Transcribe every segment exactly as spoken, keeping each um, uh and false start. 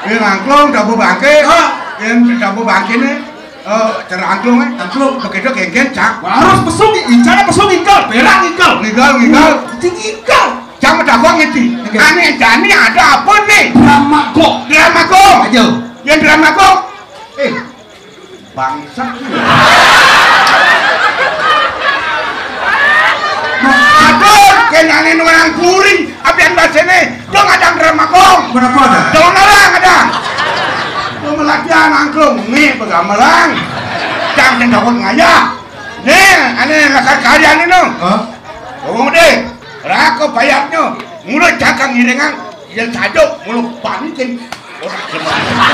Ini angklung dabu bangke. Ini dabu bangke nih. Eh, cara angklung eh. Angklung begitu genggen cak. Harus pesung incara pesung ingkal, berang ingkal. Ingkal, ingkal. Ingkal. Jangan dakwang itu. Aneh jani ada apa nih? Drama kok. Drama kok. Ayo. Yang drama kok. Eh. Bangsa. Aduh, kenane orang kuring. Apian bahasane. Dong ada drama kok. Kenapa ada? Dong orang ada. Melatihan angklung nih pegamelang jangan dapat ngajak nih aneh ngasar kalian ini ngomong deh rako bayarnya mulut cakang ngiringan yang sajok mulut panikin orang semua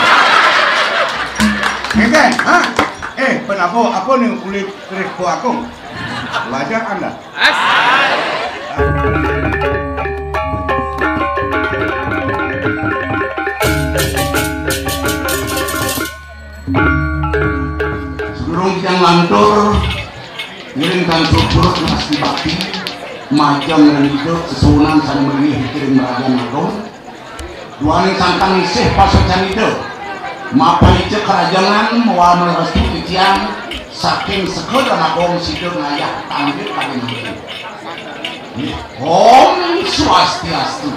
eh kan hah eh kenapa apa nih kulit kulit aku wajar anda Durung yang lantur ngiringkan syukur pasti bakti macam dan hidup sesunan sang meni kirim raja nagon duani sangkang isih pasocan itu mapa itu kerajaan mewal merestu kecian saking sekolah nagong sidur ngayah tanggir pada nanti Om Swastiastu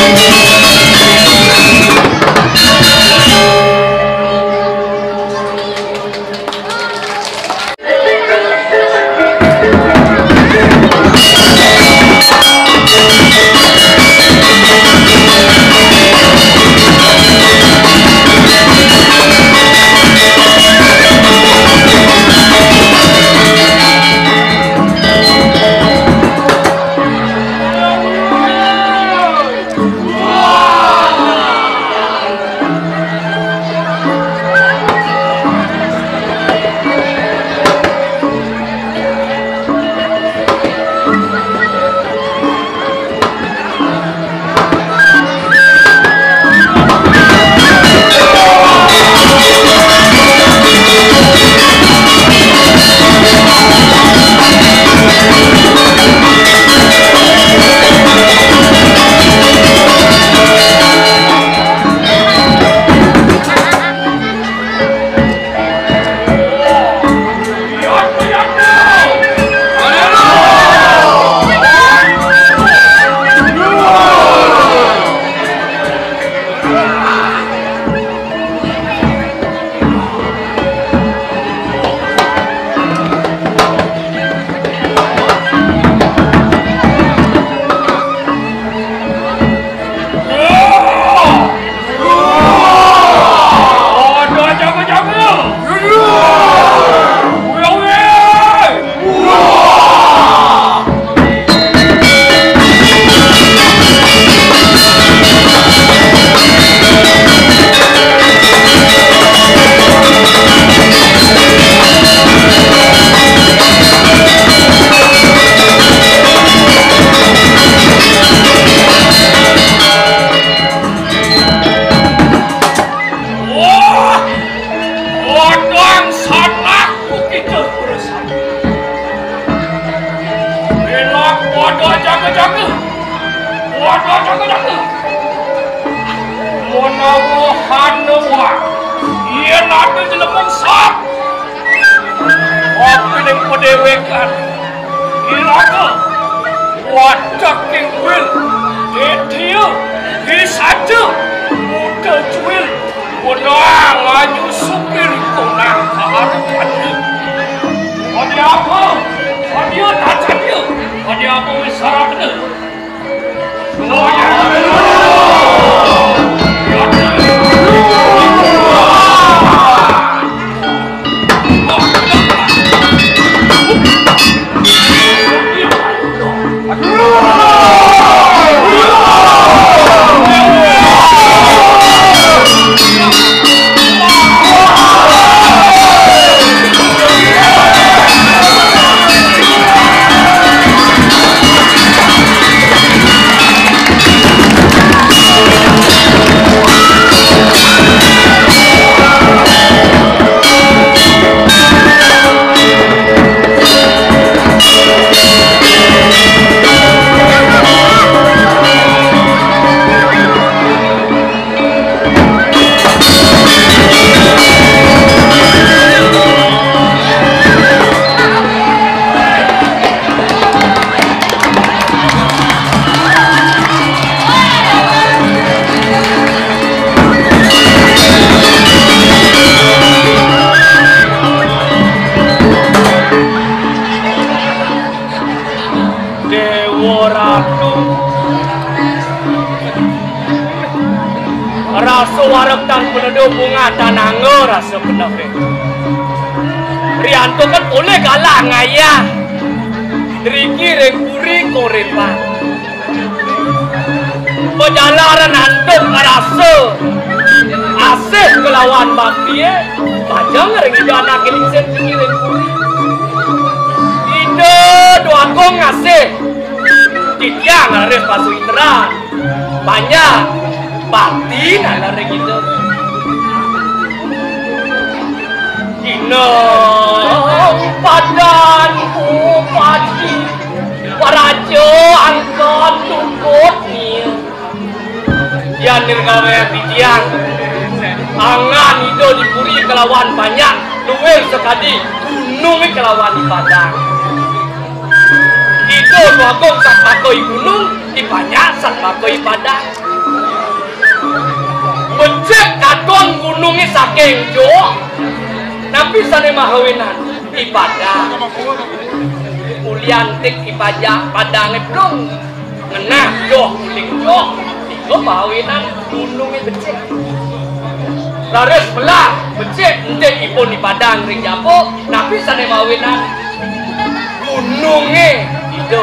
Rasa warap tan penuduh bunga dan anggur rasa penuduh. Rianto kan boleh kalah ngaya. Deriki rekuri korepa. Perjalanan antum rasa asih kelawan bakti panjang ring ida anak keling sendiri rekuri. Ida doa kong asih. Tiang harus pasu iteran. Banyak batin ala regito ino padan upati parajo angkot tukut ni yan nirgawe pitiang angan itu dipuri kelawan banyak luwe sekali gunung kelawan di padang itu bagong sak pakoi gunung di banyak sak pakoi padang Kulon gunungnya saking jo. Napi sane mahawinan ibadah. Uliantik ibadah padang belum ngenah jo uling jo. Tiga mahawinan gunungnya becik. Laris belah becik ente ipun di padang ring japo. Napi sane mahawinan gunungnya itu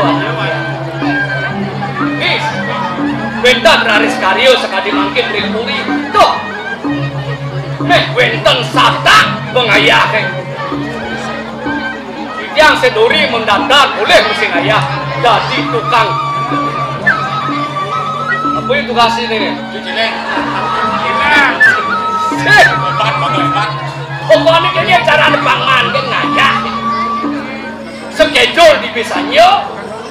is wenten raris karyo sekali mangkin ring puri tuh meh wenten sata pengayah yang seduri mendatar boleh mesin ayah jadi tukang apa itu kasih nih cucilen obat obat pokoknya kayaknya cara depangan kan ngayah schedule di bisanya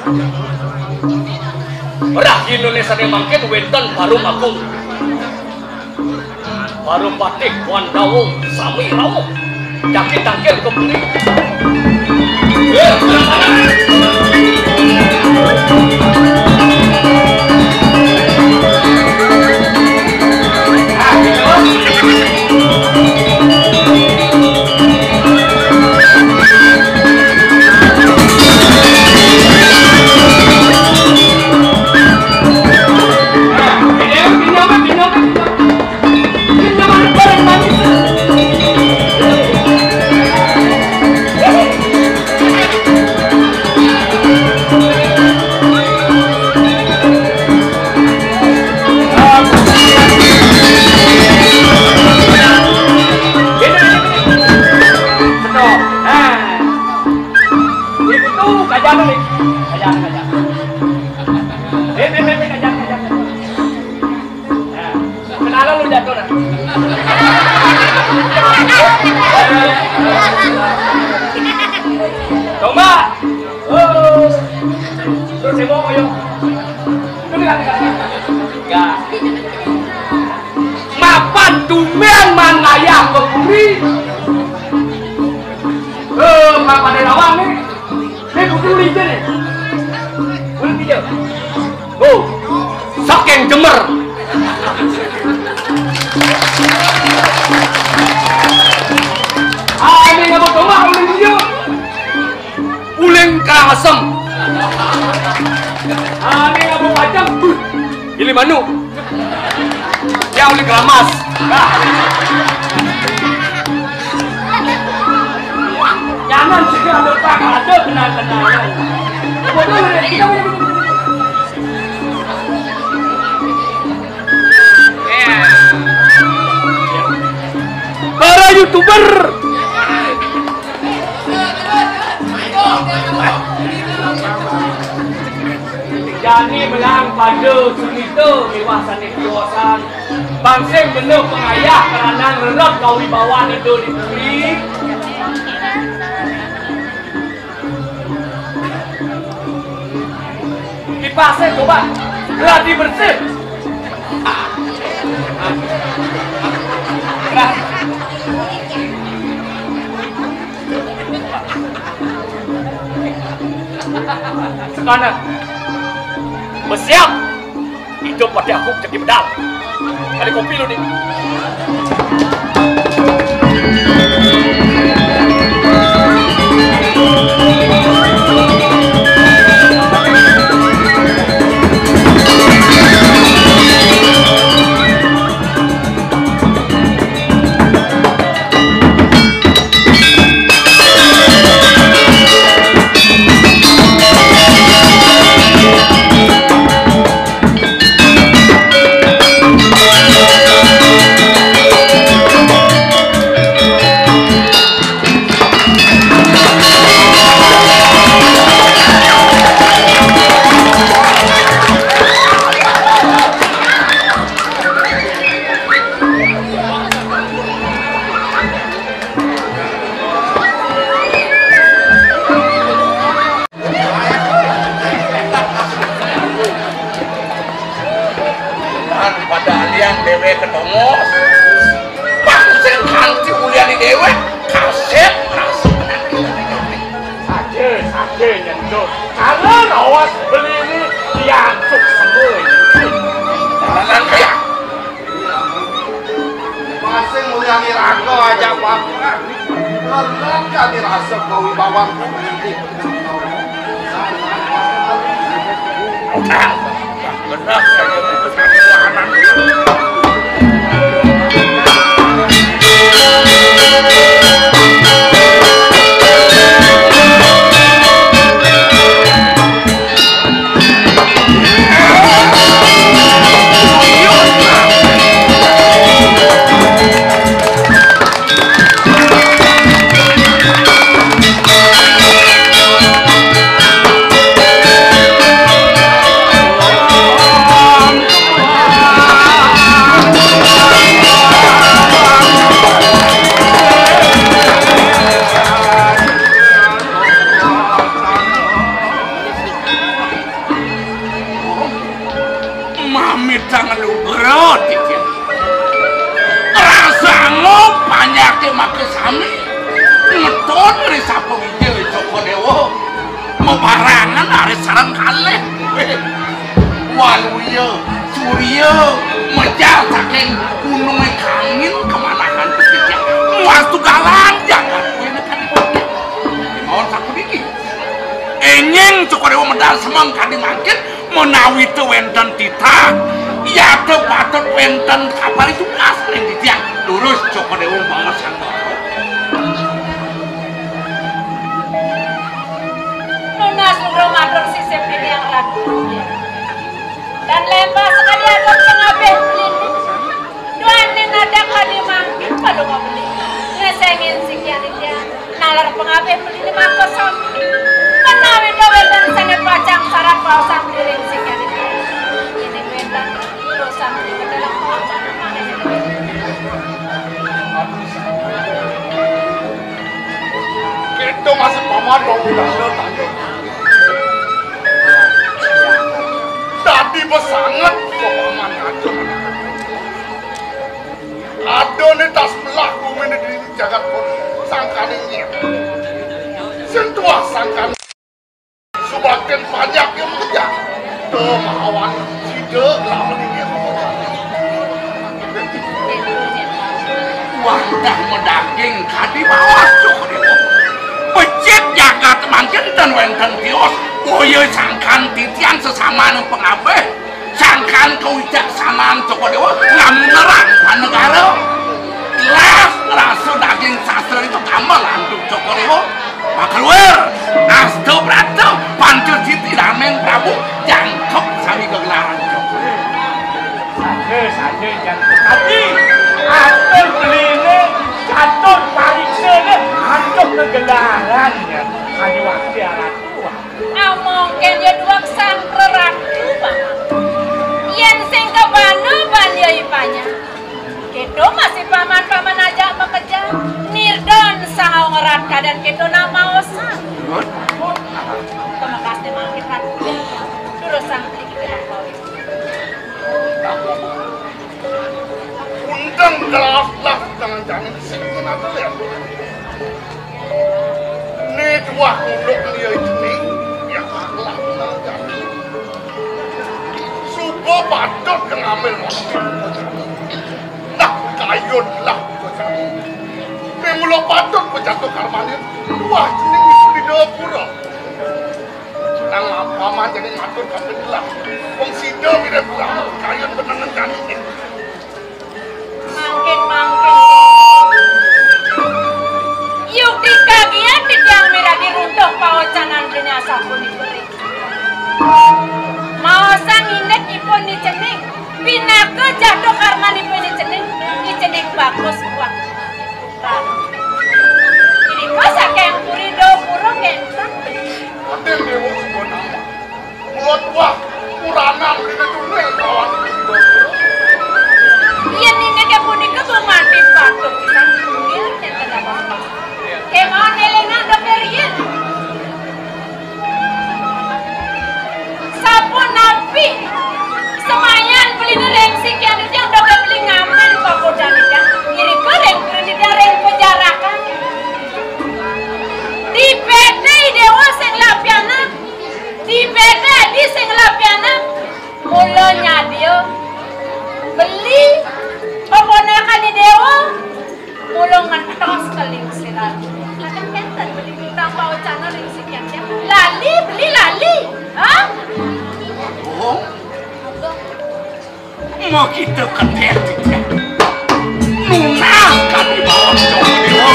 Rah Indonesia yang mangkin wenten baru agung baru batik wan dawu sami rawu jakit tangkir kebeli Coba, oh, terus saya mau yuk, enggak, mapan tumen manayah keburi, eh, mapan relawang nih, ini kudu lincah nih, kudu lincah, oh, saking jemer. Ah, ini nggak mau coba uling dia, uling kerasem. Ah, ini nggak mau kacang, pilih manu. Ya uling keramas. Jangan sih ada tak ada kenal-kenalan. Betul ini kita punya. Para YouTuber. Jani belang pada sunito dewasan dewasan bangseng bener pengayah kerana ngerap kawibawaan itu di bumi dipasang coba gladi bersih nah sekarang bersiap hidup pada aku jadi pedal kali kopi lu nih dewe ketemu pangseng kanti uliani dewe kaset rasunan saja saja nyentuh karena awas beli ini diantuk semua jalanan kaya Berat kan dirasa kewibawaan politik. Benar saya berkewanan. Barangan hari sarang kalih waluya surya mejal saking gunungnya kangin kemanahan ketiga wastu galang jangan kuene kan mohon sakudiki enyeng Cokodewo medal semang kadi mangkin menawi teu wenten titah ya teu patut wenten kapari tugas ning ditiang lurus Cokodewo banget sangat. Ramadan sisip ini yang ragu dan lembah sekali ada pengabeh pelini dua nada kali mangkin kalau mau beli ngesengin sekian dia nalar pengabeh pelini maka sampai menawi dawe dan sangat pacang syarat bau sampai ring sekian dia ini benda terus sampai ke dalam pacang itu masih paman mau bilang tanya tadi besangat paman aja ada nih tas belah bumi di jagat pun sangkaninya sentuh sangkan sebagian banyak yang mengejar kemahawan tidak lama ini wadah medaging kadi bawah Cokodewo becik jagat mangkin dan wenten tios boyo sangkan titian sesama nang pengabeh sangkan kewijaksanaan Cokodewo ngamerang panegara jelas rasa daging sastra itu gamelan tuh Cokodewo makaluar astu brata pancur siti ramen Prabu jangkep sami kegelaran Cokodewo sage sage jangkep tadi atur beline atur pariksene atur kegelaran ya hanya waktu alat tua mungkin ya dua sang reratu yang sing kebanu bandia ipanya kedo masih paman-paman aja bekerja nirdon sangau ngerat kadan kedo nama osa terima kasih mangkin ratu terus sang tinggi kenapa undang jelas-jelas jangan jangan disini nanti lihat ini dua kuduk dia ini ya kalah menangkan subuh patut yang ambil nah kayun lah ini mula patut berjatuh karmanin dua jenis itu di dapur nang paman jadi ngatur kabin lah wong sido tidak bilang kayun benangan kan ini mangkin mangkin yuk dikagian di tiang merah diruntuh paocanan kenyasa pun diberi mau sang inek ipun dicening pinake jatuh karman ipun dicening dicening bagus kuat jadi kau sakeng puri do puro kentang nanti dewa semua nama mulut wah puranan kita dunia kawan iya nini ke punika tuh mati batuk kita iya nyata gak apa-apa kemauan elengan dokter iya sapu nabi semayan beli nereng sikian itu yang dokter beli ngamen pakodan itu iri kereng kredit reng penjarakan di P T dewa sing lapiana di P T di sing lap mau kita ketik nunas kan di bawah Joko Dewa.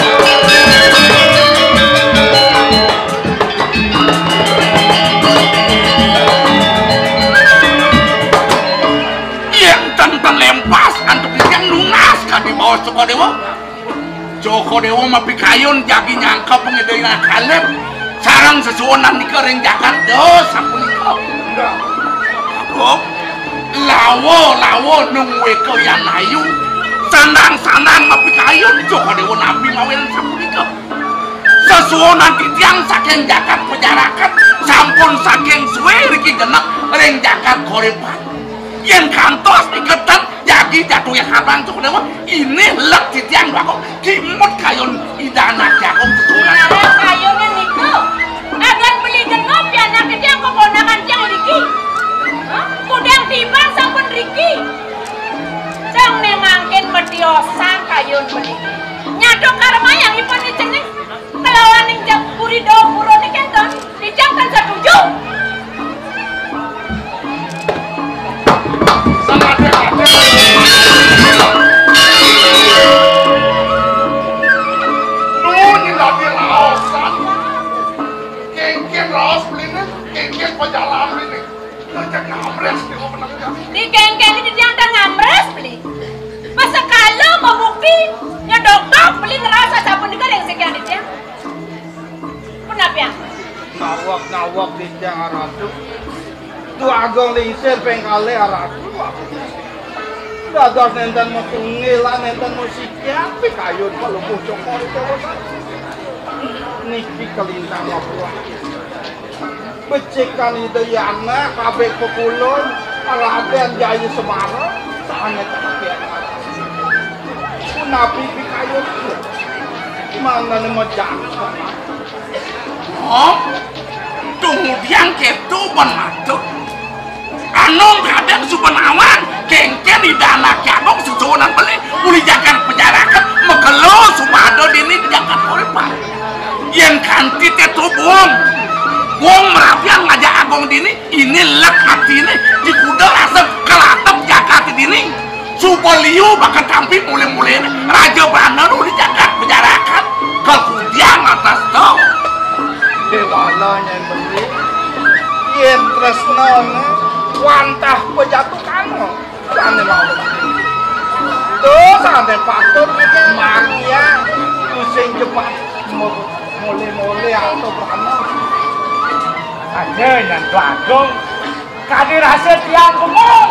Yang tentang lempas untuk yang nunas kan di bawah Joko Dewa. Joko Dewa mapi kayun jagi nyangka pengedainan kalem sarang sesuonan di kering jakan dosa punika. Aku lawo lawo nungwe kau yang ayu sandang sandang mapi kayun Joko Dewa nabi mawen sapunika. Sesuonan titiang saking jakat penjarakan sampun saking suwe riki genep ring jakat korepan. Yang kantos diketan jagi jatuh yang harang Joko Dewa ini lek titiang aku kimut kayun idana jagung sesuonan. Ada kayunnya niku agan beli genop ya anak titiang keponakan tiang riki. Kudang timbang sampun riki. Jang nengangkin mediosan kayun beli. Nyadok karma yang ipon dicening. Kelawan ning jang puri do puro ni kenton. Dijang kan setuju. Nuni lagi laosan. Kengken raos belinya, kengken pejalan belinya. Ngajak ngamres di openang kami. Di kengkeng ini dia ada ngamres beli. Masa kalau mau bukti ya dok-dok beli ngerasa sabun di yang sekian di dia. Kenapa ya? Nawak-nawak di tiang aratu. Tu agong lingsir pengkale aratu. Dados nenten mau tungilan, nenten mau sikiapi kayun kalau pucuk mau itu. Niki kelintang mau pulang. Becikan itu yana kabeh pekulun Raden Jaya Semara sane kakean nabi pikayun mana nih mau jangka Oh, kemudian ketu ban matuk anu Raden Subenawan kengken di dana jagong susunan beli uli jakan penjarakan megelo Sumado dini di jakan korepan yang kanti tetu bom Wong merapian ngajak agong dini ini lek hati ini di kuda asap kelatep jakat dini Supoliu bakal tampil mulai-mulai Raja Bananu di jakat penjarakan kemudian atas tau dewalanya yang beli yen tresnone wantah pejatuh kano sane mau tuh sane patut magia pusing cepat mulai-mulai atau beramal ada yang bagong kadir hasil tiang gemuk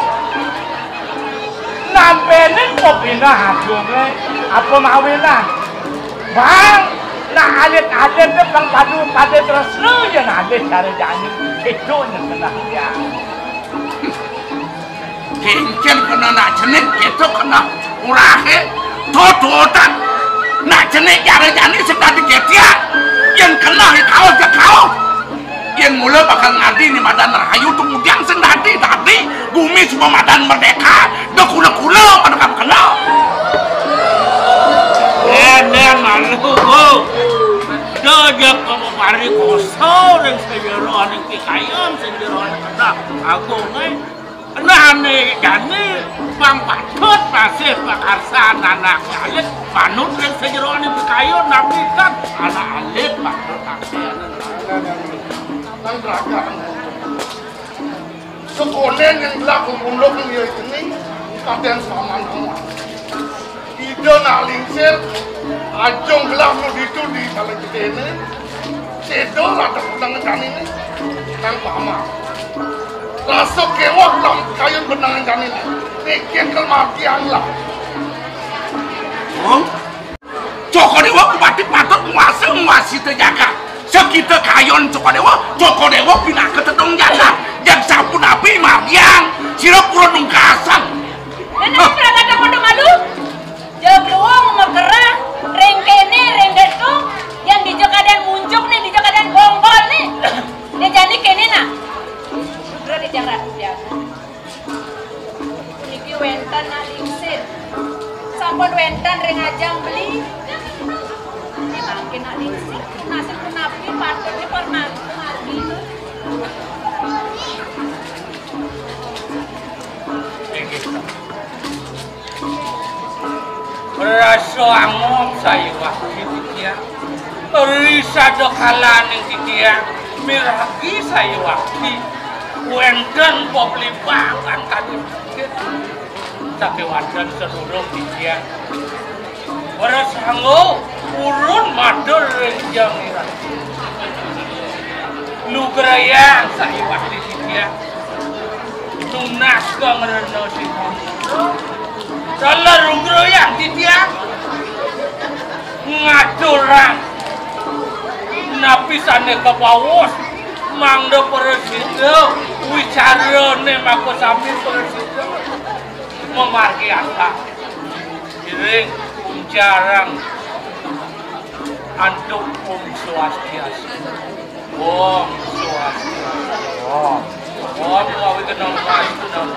nampenin kopina hajungnya apa mawinah bang nah alit-alit itu bang padu pada terus lu yang alit dari janin itu yang kena dia kengken kena nak jenik itu kena urahe tototan nak jenik jari janin sedang diketiak yang kena kau je kau yang mulai bakal ngadi ni madan rahayu kemudian sendati tadi bumi semua madan merdeka dah kula-kula pada kamu kenal nenek malu dojak kamu pari kosong dan sejeroan yang kikayam sejeroan yang kena agungnya nah ane jani bang patut masih pakarsan anak alit panut dan sejeroan yang kikayam nabi kan anak alit patut aksian nang beragam sekolah yang berlaku pundok yang dia ini kadang sama nama ide nak lingsir ajong gelap nu itu di dalam kita ini sedol ada undangan kan ini nang pama rasuk kewah lam kayun benangan kan ini nekian kelmatian lah oh Joko Dewa bupati patut nguasa nguasi terjaga sekitar kayon Joko Dewa Joko Dewa pindah ke tetong jalan yang sapu nabi magiang sirap pura nungkasan Nenek berada ada modo malu. Jauh luang megerah, rengkene, rengdetu, yang di jokadan muncuk nih, di jokadan bonggol nih. Dia jadi kene nak. Sudah di jarak dia. Niki wentan nalingsir. Sampun wentan rengajang beli. Makin nalingsir, nasi kunapi patutnya pernah lagi. soangom saya waktu dia risa dokalan yang dia miragi saya waktu wenten pobli bangan kali sakewadan seluruh dia beras hanggo urun madul yang miragi lu gerayang saya waktu dia tunas kemerno sih salah rugro yang dia ngaturan napisane ke bawah mangdo presiden wicara ne mako sambil presiden memargi angka iring jarang antuk om swastiastu om swastiastu om om kawi kenal mas kenal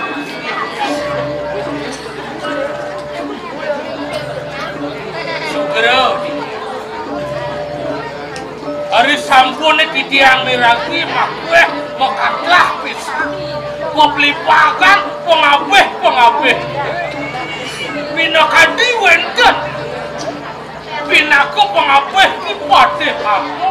sugro hari sampun di tiang miragi makwe mokaklah bisa moplipakan pengabeh pengabeh pinakadi wenten pinaku pengabeh kipate kamu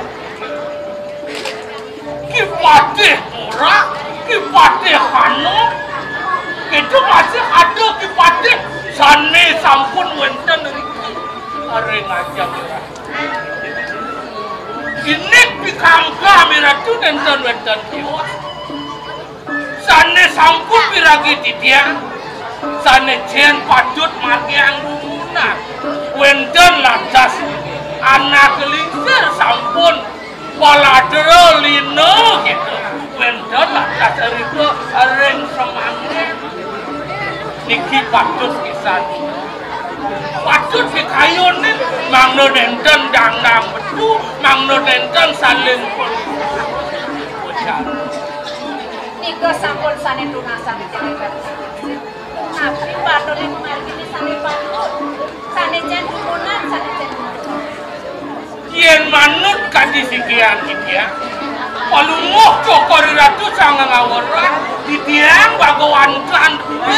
kipate murah kipate hanu itu masih ada kipate sane sampun wenten riki are ngajak murah ini pikangka miratu dan wenten kiwas sane sampun piragi tidiang sane jen padut mati anggunan wenten lantas anak lingsir sampun paladero lino gitu wenten lantas itu areng semangat niki padut kisan padut pikayunin mangno denten dangdang betu mangno denten saling Niko sampun sane tunasan celekat. Tapi padone margine sane patut. Sane jan dukunan sane jan. Yen manut kadi sikian dia. Palumuh cokori ratu sangang awaran didiang bagawan kan.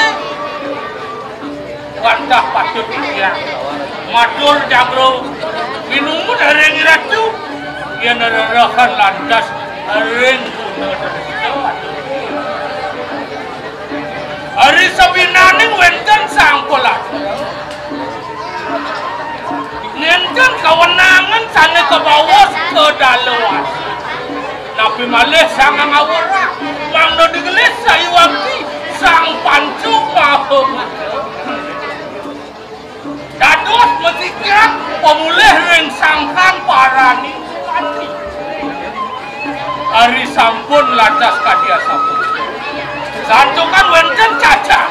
Wantah patut dia. Matur jagro minumu dari ratu. Yen nerahan landas ring hari sabinaning wenten sangkolat nenten kewenangan sana ke bawah ke daluan tapi malih sang ngawara mangno digelis sayu wakti sang pancu maha dados mesikat pemulih ring sangkan parani hari sampun lantas kadia sampun santukan wenten caca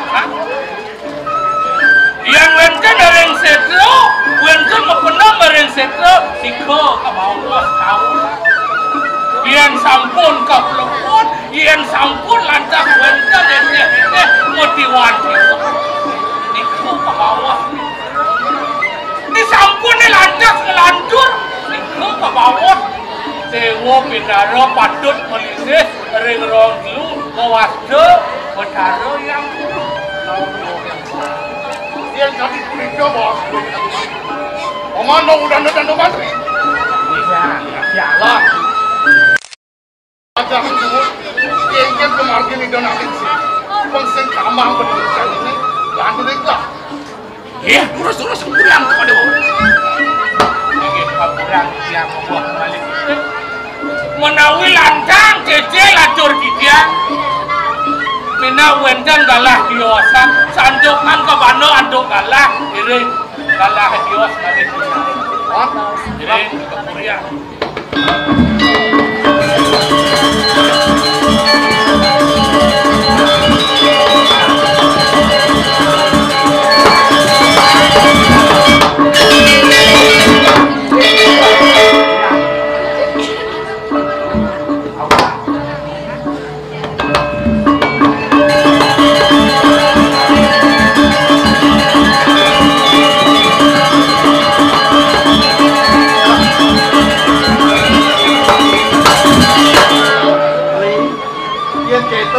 yang wenten dereng setro wenten mepena mereng setro siko kemauan tahu yang sampun kepelepon yang sampun lantas wenten ente eh motiwan siko kemauan ini sampun ini lantas melanjur siko kemauan sewo pinaro patut melisih ring rong dulu mewasdo betaro yang dia jadi kuliah bos omano udah udah udah mantri iya ya lah aja dulu yang kemarin itu nanti sih pengsen kamar pendidikan ini lanjut enggak iya terus terus pulang kepada bawah ini pulang yang membuat kembali menawi lantang kece lacur dia mina wendang galah diosan sandukan ke bano anduk galah iri galah dios kali iri ke Korea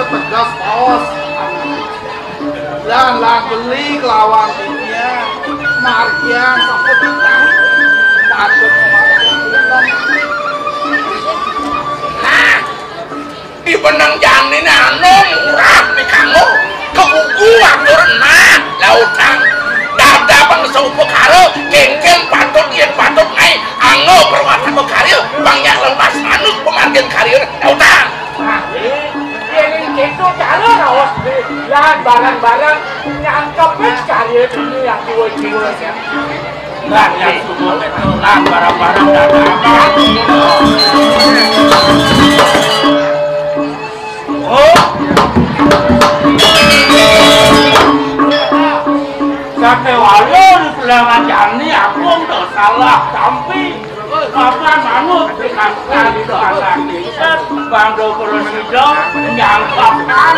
tegas bos jangan beli lawan dia Margian aku tidak patut nah di benang janin anu murah nih kamu kebuku atur nah lautan dada bang saupo karo kengkeng patut yen patut ngai anu perwata ko karyo bangnya lemas anu pemargin karyo lautan nah ini itu karo rawas lan barang-barang nyangkepin karyo ini yang jiwa-jiwa ya lan yang subuh itu lan barang-barang dada oh sampai walau di pelangan jani aku udah salah tapi apa manut dikasih itu anak kita bang dokter hijau nyangkapkan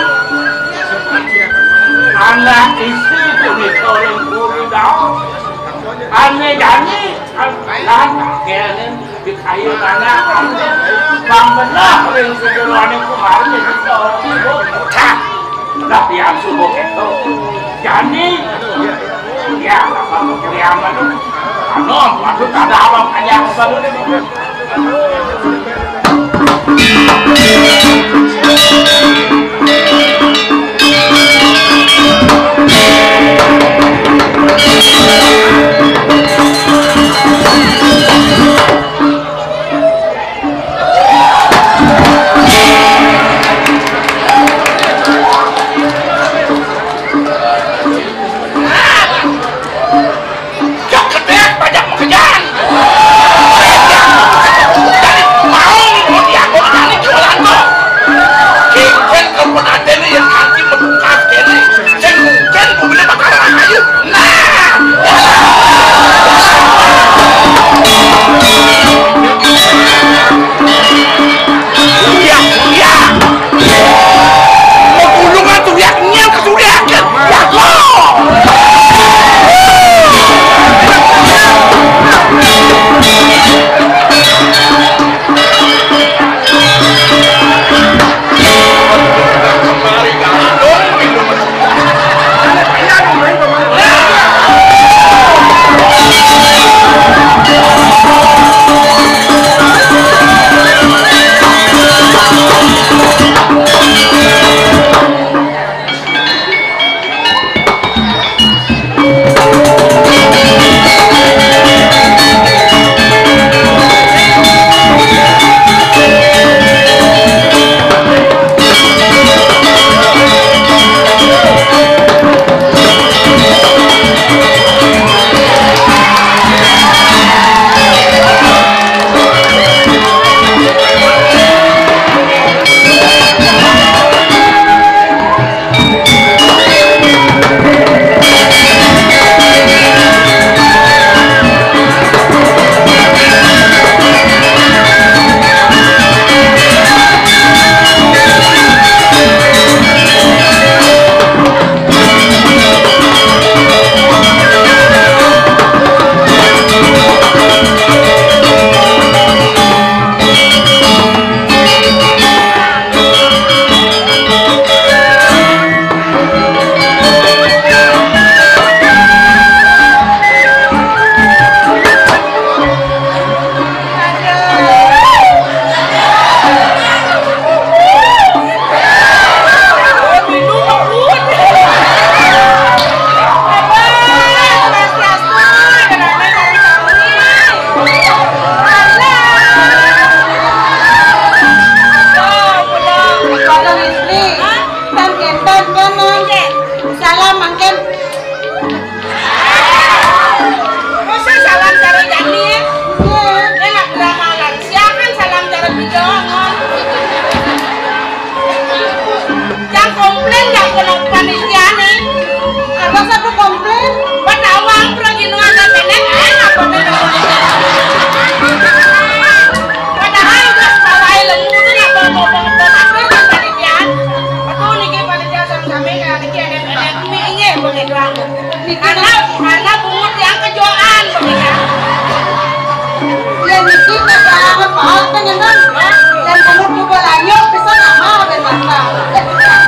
anak istri kulit orang kulit daun aneh jani kan kakek di kayu tanah aneh bang benar yang sederhana kemarin itu orang tapi yang subuh itu jani ya kalau kiriaman itu anon waktu ada awam hanya baru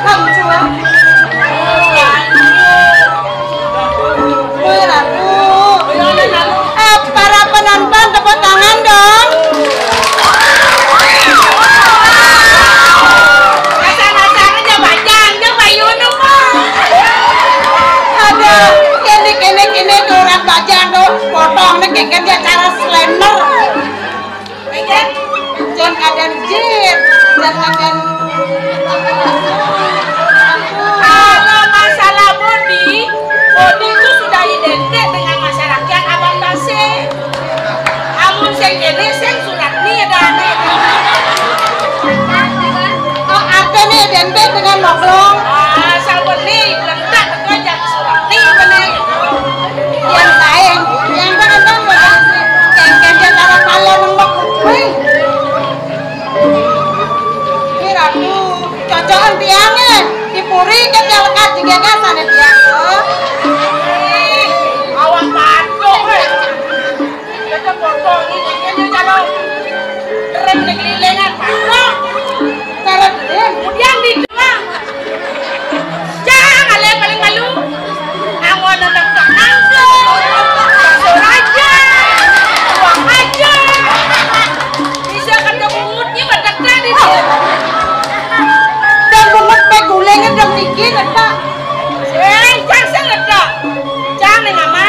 Ratu jangan. Kalau masalah body, body itu sudah identik dengan masyarakat Abang Base. Amun sing kene sing surat ni ada aneh. Oh, apa ni identik dengan moklong? Ah, sabun ni letak ke jam surat ni benar. Yang lain, yang kan kan kan dia cara kalau nembak kuing. Kira tu cocokan tiangnya dipuri kan dia lekat juga kan sana tiang tu. Awak patok eh. Kita potong ini dia cara rem negelilengan patok. Cara dia kemudian dijual. Jangan ale paling malu. Awak nak tak nangso. Pasor aja. Uang aja. Bisa kata bungutnya badak tadi. Dan bungut pegulengnya dah dikit ada. Eh, jangan ada. Jangan nama.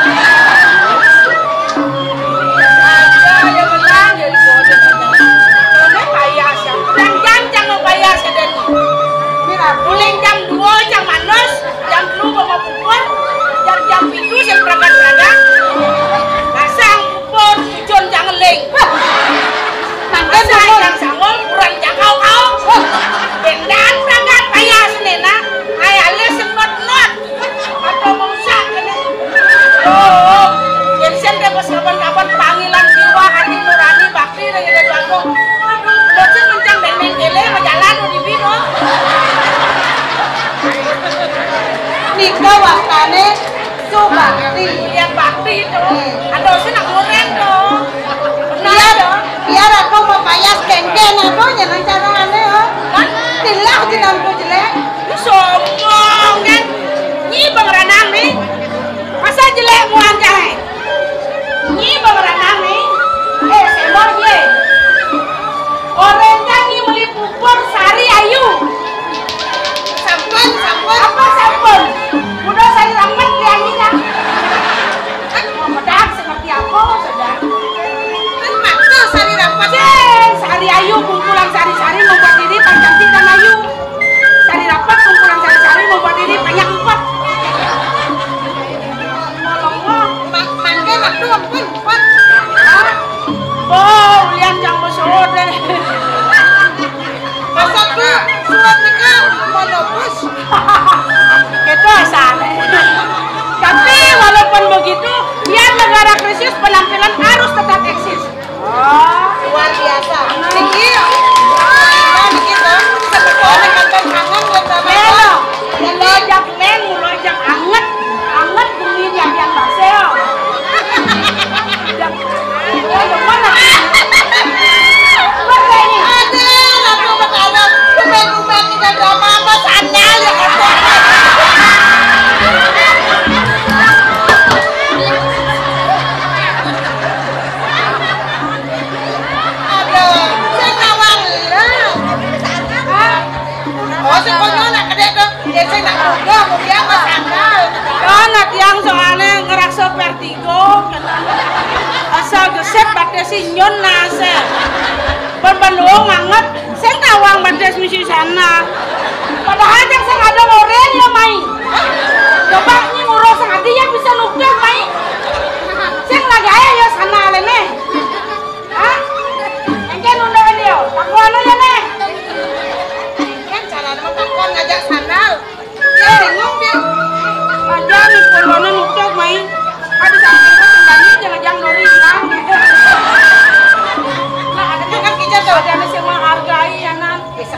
Aja dia belang jadi bodoh. Kalau payah sih. Dan jam jangan payah sih dan. Mira, boleh jam dua jam manos, jam dua bawa pupur, jam jam itu yang peragat-peragat. Pasang pupur, tujuan jangan leng. Mangga yang sangol kurang jangkau kau. Bendan peragat payah senena. Ay ale sempat not. Atau mau sak kena. Oh, yang sendiri pas kapan-kapan panggilan jiwa hati nurani bakti dengan dia bangku. Aduh, bocah mencang ben-ben gele jalan di bino. Nika waktane subakti. Lihat bakti itu. Ada sih nak goreng tuh. Biar, biar aku mau payas kengken aku jangan cara aneh oh. Kan? Tilah di nampu jelek. Sombong kan? Nyi pengeranang nih. Masa jelek muan jahe? Nyi pengeranang nih. Eh, semor ye. Orang nyi beli pupur sari ayu. Sampun, sampun. Apa sampun? Udah sari rapat liangnya kan? Mau medak seperti apa sudah? Kan makna sari rapat. Ceng, sari ayu kumpulan sari-sari membuat diri panjang dan ayu. Sari rapat kumpulan sari-sari membuat diri banyak empat. Ngomong-ngomong, mangga waktu ampun empat. Oh, lian jang besar deh. Masa tu suat nikah monopus. Itu asal. Tapi walaupun begitu, biar negara krisis penampilan harus tetap eksis. Oh, luar biasa. Niki, nah niki tuh seperti orang kantor kangen lebar. Melo, melo jak neng, melo jak anget, anget bumi yang yang basel. Jak, oh yang mana? Apa ini? Ada, lalu berada, kumen-kumen kita drama apa sana ya kan? Oh, sekolah nak kedek dong. Dia saya nak udah, mau biar mas sandal. Kan yang soalnya ngerasa vertigo, asal gesep batas sinyon nase. Berbandung banget, saya tawang batas misi sana. Padahal yang saya ada orang yang main. Coba ini ngurus hati yang bisa nukar main. Saya lagi aja ya sana lene. Hah? Engke nunda dia, takuan aja nih. Takon ngajak sandal. Dia bingung dia. Aja nih pulwana nutup main. Ada sampai kembali jangan jangan nori hilang. Nah ada kan kita tuh ada yang menghargai ya nan. Bisa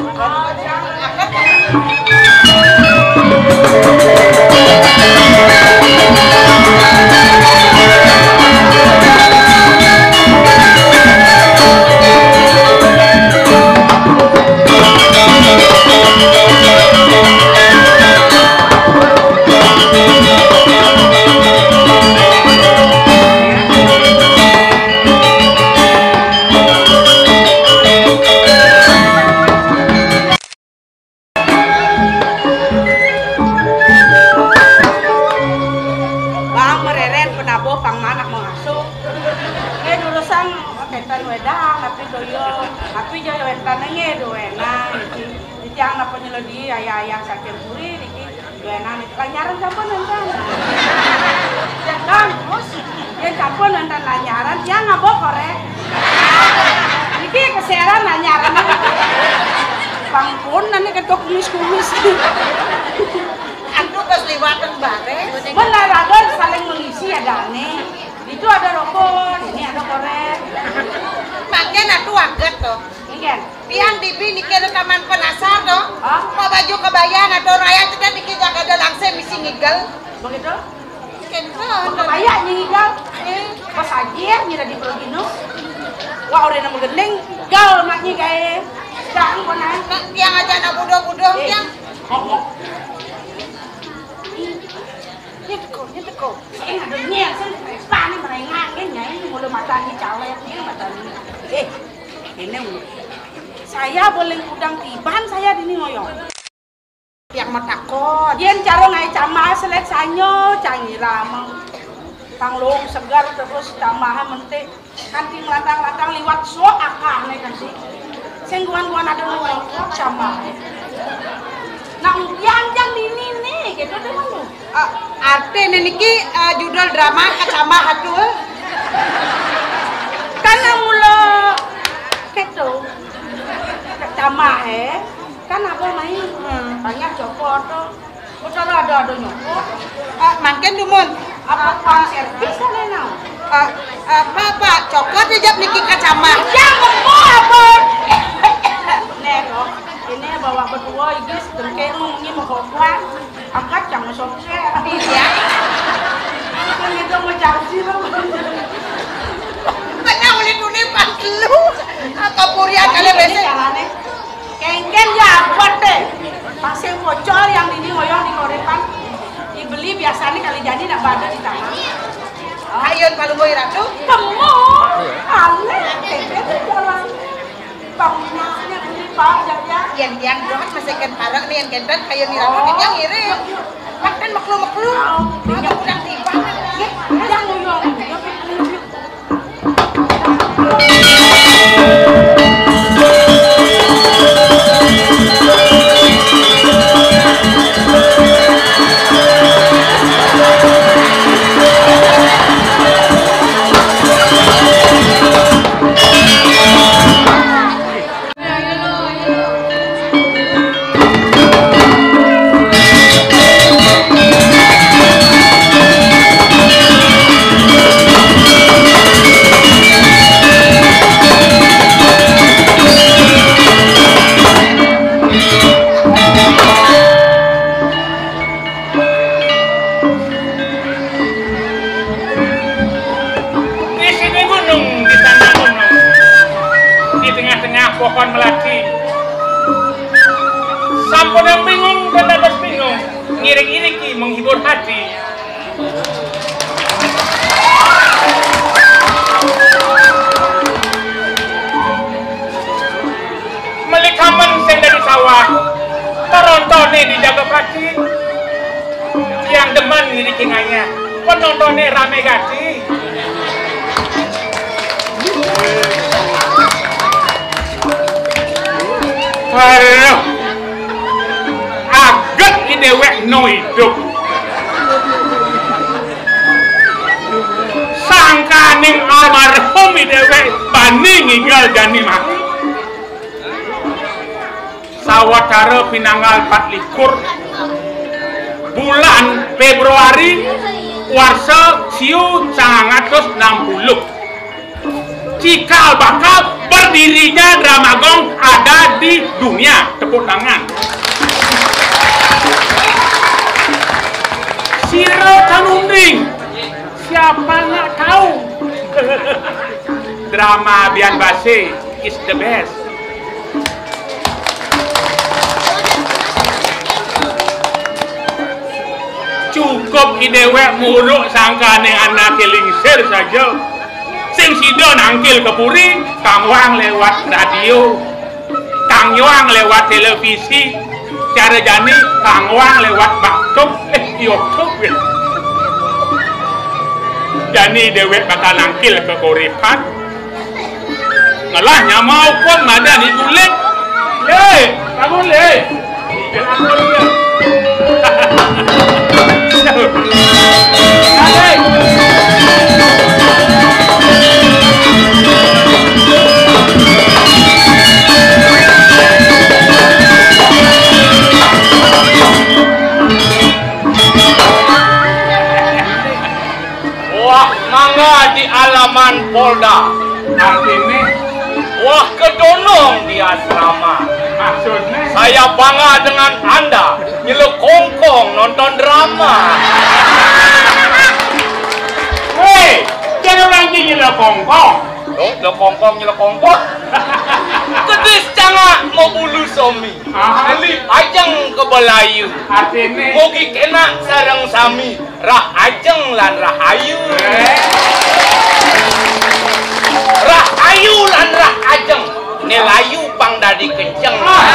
nge doena iki. Ditiang napa nyeledi ayah-ayah sakit puri iki doena iki lanyaran sampun nonton. Jangan bos. Ya sampun nonton lanyaran dia ngabok korek. Iki keseran lanyaran. Pangpun nanti ketok kumis-kumis. Aduh pas liwatan bare. Menaraga saling mengisi ada aneh. Itu ada rokok, ini ada korek. Makin atuh waget toh. Iya. Pian dibi niki rekaman penasar toh. Hah? Mau baju kebayaan atau raya kita niki jaga ada langsung misi ngigel. Begitu? Kenton. Kebaya nyigal. Pas aja nyira di Progino. Wah orang yang gendeng, gal maknya kayak jangan konan. Tiang aja anak budo-budo tiang. Ngomong. Ini teko, ini teko. Ini ada nyel, saya pani merengah, ini nyai mulai matanya calek, ini matanya. Eh, ini saya boleh udang tiban saya di ngoyong. Yang matakot. Yen caro ngai camah selek sanyo, cangira mang panglong segar terus camah mentik kanti melatang-latang liwat so akah nih kan sih. Sengguan-guan ada ngomong camah. Nah, yang jang dini nih, gitu deh mana? Uh, arti niki uh, judul drama kacamah atuh. Karena mula gitu kacamah eh kan apa main hmm. banyak copot tuh udah ada ada nyopot uh, makin dumun apa pang servis kan enak uh, uh, apa cokot dijak niki kacamah jangan mau apa nih kok ini bawa berdua igis dengkeng ngomongnya mau kokuan angkat jangan sopse iya kan itu mau jauh sih lo kena oleh dunia pas lu kapurian kali besi kengken ya buat deh pasir bocor yang ini ngoyong di korepan dibeli biasanya kali jadi nak badan di tangan ayun palu boy ratu kamu aneh kengken itu jalan bangunnya beli pak jaya yang yang doang masih kan parah nih yang kentan ayun di ratu ini yang ngirim makan maklu-maklu apa udang tiba yang ngoyong pohon melati sampun yang bingung dan dapat bingung ngiring-iringi menghibur hati melikaman sing dari sawah penontonnya dijaga pati yang demen ngirikingannya penontonnya rame gati halo agak idewek no hidup sangkaning almarhum idewek bani nginggal gani mati sawatara pinanggal empat likur bulan Februari warsa siu sangang atus enam puluh cikal bakal berdirinya Dramagong ada di dunia. Tepuk tangan. Siro Tanunding, siapa nggak tahu? Drama Bian Base is the best. Cukup idewek muruk sangkane anak kelingsir saja. Sing sido nangkil kepuri, Kang Wang lewat radio, Kang Yuang lewat televisi, cara jani Kang Wang lewat baktub, eh YouTube. Jani dewek bakal nangkil ke koripan, ngelahnya mau pun mada di kulit, Le, bangun le. Bangun dia. Wah, mangga di alaman Polda. Artinya, wah, kedonong di asrama. maksudnya, Saya bangga dengan Anda nyeluk kongkong nonton drama. hei, jangan orang gila kongkong. Loh, nyeluk kongkong, nyeluk kongkong. Kedis canga mau bulu somi. Aha. Eli ajeng ke Belayu. Artinya, Mugi kena sareng sami. Rah ajeng lan rahayu. eh, Rahayu lan rah ajeng. Nelayu pang dadi kenceng.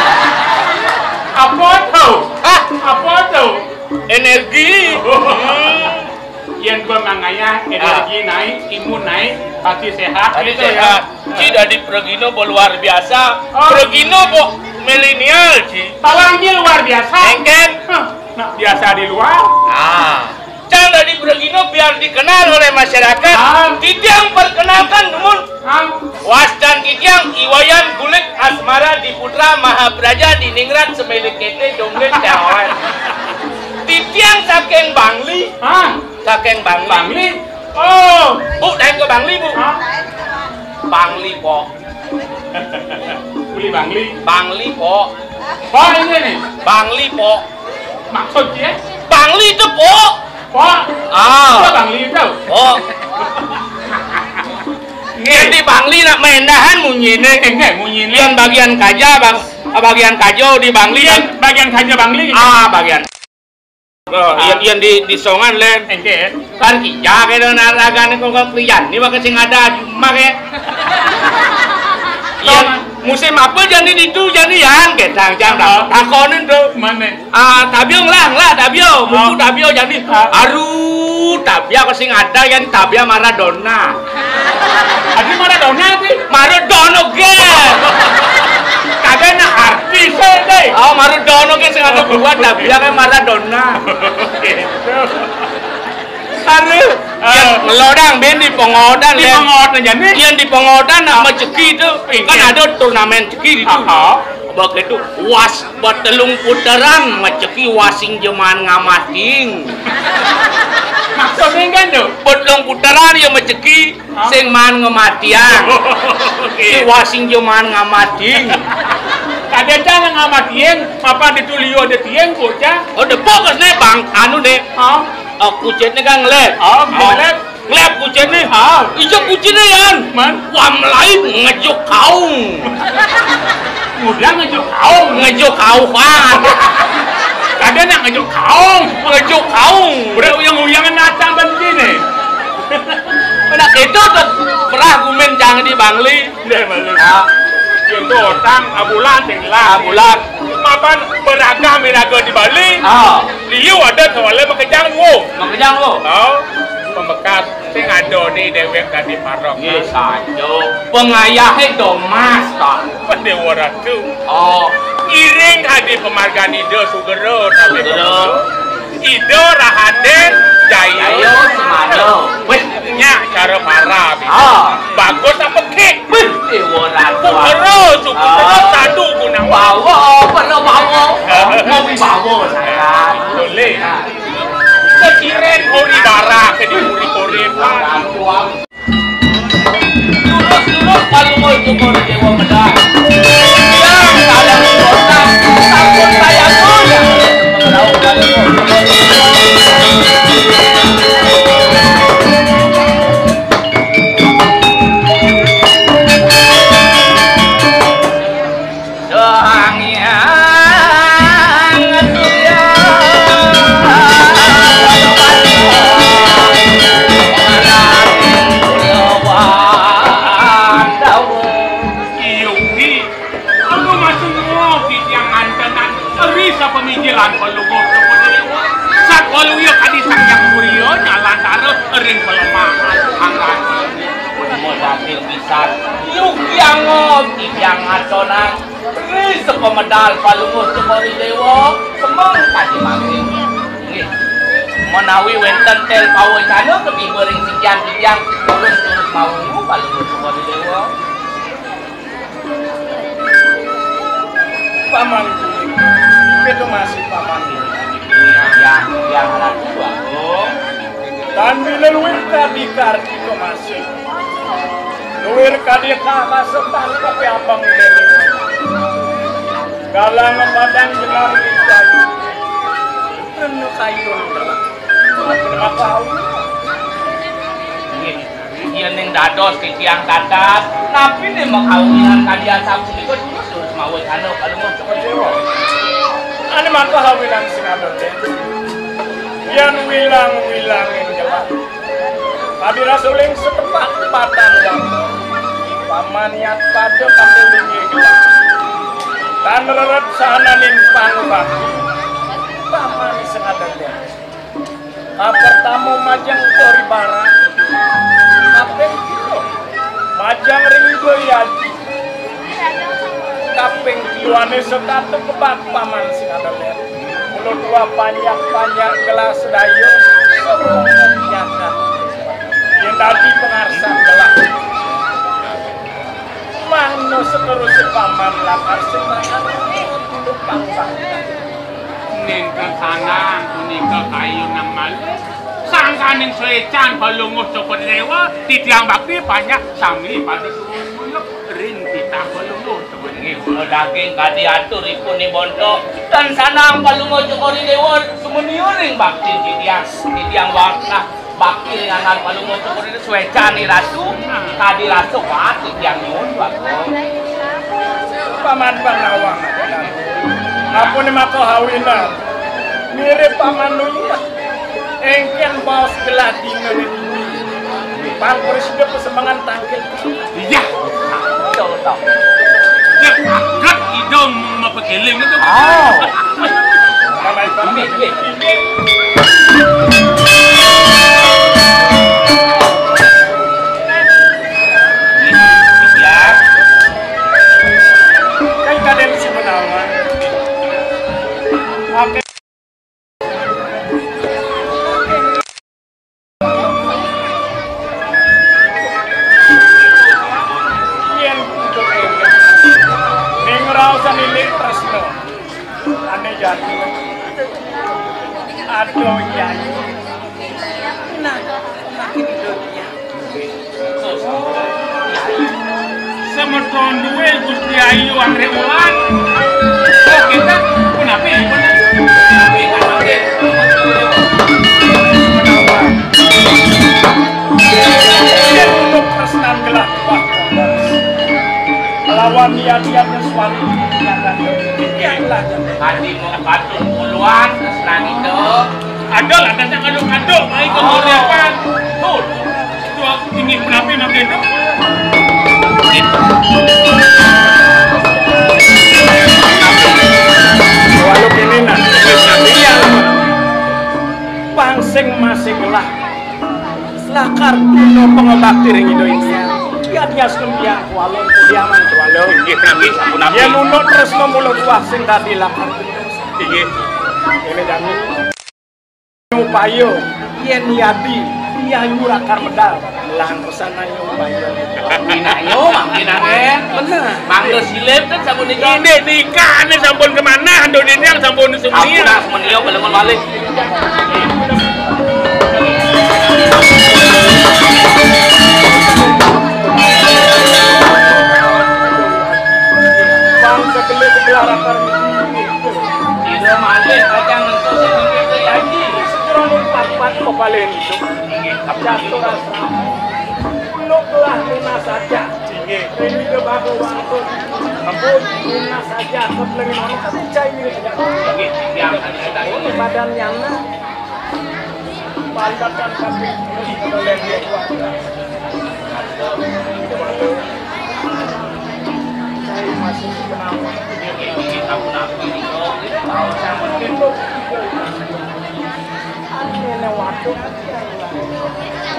apa tuh? Hah? Apa tuh? Energi. Hmm. Yang bermanganya energi naik, imun naik, hati sehat. Tadi gitu sehat. Ci dari Pregino bo luar biasa. Oh. Pregino bo milenial, Ci. Tawangnya luar biasa. Engken. Hah, nah, biasa di luar. Ah. Cang dari Pregino biar dikenal oleh masyarakat. Ah. Titiang perkenalkan namun Ah, Wasdan Titiang Iwayan Gulik Asmara di Putra Mahapraja di Ningrat Semelik Kete Donglen Teawan. Titiang saking Bangli, ah, saking Bangli. Bangli. Oh, Bu, naik ke Bangli, Bu. ah, Bangli, Po. Uli Bangli. Bangli, Po. Oh, ini nih. Bangli, Po. Maksudnya, Bangli itu, Po. oh, Ah. itu Bangli itu. Oh. Jadi Bangli nak mendahan munyine. Enggak, munyin. Lian bagian kaja, bang, bagian kajo di Bangli. Lian bagian kaja Bangli. Ah, bagian. Oh, iyan iyan di di songan len. Enggak. Kan kija kaya naragan ko ko kliyan. Ni baka sing ada cuma kaya. Iyan musim apa jadi itu jadi yan ketang jang dah. Takonin tuh. Mana? Ah, tabiong lah, lah tabio, buku Oh. tabio jadi. Ah. Aduh, tabia ko sing ada yan tabia Maradona. Adi Maradona sih. Maradona ge. Kagak nak artis deh. Oh, Maradona ge sing ada buat tabia kayak Maradona. Aduh, yang ngelodang ben di pengodan Di ya. pengodan jadi. Yang di pengodan sama ceki itu kan ada turnamen ceki itu. Ah. Begitu was betelung putaran ngeceki wasing jeman ngamating. Maksudnya kan tuh. Betelung putaran yang ngeceki Ah. sing man ngematian. Si wasing jeman ngamating. Kadang jangan ngamatien, apa ditulio ada tiang bocah. Oh, the fokus nih bang, anu deh. Ah, Oh, kucetnya kan ngelep. Oh, ngelep. Ngelep kucetnya. ah, Ijo kucetnya yan. man, Wam lain ngejuk kaung. mudah ngejuk kaung. Ngejuk kauan. Kadang nak ngejuk kaung. Ngejuk kaung. Udah uyang-uyangan nacang begini. Nah, itu tuh pernah gumen jangan di Bangli. Deh malu. Ah, Yang tu orang abulan tinggal. bulan. Mapan beragam beraga di Bali. Ah, Liu ada soalnya makejang wo. makanya lo. Oh, pembekas sing ada ni dewek tadi parok. Yes, ayo. Pengayahe domas tak. Pendewara tu. Oh, Iring hadi pemargaan ide sugero tapi Sugero. Ide rahaden jaya. ayo semado. Wih, Nya cara parah. ah, Bagus apa kek? wih, ewara tua. Sugero, sugero Ah. satu guna Bawa, perlu bawa. Mau bawa saya. boleh. Keciren hori bara ke di hori koren. Terus-terus kalau mau itu mau dewa medang. Yang kalian kota takut saya goyah. Tahu kalau doang yang surya. Iyuki, aku masih ngopi yang antenan risa pemikiran pelungo sepedewa. Saat waluyo kadisang yang murio nyalan taruh ring pelemahan angkat. Modal pisan. Yuk yang ngopi yang adonan Ri saka medal palungguh Cokori Dewa semeng kadi mangke. Nggih. Menawi wonten tel pawecana ketiba ring sikian-sikian turun-turun mawuh palungguh Cokori Dewa. Paman itu masih paman ini. Yang yang ratu Agung. Dan bila luwir kadi karti itu masih. Luwir kadi kakak setan tapi abang dari. Galang padang jelar kayu. Penuh kayu adalah. Terima kasih. Iya neng dados ke tiang dadat, tapi nih makawinan kalian sabu itu terus mau anu kalau mau coba dewa. Ane maka hawilan sing adoten. Yan wilang-wilangin jalan. Tadi rasuling setepat tepatan yang pamaniat pada kampung ini. Dan reret sana limpang bakti. Pamani sing adoten. Pertama majang kori barat. Kapeng kilo, majang ring goyaji. Kapeng kiloane sekatu kebat paman sing adoten. Mulut dua panjang-panjang gelas dayo, sebelum nyata. Yang tadi pengarsan gelas. Mano seterus paman lakar semangat untuk bangsa. Ning ke sana, kuning ke kayu nang malu. Sangkaning suecan palunguh Cokori Dewa titiang bakti banyak sami pati suluk rin kita palunguh Cokori Dewa Daging kadi atur ipun ni bonto dan sanang palunguh Cokori Dewa sumeniuring bakti titiang titiang warna bakti ring anak palunguh Cokori Dewa suecan ni ratu kadi ratu wat titiang nyun Agung. Paman Panawang apa ni mako hawinan mirip paman nuya engken bos geladi ngeri pang presiden pesemangan tangkil iya Betul tau. dia agak hidung mepegeling itu Oh. Kamai paman Ini, ini. kan kadang si Panawang oke aduh ya nah makin hidupnya semeton duwe Gusti Ayu Anggrek Ulan oh kita kenapa ya bener tapi kan oke dia untuk persenan gelap melawan niat-niatnya suami yang Kadi mau patung puluhan senang itu. ada lah dan yang aduk-aduk naik ke horiapan tuh itu aku tinggi penapi nak itu walau ini nak dia pangsing masih gelah lakar kuno pengobakti ring Indonesia dia dia sembia walau kudiaman walau Nggih Nabi sampun nabi. dia nunut terus memulut wasing tadi lakar tinggi ini jamin upayo yen niati iya nyurakar medal lahan persana upayo Minayo mangkinangen. bener Mangga silip kan sampun nikah. ini nikah ini sampun kemana ando ini yang sampun Ampun semuanya semenio pelungan balik. bang segele-segele rakar Tidak malih kacang nentu sing ngene haji. sejeroning papat kepalen itu jatuh rasa nuklah luna saja ini ke bago waktu ampun luna saja kepelengin orang tapi cai milik Nggih yang ada ini badan yang pantatkan kaki oleh dia keluarga saya masih kenal iki sampun nabi niku. tahu sama itu ini waktu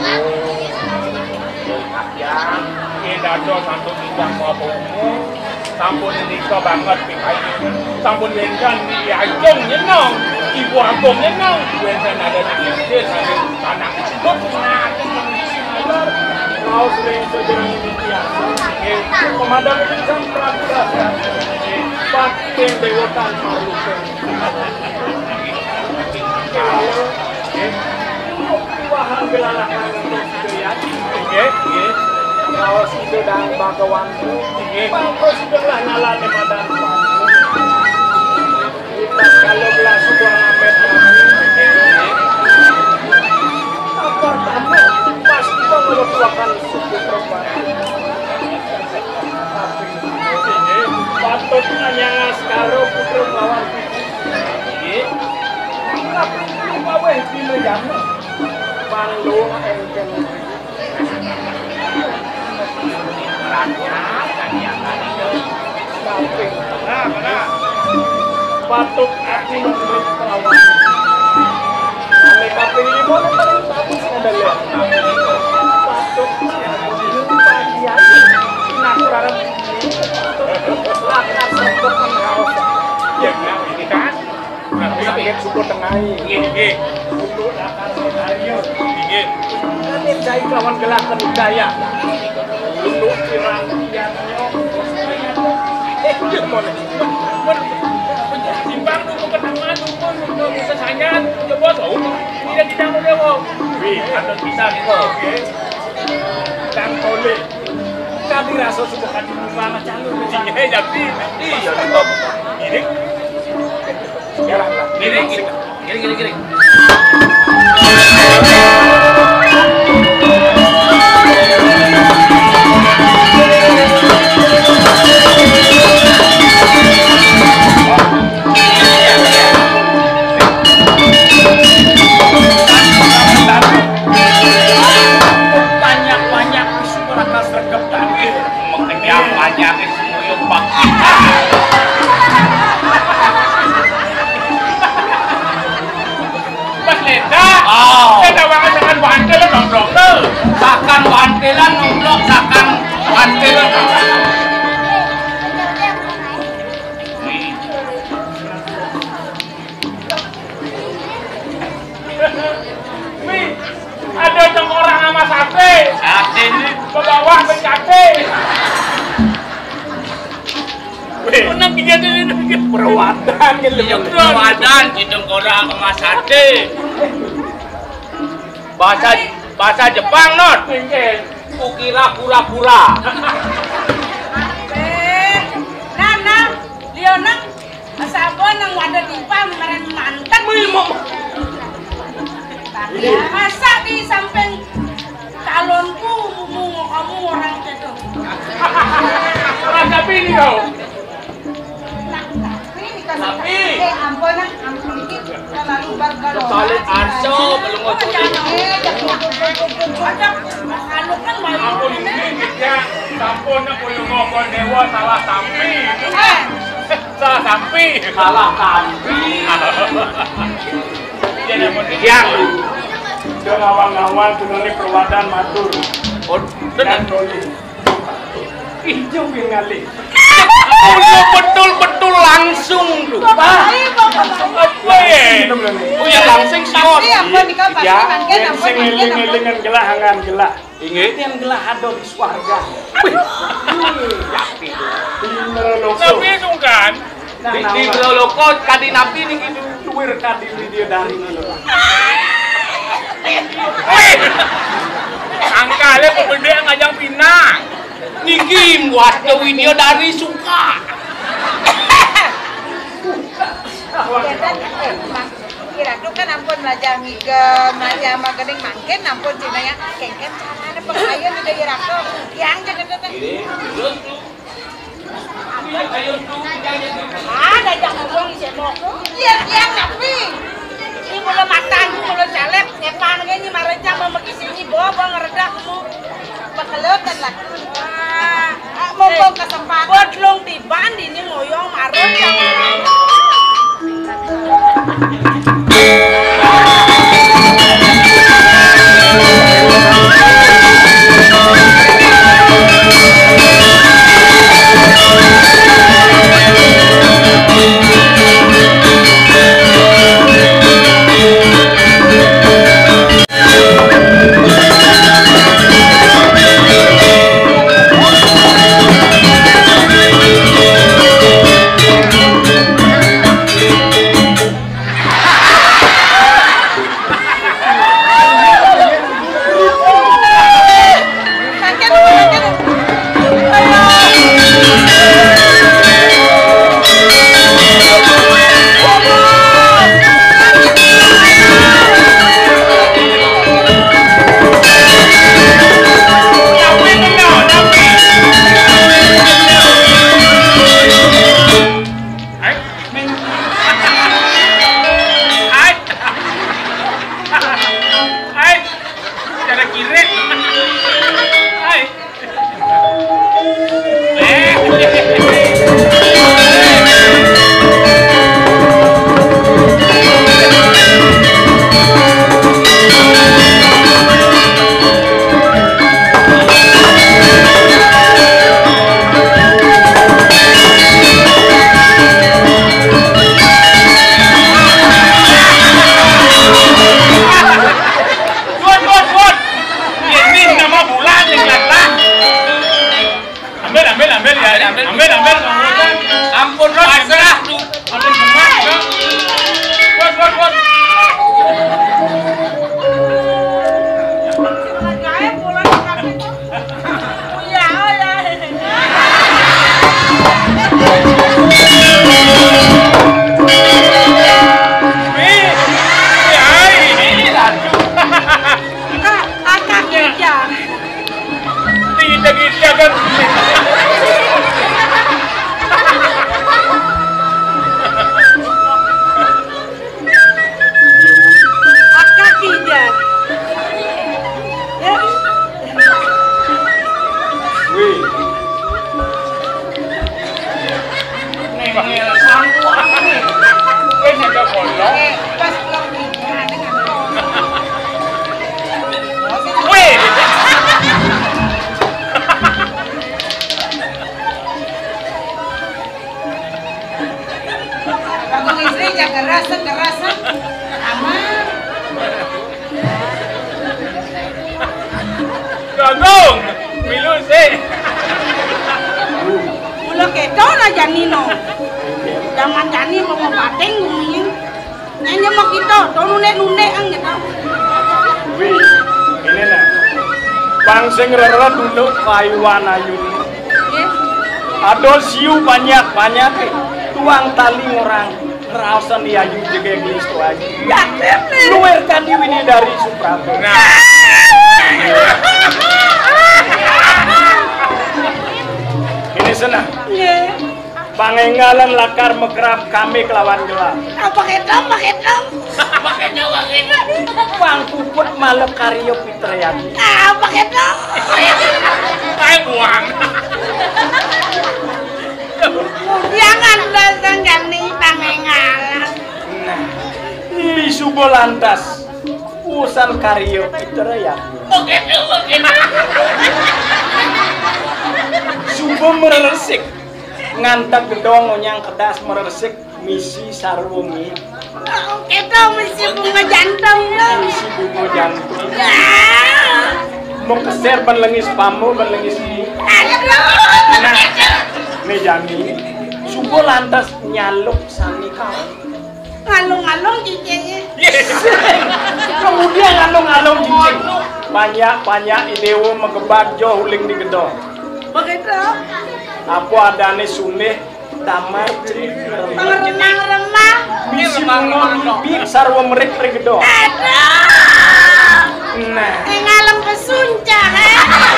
Ya, kita do satu bidang mau sampun nika banget pikayu. Sampun wenten di Ajong nyenong, Ibu Agung nyenong, wenten ada di India sambil anak kok naken mengajar. Kau sering sejarah ini biasa. Pemadam itu sampai berasa. Pakai dewotan malu. Wahang belalakan untuk sekalian. Oke, oke. Kalau sudah dan bagawan itu, bangko sudahlah nyala di madan. Kalau belah sudah ngamet lagi, apa kamu pasti mengeluarkan suku perempuan. Tapi ini patut hanya sekarang putra lawan ini. Tapi apa yang dimenjamu? Pandu engkel. Nah, mana? Patuk aku memberi perawat. Ane kaping lima paling bagus ada lihat. Patuk pagi aja. Nak kurang lakar syukur mengawas. Ya ini kan. Nanti sakit syukur tengahi. Iya. Untuk lakar ayo. Iya. Nanti jai kawan gelakan daya. Untuk pirang kiannya. Eh, boleh. Timbang dulu ketemu dulu bisa sanyat coba tahu tidak tidak mau dewo wih ada bisa gitu oke dan boleh kami rasa suka kan mana calon eh jadi iya top ini jalan lah gini gini gini gini sakan wantelan nomblok sakan wantelan wih ada orang sama sate sate ini bawah bencate wih menang kejadian ini perawatan gitu perawatan hidung orang sama sate bahasa bahasa Jepang not ukira pura-pura eh nana Leonang asabon nang wada tipa meren mantan ya masa di samping calonku ngomong kamu orang itu tapi ini kau tapi eh ampun ampun dikit terlalu bargalo Salit arso belum mau tulis anu kan mau ampun ini ya sampun kudu ngomong dewa salah sampi salah sampi salah sampi jadi mau diang dan awal-awal tunani perwadan matur dan doli hijau bingali betul-betul langsung tuh Pak. Apa ya? Oh ya langsung siot. Ya, sing eling-elingan gelah hangan gelah. Inggih. Yang gelah ada di swarga. Wih. Yakin. Di neraka. Tapi sungkan. Di neraka kadi nabi niki duwir kadi video dari neraka. Wih. Angkale pembede ngajang pinang. Niki buat video dari suka. Kira tuh kan ampun belajar migem, belajar maganing mangken ampun cina ya kengken sana ada pengayon di daerah tuh yang jangan datang. ada jangan ngomong di sini. Lihat yang tapi Ini mulai makan, mulai calep, nyepan ini mareja mau sini bawa ngeredak mu. Bekelutan lah. Wah, mumpung kesempatan. Buat long tiban ini ngoyong marut jangan. Agung. Milu sih. Mula keto lah Janino. Zaman Jani mau bating ngomongin. Nyanyi mau kita, tuh nunek-nunek ang gitu. Wih, ini nah. Bang sing rara dulu kayuan ayun. Ada siu banyak-banyak tuang tali orang rausan di ayu juga gitu aja. Luar kan ini dari Suprapto. Nah. Ini senang. Pangengalan lakar mekerap kami kelawan gelap. Apa ketong, apa ketong? Apa ketong, apa ketong? Bang puput malam karyo Fitrayani. Apa ketong? Ay buang. Jangan datang Jani pangengalan. Nah, di subo lantas usan karyo Fitrayani. Oke, oke. Subo meresik. Ngantak gedong nyang kedas meresik misi sarwungi. Oh, kita misi bunga jantung dong. Misi bunga jantung. Mau keser ban lengis pamu ban lengis ini. Nah, nih Jani, subuh lantas nyaluk sani kau. Ngalung-ngalung cicingnya. Kemudian ngalung-ngalung cicing. Banyak-banyak idewo mengebak jauh huling di gedong. Begitu. Aku ada nih sunih damai remang-remang misi bunga bibir sarwa merik pergedo. Aduh. Nah, ngalem pesunca he.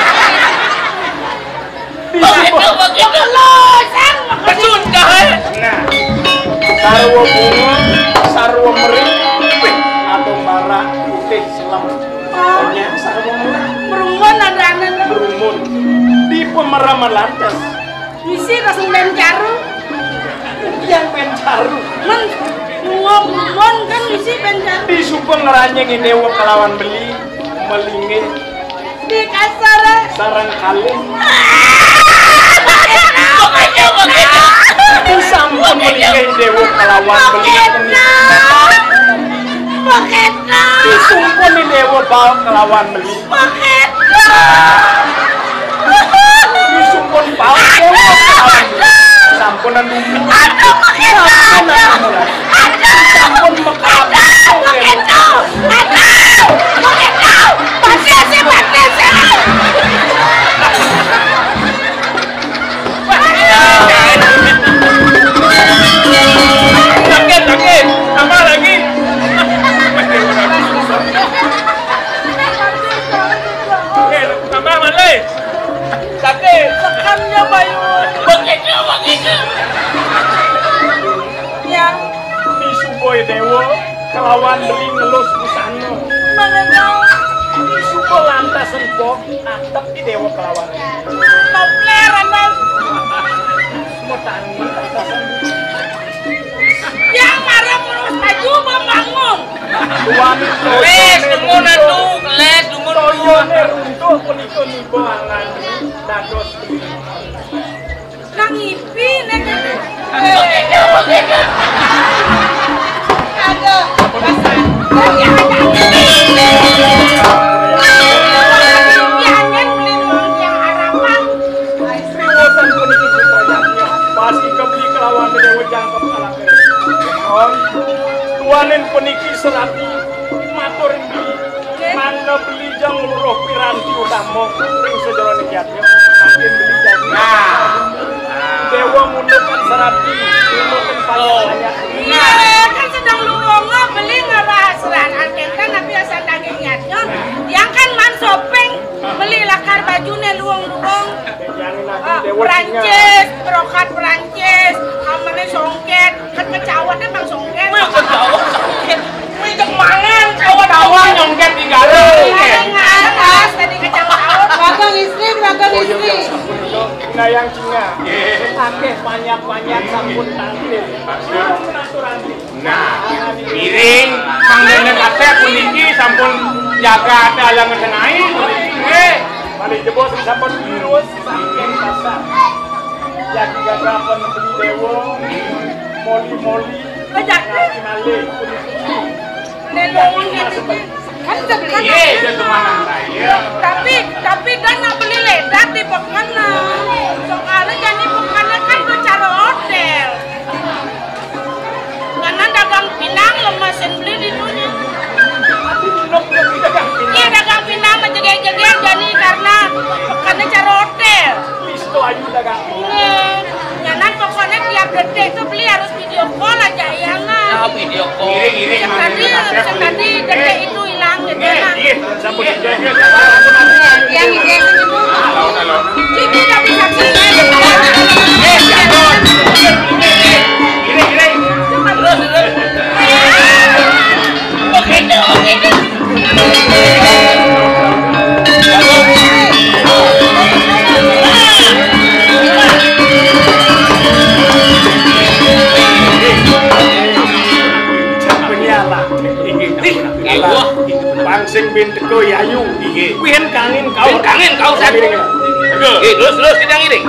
begitu begitu Losan pesunca he. Nah, sarwa bunga sarwa merik atau marah putih selam. Pokoknya sarwa merik berumun ada anak berumun di pemeraman lantas. misi langsung pencaru yang pencaru men ngomong kan misi pencaru di supeng ngeranyeng dewa kelawan beli melingin di kasar sarang kaleng di sampun melingin dewa kelawan beli Paketna di sumpun dewa bawa kelawan beli di sumpun bawa dewa kelawan beli sampunan dulu aduh paketna sampun mekap paketna aduh paketna pasti sih pasti sih sakit sakit sama lagi sama mana sakit sekamnya bayu begitu begitu ya di Suboy Dewa kelawan beli ngelus busano mengenal di Suboy lantas empok atap di Dewa kelawan topler anak semua tangi atasan yang marah terus maju membangun tuan Wes, tunggu natu, keles, tunggu toyone runtuh punika niku angan dados nang ipi nek begitu begitu aduh pasti kebeli kelawan dewe jangkep kalake. On tuanin peniki serati matur beli mana beli jang luruh piranti utama ring sejroning jatnya makin beli jang. Nah, dewa mundukan serati mundukan banyak. iya kan sedang luongo beli ngerahasiran alketan tapi asal dagingnya yang kan man sopeng beli lakar bajunya luong-luong Ah, Perancis, brokat Perancis, amane songket, kan kecawatnya bang songket. Wih, kecawat sakit. Wih, kemangan kawan-kawan nyongket di galeri. Ngaras tadi kecawat. Ragang istri, ragang istri. Nah yang Cina, akeh banyak-banyak sampun tampil. Nah, miring, panggilnya kasep puniki sampun jaga dalang ngenai. Eh, mari jebos sampun virus saking kasar. Jadi gagapan beli dewa, moli-moli, Kejati. ngasih malih. Lelongan gitu. Kan bisa beli. Iya, dia teman saya. Tapi tapi dan nggak beli ledat di pekana. Soalnya jadi pekana kan gue cara hotel. Karena dagang pinang lemasin beli di dunia. Iya dagang pinang menjegel-jegel jadi karena pekana cara hotel. Itu aja dagang. Jangan pokoknya tiap detik tuh beli harus video call aja ya nggak? Nah, video call. Iri-iri yang Tadi tadi detik itu hilang gitu kan? Yang ide itu Jadi nggak bisa sih. Terus, terus. Oke, oke. Pangsing binteko yayu iki. Kuwi kangen kau. Kangen kau sak. Eh, terus terus sidang ini.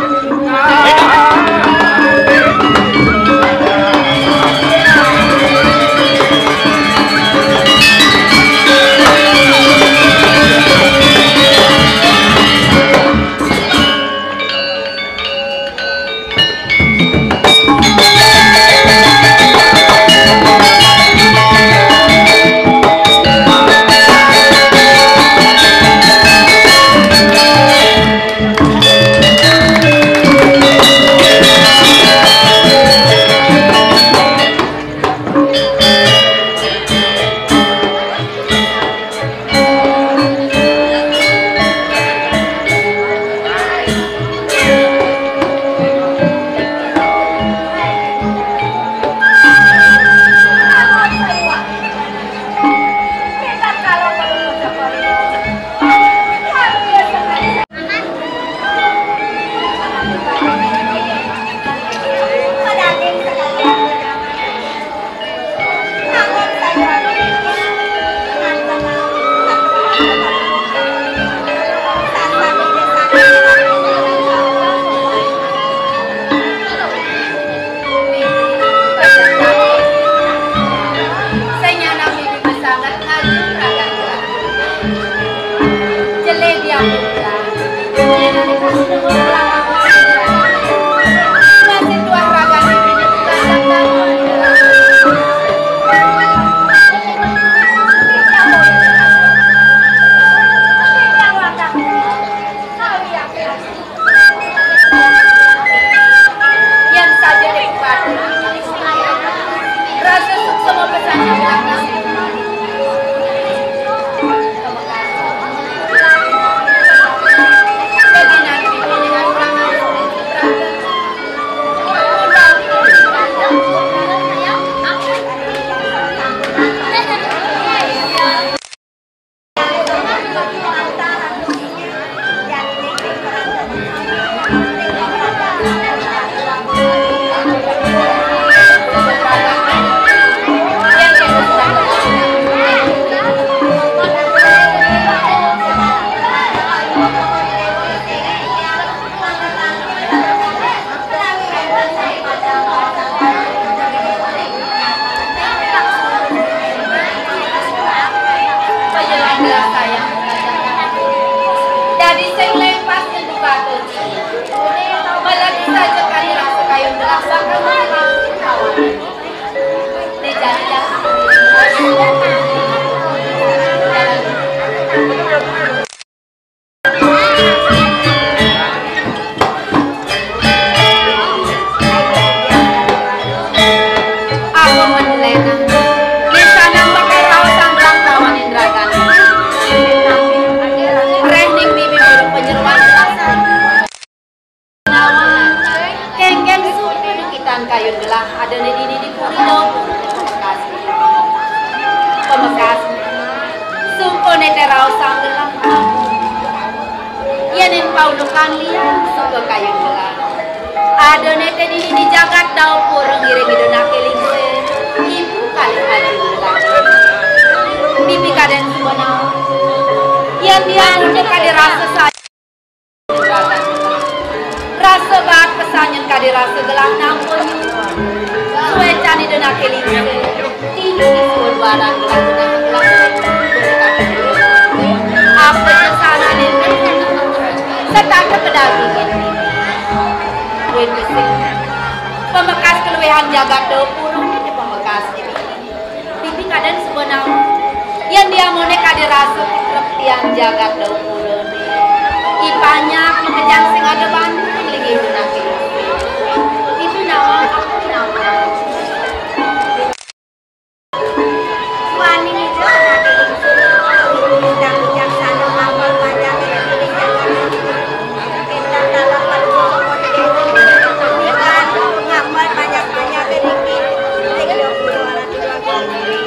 Di tiang jagat dapur ini pembekas ini. Bibi kadang sebenarnya yang dia mau neka dirasa tiang jagat dapur ini. Ipanyak mengejar sing ada Bandung lagi itu nanti. Itu nama aku nama. Wani itu ada di dan bijaksana amal banyak yang dijaga. Kita dalam perjuangan ngamal banyak-banyak sedikit. Tiga puluh orang di luar negeri.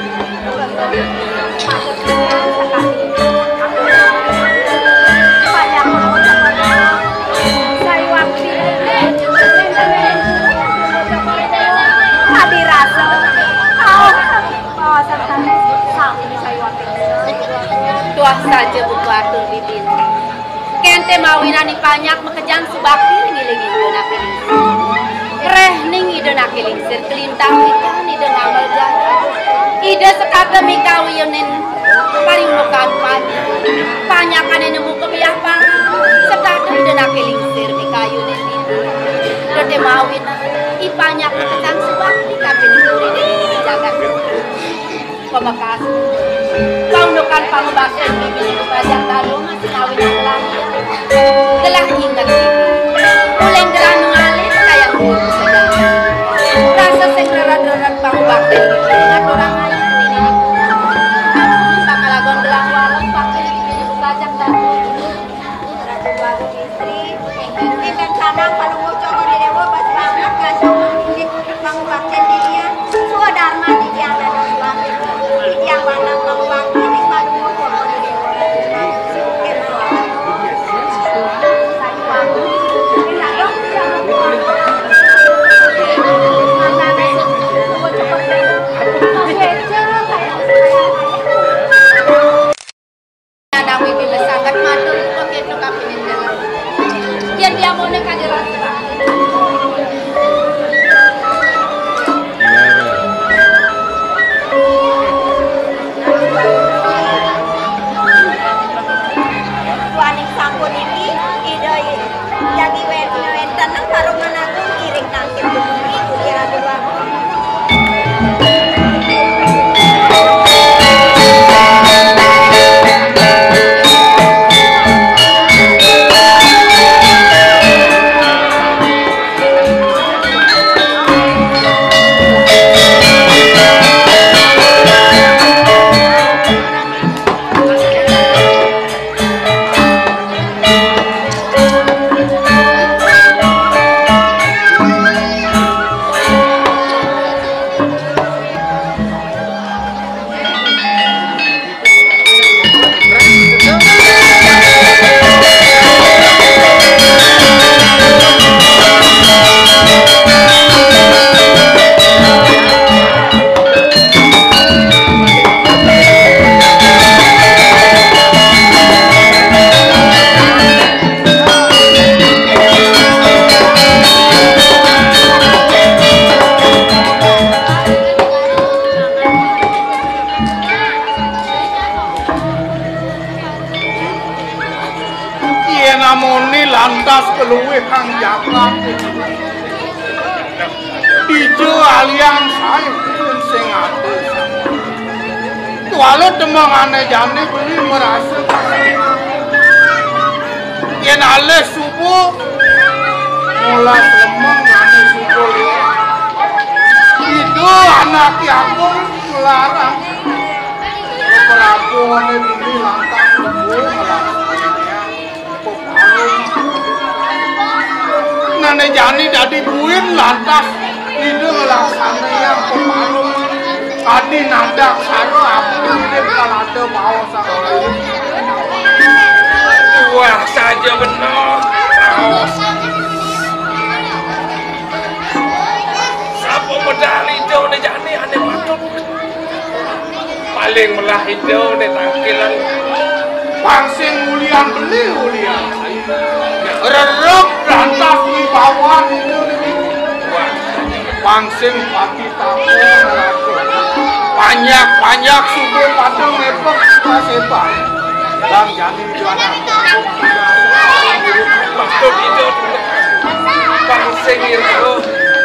Tuah saja buku atur bibit. Kente mawinani banyak mekejang subakti ngiling idon akilingsir. Reh ning idon akilingsir kelintang kita idon amal jaga. Ida sekata mikawionin paling mukaan banyak. Banyak kan nemu kebiah parang. Sekata idon akilingsir mikayunin itu. Dote mawina ipanyak mekejang subakti tapi ninguri ini jaga. Pemakas kaundukan pangbasan bibi bajang talung sinawin ang langit telah ingat bibi uleng gerang ngalih kayang bulu sedang rasa sengrerat-rerat pangbasan bibi ingat orang lain ini pakalagon gelang walang pakai bibi bajang talung ratu baru istri ingin sadang palungu cokor di dewa pas banget kasih mungkin pangbasan dia suwa dharma di tiada doang yang mana pangbasan ini palungu cokor di dewa yang dia mau nak ada rasa. Waning sampun ini ide jadi wen-wen tenang baru menanggung kiring nangkep bumi kira dua. Lantas keluwe kang jagat ijo alian saya sing ate walau temangane jane beli merasa yen ale subuh mulas lemeng ane subuh itu anak aku melarang perabone beli lantas subuh melarang nane jani dadi buin lantas ide ngelaksana yang pemalung kadi nadak saro aku ide kalada bawa sama wah saja benar siapa medali hijau ne jani ane matok paling melah hijau ne tangkilan pangsing ulian beli ulian rerep lantas wibawan itu pangsing pati tapo banyak-banyak suku padang nepek sepak dan jadi jualan maksud itu pangsing itu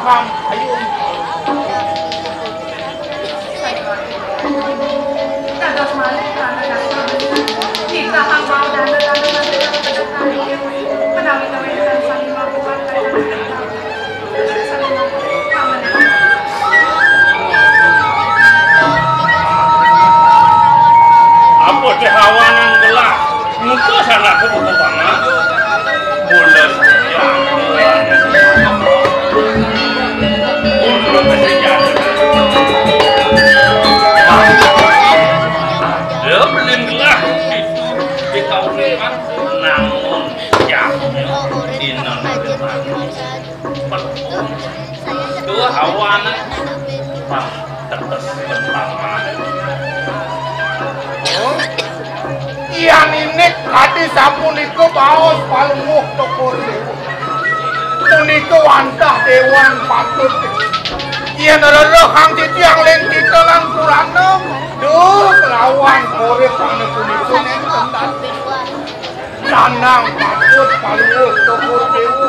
pam ayun. Dados malih karena kita hamba dan dan menawi kawentan saling melakukan apa dehawanan gelap muka sana ke buku banget bulan ya bulan bersejarah dia belum gelap itu di kawasan namun jamnya inon dua hawanan bang terus pertama Iyan ini kadi sampun iku baos palunguh tokor puniko wantah dewan patut iyan rero kang titiang len titelan kurana duh lawan kore pane puniko nenten dati lanang patut palunguh tokor dewa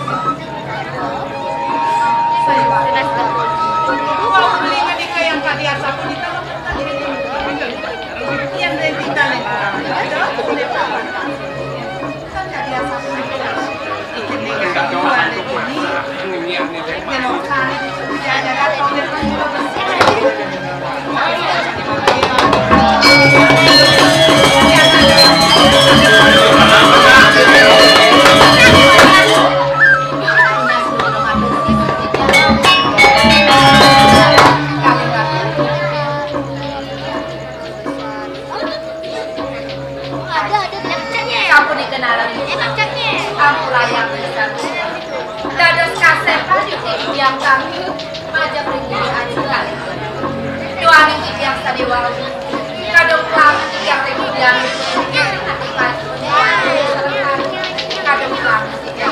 kalau beli menika yang kalian sampun itu yang dari kita nih adalah boleh apa kan kalian sampun itu ini kan dua ini ini yang kan itu ada ada yang kami majak ringgit aja kali doa ringgit yang tadi wangi kadang pulang yang ringgit yang nanti maju kadang pulang yang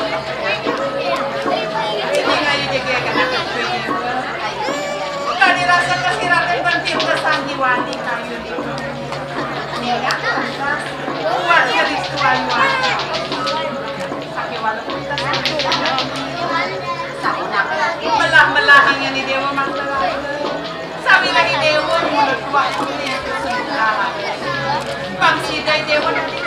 kalau dirasa kesiratan penting kesanjiwani kami ini ya buat jadi tuan wangi pakai walaupun melah-melah yang di dewa masalah sabi lagi dewa mulut waktu yang kesulitan bangsi dari dewa nanti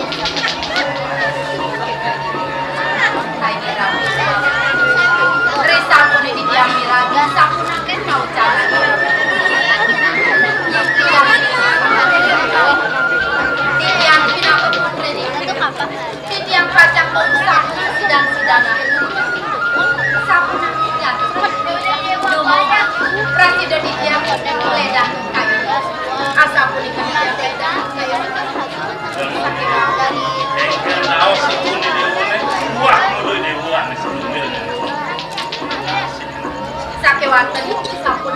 Risa pun di diam miraga sapu naken mau jalan tiang pinaka putri tiang pacak bongsak sidang-sidana sapu Presiden dia ledah kayu asap pun ikan ledah kayu tahu sih ini dia wah mulai dia buat sebelumnya sakit wanten sampun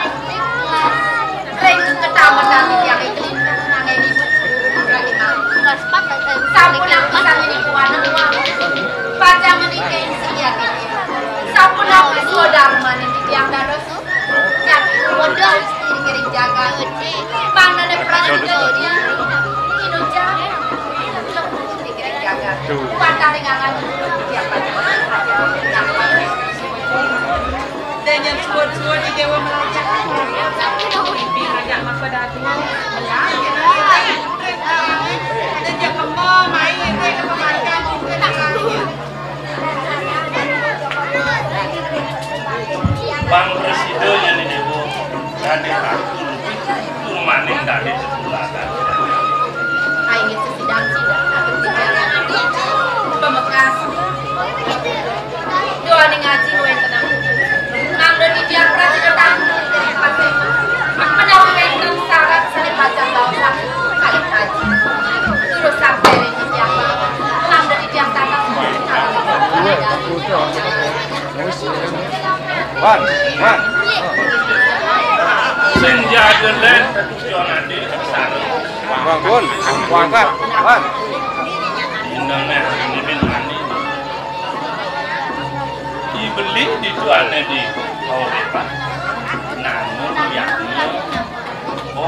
reng ketaman nanti yang itu nangai di lagi mah sampun aku sang ini kuana baca menikah siap sampun aku sodar manin yang dados modal kiri jaga mana ada presiden dia Indonesia kiri jaga pada ringan tiap dan yang suat-suat di Dewa Melajak mimpi ngajak mak pada tua dan dia kemo main mereka pemankan Bang Presiden yang di Dewa tadi aku maning tadi sebelah tadi. Ayo sedang-sedang atau tidak pemekas doa nih ngaji gue tenang nang dari dia presiden dari pasir menawi wenten syarat seni pajak bawah kali haji terus sampai di dia nang dari dia tanah Wan, wan. Senja delen tujuan di sana. Bangun, kuangkat, wan. Indonesia ini binani. Dibeli dijualnya di Kaurepan. Namun yang oh,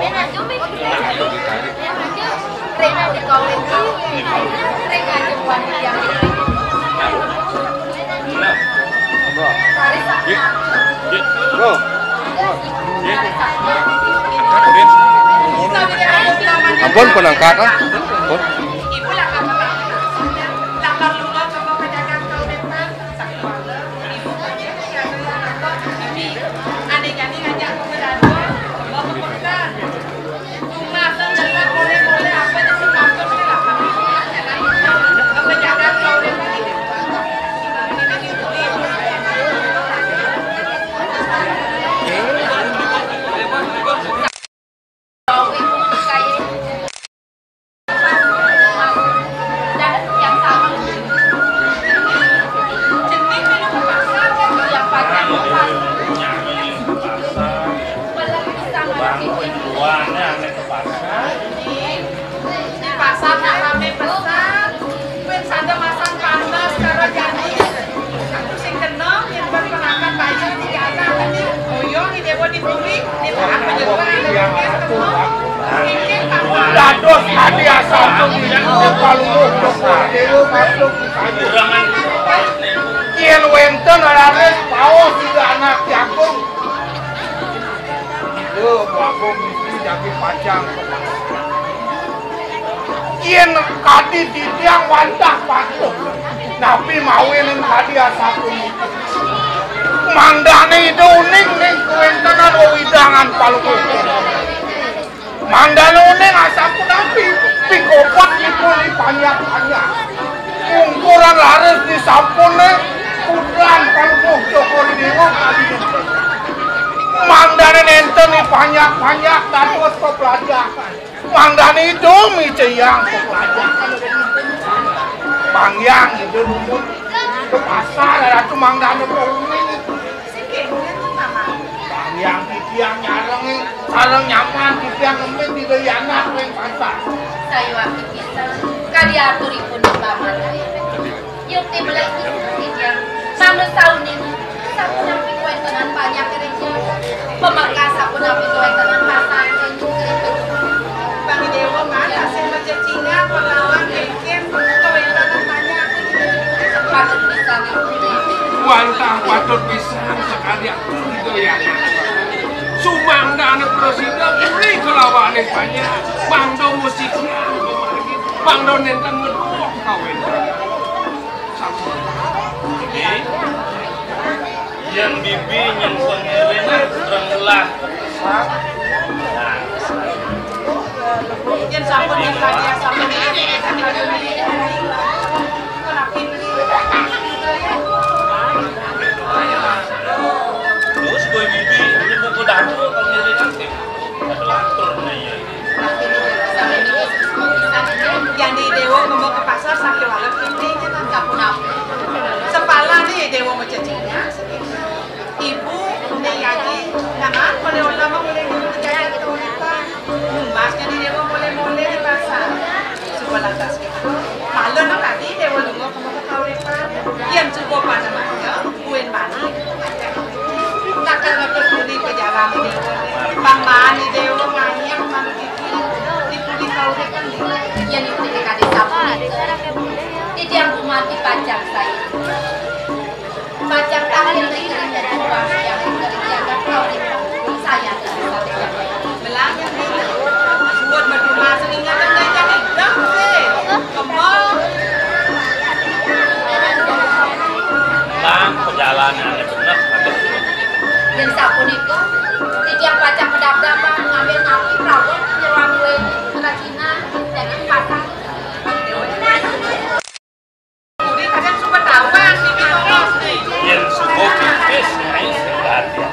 Rena di Kaurepan, Rena di Kaurepan yang nah, Bro. Ampun penangkat ah. Ampun. Dados hadiah satu yang palu Kian wenten aranes paus tiga anak jagung. Yo, babong itu jadi panjang. Kian kadi di tiang wantah patuk. Nabi mawinin hadiah satu. Mandane itu uning ning kuwentenan widangan palu. Mandane uning asapku nabi pikopat dipuli banyak-banyak. Ukuran laris di sampune pudran palu Jokori Dewa kali. Mandane nenten banyak-banyak dados pelajaran. Mandane itu miceyang pelajaran. Pangyang itu rumput ke pasar ada tuh mandane uning. Yang tiang nyareng sareng nyaman tiang ngemet di anak ning pasar. Sayo aki kita kali aturipun paman. Yuk tibelai tiang manut saunin sapuna pikuentenan banyak gereja. Pemakas sapuna pikuentenan pasar Bang Dewa mana sing mencecinga pelawan kengken kuentenan banyak. Patut bisa Wantang patut pisang sekali aku doyangan. Sumangdane presiden uli kelawane banyak. Mangdo musiknya kemarin. Mangdo nenten ngedok kawin. Yang bibi yang pengirin renglah. Yang sampun yang tadi yang sampun ini Terus gue bibi ini buku dadu pengirin aktif. yang di Dewa ngomong ke pasar sampai walau ini kita nggak pun apa. Sepala nih Dewa mau cacingnya. Ibu nih lagi, jangan boleh ulama boleh kayak gitu kita. Masnya di Dewa boleh boleh di pasar. Sebelah tas kita. Malu nak tadi Dewa ngomong ke kau depan. Yang cukup mana mana, kuen mana. Takkan nggak peduli perjalanan di Dewa. Bang Mani Dewa banyak mana kiki. Di kau depan yang itu dikasih sama di tiang rumah di pajak saya pajak tangan yang ringan dari uang yang kerja kau saya belanja buat berdua seningan dan jangan hidup sih kemau Bang perjalanan benar dan sapun itu di tiang pajak pedap-dapan ngambil napi rawat nyerang gue kerajinan dari pasar yang subuh kipis ini segar ya.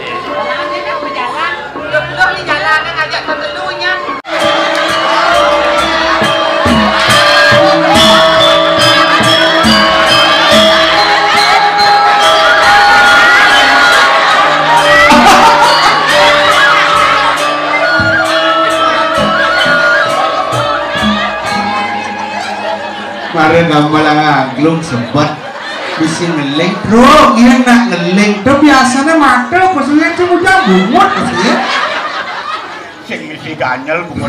Udah di jalan ngajak temelunya. Para gambalang aglong sempat bisa ngeleng bro, iya nak ngeleng tuh biasanya mata maksudnya cuma udah bungut maksudnya Sing misi ganyel bungut.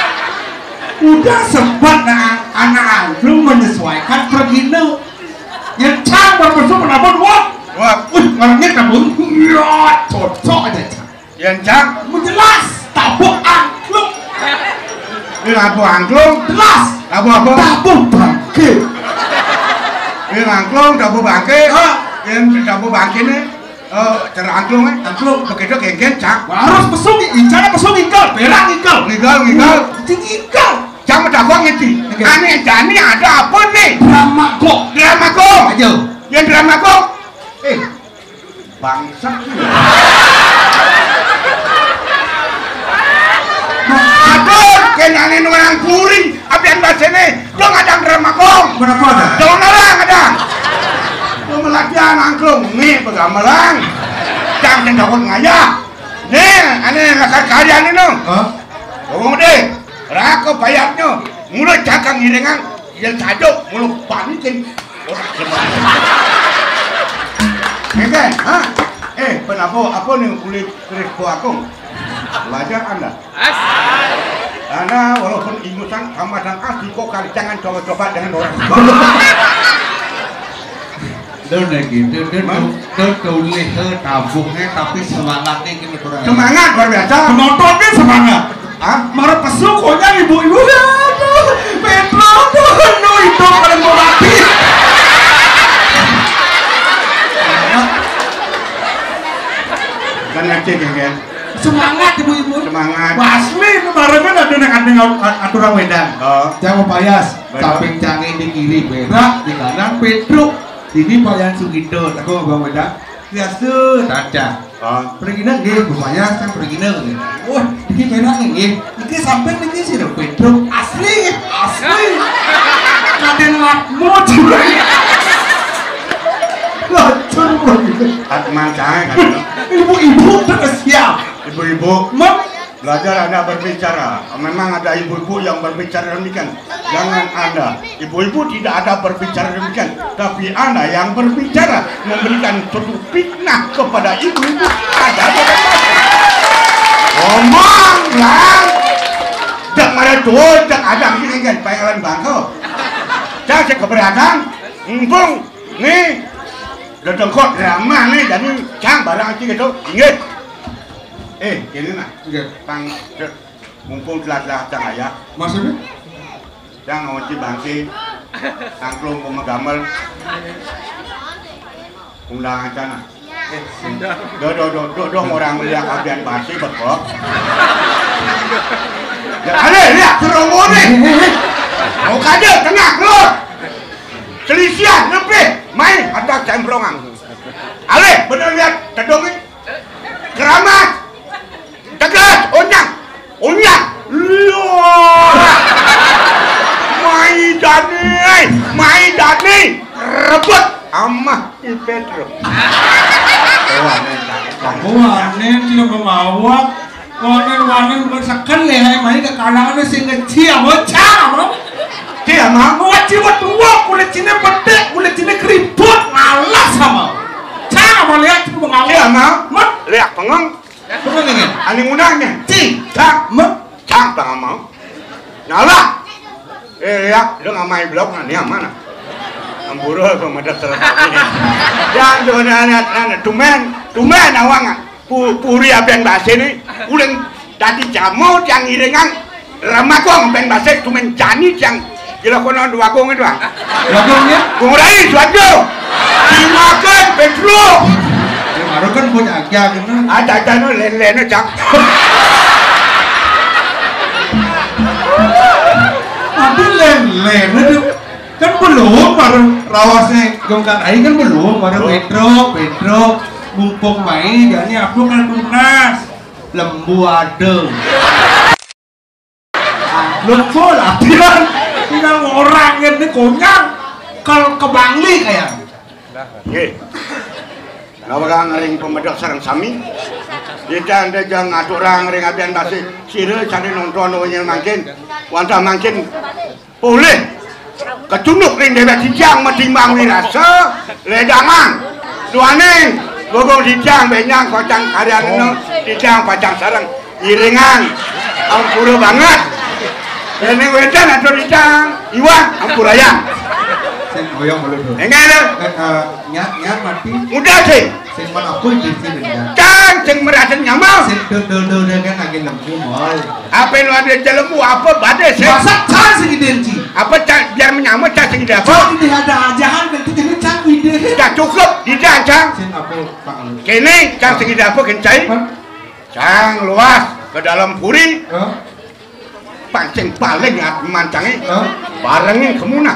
udah sempat nah anak aglong menyesuaikan pergino Yang cang berpesuk menabun wah. Wah, wih, ngarangnya kabun. Ya, cocok aja cang. Yang cang menjelas tabuk angklung. Ini tabuk angklung. Jelas. Tabuk apa? Tabuk bangke. Ini angklung, tabuk bangke. Yang tabuk bangke nih. Oh, cara angklung eh, angklung begitu genggen cak. Harus pesung, incarnya pesung ingkal, berak ingkal, ingkal, ingkal, ingkal. Jangan dakwang itu. Aneh jani ada apa nih? Drama kok, drama kok. Ayo, yang drama kok. Eh, bangsa. Aduh, kenane orang puri, apian basene, dong ada drama kok. Berapa ada? Dong orang ada. Melatihan angklung nih pegamelang jangan dapat ngaya nih aneh ngasar kalian ini ngomong deh rako bayarnya mulut cakang ngiringan yang tajok mulut panikin orang gimana eh ha eh kenapa apa nih kulit kulit kuakung belajar anda anda walaupun ingusan sama dan asli kok kali jangan coba-coba dengan orang Đơn này kì, đơn đơn câu đơn câu lê thơ tabungnya tapi semangatnya gini kurang. Semangat luar biasa. Penontonnya semangat. Ah, marah pesukonya ibu-ibu ya. Petro tuh, no itu kalian mau mati. Kan ngecek kan? Semangat ibu-ibu. Semangat. Asli kemarin kan ada yang ada aturan wedang. Oh. Jangan payas. Samping canggih di kiri berak, di kanan Petro. Ini Payan Sugindo, aku mau bawa wedang. Biasa, taca. Oh. Pergi nang gih, bupaya saya pergi nang gih. Wah, ini berak gih. Ini sampai ini sih dong Petro. Asli, asli. Kaden lakmo juga. Lacur banget. Atman cahaya kan? Ibu-ibu terus siap. Ibu-ibu. Mak. Belajar Anda berbicara. Memang ada ibu-ibu yang berbicara demikian. Jangan Anda. Ibu-ibu tidak ada berbicara demikian. Tapi Anda yang berbicara memberikan suatu fitnah kepada ibu-ibu. Ada ngomong lah. Jangan ada tuh, jangan ada ini kan pengelan bangko. Jangan saya keberatan. Mumpung nih, datang kok drama nih jadi jangan barang aja gitu. Ingat. Eh, ini nak, tang mumpung telah-telah tang ayah. Maksudnya? Tang ngonci bangsi, angklung pemegamel, undangan sana. Eh, do do do do do orang melihat abian bangsi betul. Ale, lihat serombongan nih. Mau kaje tengah keluar. Selisian lebih, main ada cembrongan. Ale, bener lihat tedongin, keramat. Tegas, onyang, onyang, lihat, mai dani, mai dani, rebut, amah di Petro. Wanen tidak memawak, wanen wanen bersakan lehai mai ke kalangan sing kecil, bocah, bro. Dia mah, wajib tua, kulit cina pedek, kulit cina keriput, malas sama. Cah, mau lihat cukup mengawak. Dia mah, lihat pengong. Betul dengan ani undangnya cing tak me cang tak mau nyala eh ya lu ngamai blok nanti yang mana amburu aku medat selesai yang tuh anak anak tumen tumen awang pu puri aben bahasa ini ulang tadi jamu yang iringan lama kong aben bahasa tumen jani yang gila kono dua kong itu ah dua kongnya kong rai suatu dimakan Petro. Baru kan punya agak gitu. Ada ada no len-len cak. Tapi len-len itu kan belum baru rawasnya gongkan air kan belum baru Petro Petro mumpung main jadi aku kan tunas lembu ada. Lembu latihan tinggal orang ini konyang kalau ke Bangli kayak. Oke. Nawang ngering pemedok sarang sami. Kita anda jangan ngatur orang ngering abian basi. Sire cari nonton yang makin. Wanta makin boleh. Kecunduk ring dewek dijang metimbang wirasa. Ledangan. Duaning. Gogong dijang benyang kocang karyan no. Dijang pacang sarang. Iringan. Ampura banget. Ini wedan atau dijang. Iwan ampurayang. Sing oyong boleh tuh. Enggak ada. Nyak nyak mati. Udah sih. Sing mana aku di sini dah. Cang sing merasa nyamal. Sing do do do kan lagi lembu mal. Apa lu ada lembu apa badai sih? Masa cang sing identik. Apa cang biar menyamar cang sing dah. Cang ini ada ajahan nanti jadi cang ide. Dah cukup di cang cang. Sing apa Pak? Kini cang sing dah apa kencai? Cang luas ke dalam puri. Pancing paling at mancangi. Barengin kemuna.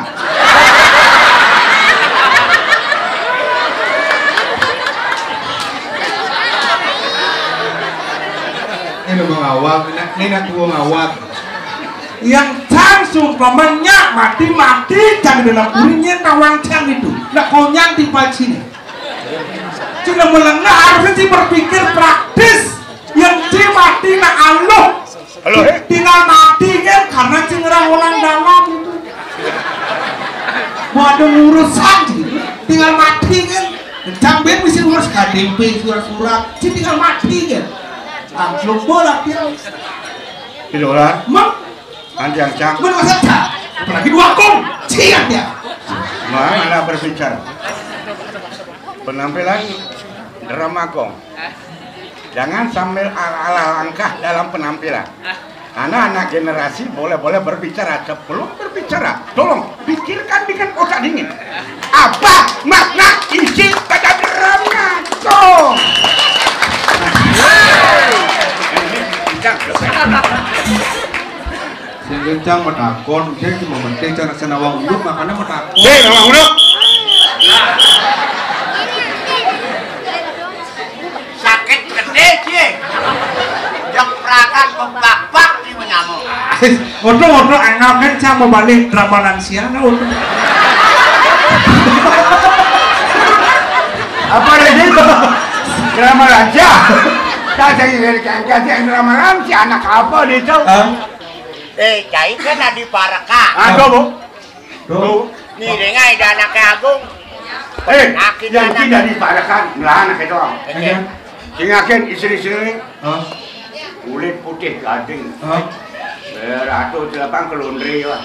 Ini lu ngawak, ini nak gua ngawak. Yang cang sumpamanya mati-mati cang dalam kurinya tawang cang itu. Nak konyang di sini. Cina melengah harusnya sih berpikir praktis. Yang cing mati nak aluh. Halo, tinggal mati kan karena cing orang dalam itu. Mau ada urusan sih, tinggal mati kan. Cang ben mesti urus K D P surat-surat, cing tinggal mati kan. Langsung bola dia. Idola. Mak, Anjang cang. mana saja. Apalagi dua kong, cian dia. Mana berbicara. Penampilan drama kong. Jangan sambil ala-ala langkah dalam penampilan. Anak-anak generasi boleh-boleh berbicara sebelum berbicara. Tolong pikirkan dengan otak dingin. Apa makna isi pada drama kong? Sing kencang metakon, dia cuma penting cara senawang uduk makanya metakon. Hei, nawang uduk. Sakit gede sih. Yang perakan kebak-bak di menyamuk. Ngobrol-ngobrol enak kan saya mau balik drama lansia nah udah. Apa lagi itu? Drama lansia. Saya jadi kasih drama lansia anak apa itu? Eh, cai kan ada paraka. Ada bu. Tuh. Nih dengai ada anak agung. Eh, yang tidak dipadakan lah anak itu. Iya. Singakan istri-istri Hah? kulit putih gading. Hah? Beratus delapan ke laundry lah.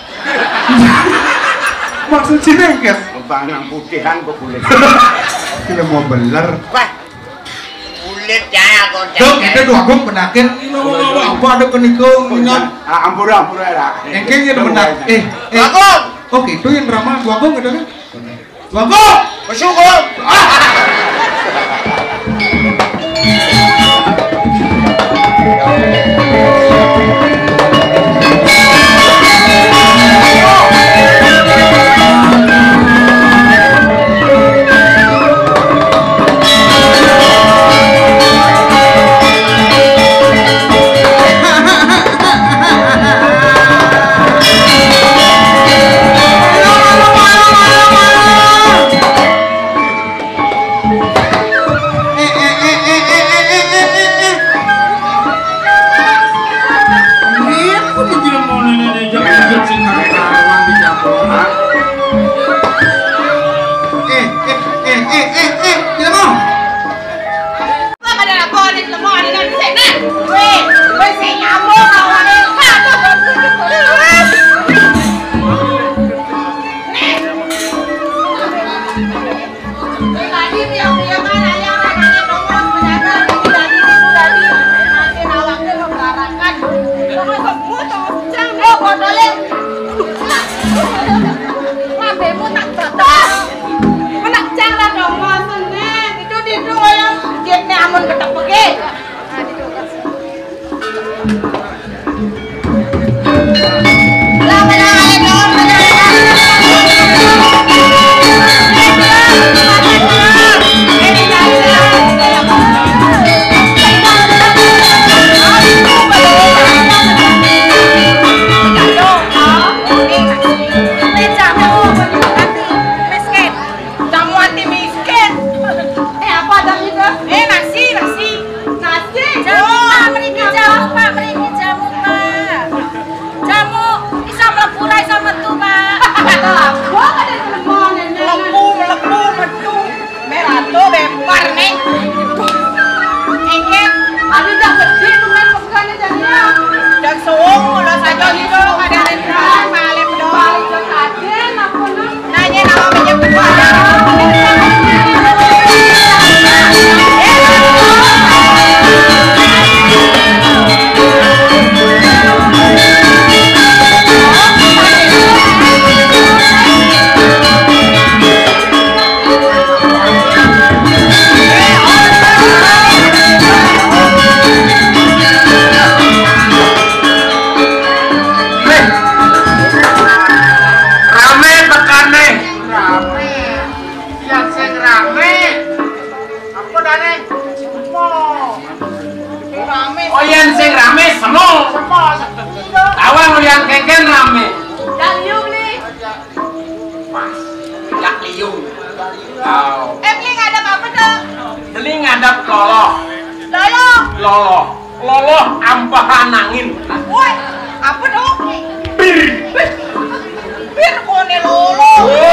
Maksud sini kan? Bangang putihan ke kulit. Kita mau beler. Wah, kulit ya agung. Tuh, kita dua gong penakin. Apa ada kenikung ingat? Ah, ampura ampura lah. Engkeng yang menak. Eh, eh. Agung. Oke, itu yang drama dua gong ada kan? Dua gong. Bersyukur. kengken rame. Dan liu beli. Pas. Gak liu. Oh. Eh beli ngadap apa tuh? Beli ngadap lolo. Lolo. Lolo. Lolo ampahan angin. Woi, apa tuh? Bir. Bir kone lolo.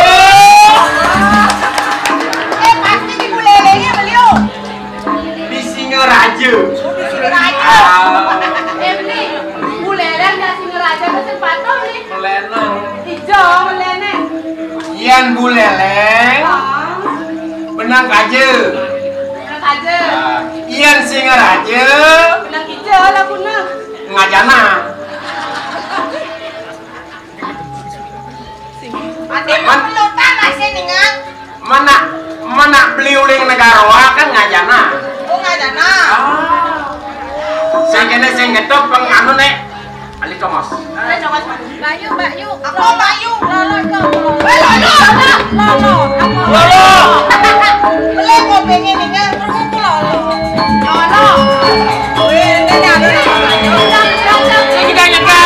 Eh pasti di bulelengnya beliau. Di Singaraja. Singaraja. Eh beli. Buleleng dan Singaraja itu sepatu beli. Melene. Hijau melene. Ian buleleng. Benang kaje. Benang kaje. Ian Singaraja. Benang hijau lah guna. Ngajana. Ade mau pelutan nasi dengan. Mana mana beli uling negara kan ngajana. Oh ngajana. Saya kena saya ngetok penganu nek. Ali Thomas. Bayu, Bayu. Apa Bayu? Lolo itu. Lolo. Lolo. Lolo. Beli kok pengen dengan terus lolo. Lolo. Wih, ini ada. Kita nyangka.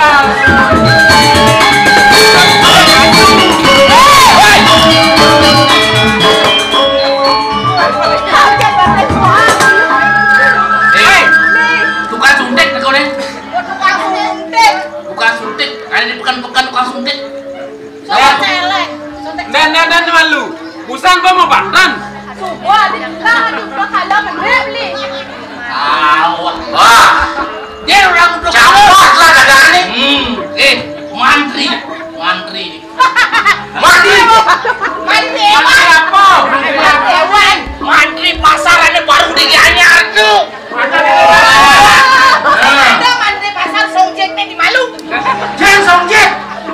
Eh, tukang suntik kau nih. Tukang suntik. Bukan suntik, ini bukan bukan tukang suntik. Suntik celek. Dan dan dan malu. Busan apa mau bantan? Wah, di belakang di belakang kalau menek beli. Awak. Wah. Dia orang udah campur lah dagang ini. Hmm. Eh, mantri, mantri. Mantri. Mantri. Mantri apa? Mantri hewan. Mantri pasarannya baru diganyar tuh. Ada mantri pasar songjek nih di Malu. Jangan songjek.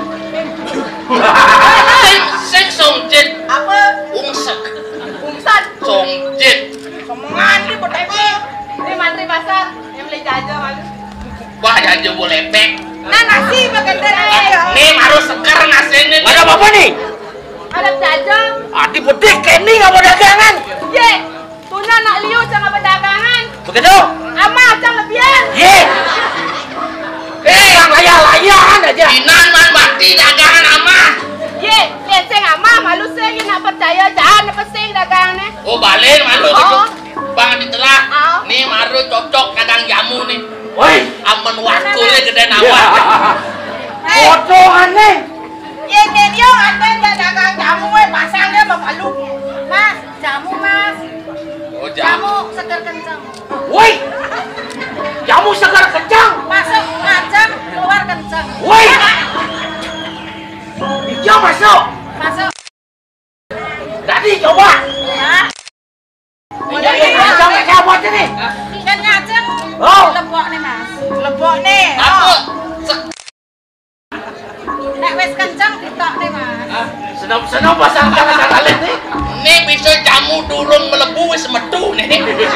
Sing sing songjek. Apa? Ungsek. Umsan. Songjek. Omongan di botol. Ini mantri pasar yang beli jajan malu. Wah, jajan boleh pek. Nah nasi bagian dari ya. Nih harus seger nasi ini. Ada apa nih? Ada jajan. Adi putih kini nggak mau dagangan. Ye, tuna nak liu jangan berdagangan. Begitu? Ama cang lebihan. Ye. Eh, yang layak-layakan aja. Inan man mati dagangan ama. Ye, lihat sing ama malu sing nak percaya jangan pesing dagangannya. Oh, balik malu Oh. gitu. Bang ditelah. Oh. Nih maru cocok kadang jamu nih. Woi, aman waktu le gede nawa. Foto aneh. Ye dia ada yang dagang jamu we pasangnya bapak lu. Mas, jamu mas. Oh, Jamu segar kencang. Woi. Jamu segar kencang. Masuk ngajak, keluar kencang. Woi. Iya masuk. Masuk. Tadi coba. Nah. Iya, iya, coba coba ini. Kan ngajak. Oh. Lebok nih mas. Lebok nih. Aku. Nek wes kencang ditok nih mas. Senop-senop pasang tangan kalian nih. Ini bisa jamu durung melebu wis metu nih.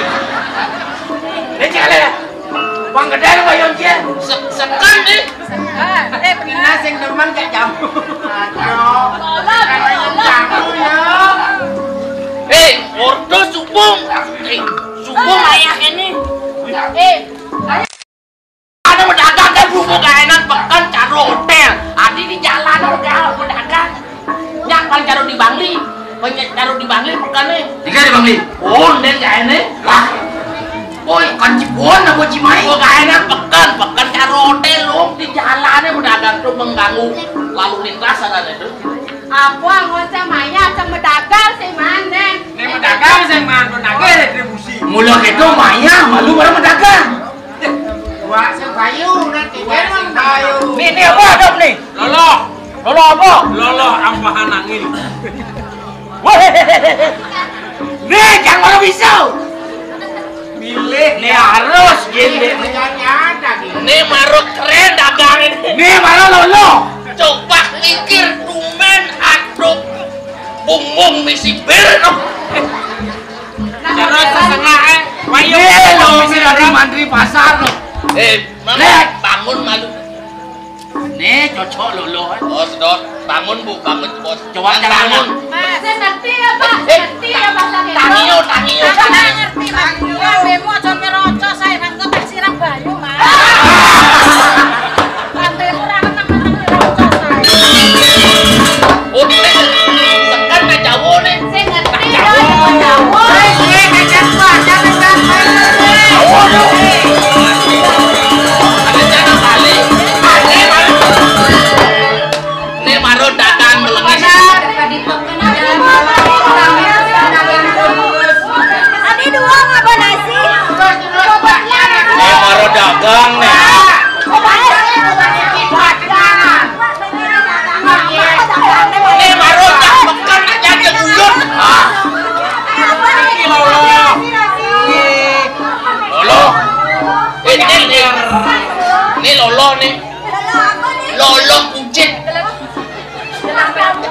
Ini kalian. Bang gede apa yang dia? Sekan nih. Eh benar sing demen kayak jamu. Aduh. Jamu ya. Eh, ordo subung. Eh, subung ayah ini. Eh, ada pedagang kan bubuk kainan pekan caro hotel. Adi di jalan udah pedagang. Nyak paling caro di Bangli. Banyak caro di Bangli bukan nih. Tiga di Bangli. Oh, dan kayak ini. Lah. Boy, kan Cibon apa Cimahi? Oh, kainan pekan, pekan caro hotel loh di jalannya pedagang tuh mengganggu lalu lintas ada itu. apa ngoceh maya cang berdagang sih mana? Ini pedagang sih man, pedagang retribusi. Mula itu Maya malu baru pedagang. Wah, sing bayu nanti sing bayu. Nih, nih apa dong nih? Lolo. Lolo apa? Lolo ampahan angin. Woi. Nih, jangan baru bisa. Milih. Nih harus gini. Nih maruk keren dagang ini. Nih malu Lolo. Coba mikir tumen aduk bumbung misi bir. Cara setengah eh. Wayo. Lo dari mantri pasar lo. Eh, mana bangun malu. Nih cocok Lolo. Oh, sedot. Bangun Bu, bangun bos. Coba bangun. Mas, ngerti ya Pak? Ngerti ya Pak? Tangiyo, tangiyo. Ngerti Mas. Bemo aja ngeroco saya nang tak siram banyu Mas. Lantai ora nang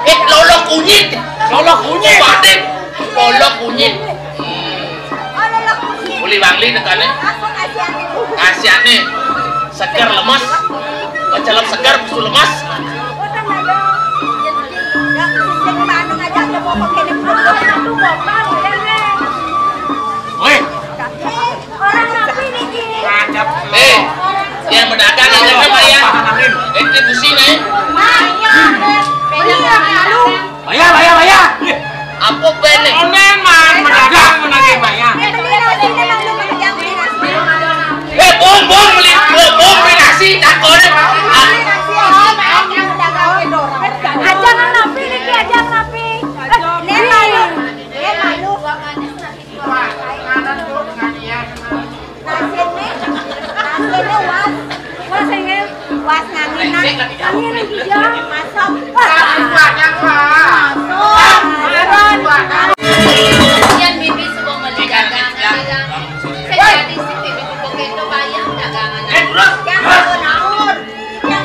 Eh, lolo kunyit. Lolo kunyit. Batin. Lolo kunyit. Uli bangli tekane. Asiane. Segar lemas. Bacalam segar bisu lemas. Woi. Orang napi nih. Eh, yang berdagang aja sama ya. Ente pusing eh. Bayar, bayar, bayar. Apa bener? Onen man berdagang menagih bayar. Eh, bom bom beli bom bom beli nasi takone. Ajang napi nih, ajang napi. Nih malu. Nih malu. Was ingin was nganginan angin hijau masuk banyak pak masuk yan bibi subuh melihatkan saya di sini bibi begitu bayang dagangan yang tahun-tahun yang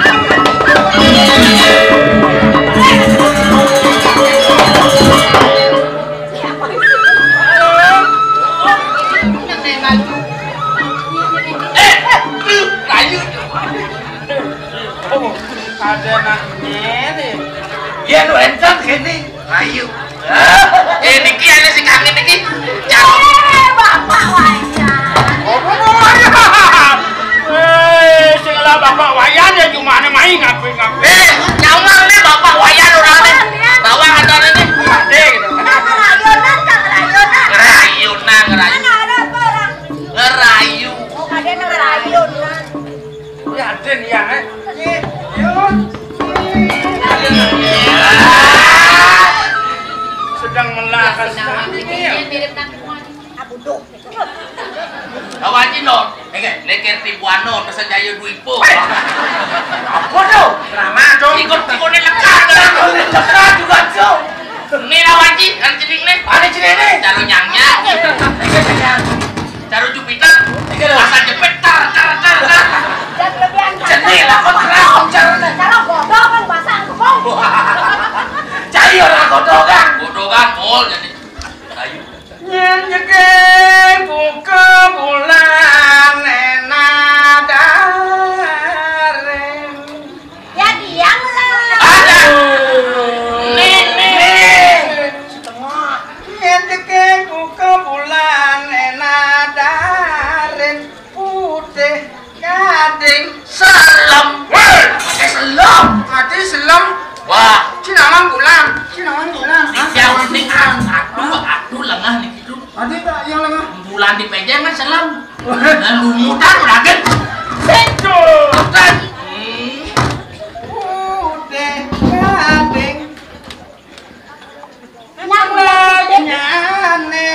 ada naknya deh. Ya nu encang gini. Ayo. Eh niki ana sing kangen niki. Eh bapak wayan. Oh wayan. Eh sing lah bapak wayan ya gimana main ngapain-ngapain. Eh nyawang nih bapak wayan orang nih. Bawa ada nih. Ade gitu. Ngerayonan kan ngerayonan. Ngerayunan ngerayu. Mana ada orang. Ngerayu. Oh ada ngerayun. Ya den ya eh. Sedang melakas Kawaji no, ege, leker tibuan no, pesan jaya duipo. Apa tuh? Drama dong. Ikut ikutnya lekar, lekar juga tuh. Nih kawaji, kan ceding nih. Ada ceding nih. Caro nyangnya. Caro Jupiter. Asal jepit tar tar tar tar. Ceding lah kau terang caro. Caro bodoh kan bahasa angkepong. Cari orang godogan. Godogan mall jadi. Ayo. Nyenjeke buka bulan enadaren. Ya diam lah. Ada. Nih nih. Setengah. Nyenjeke buka bulan enadaren putih gading selam. Ada selam. Ada selam. Wah, cinaman bulan, cinaman bulan. Yang penting aduh, aduh lengah nih gitu. Ada tak yang lengah? Bulan di pejeng kan selam. Lalu mutar lagi. Betul. Betul. Udah gading. Namanya ne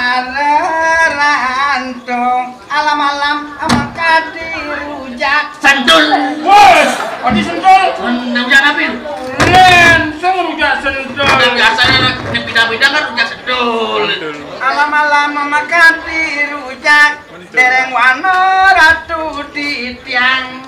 mararantong. Alam-alam amak kadi rujak. Sentul. Woi, kadi sentul. Rujak apa? Langsung rujak sentul. Biasanya di bidang-bidang kan rujak sentul. Alam-alam makan di rujak, dereng wano ratu di tiang.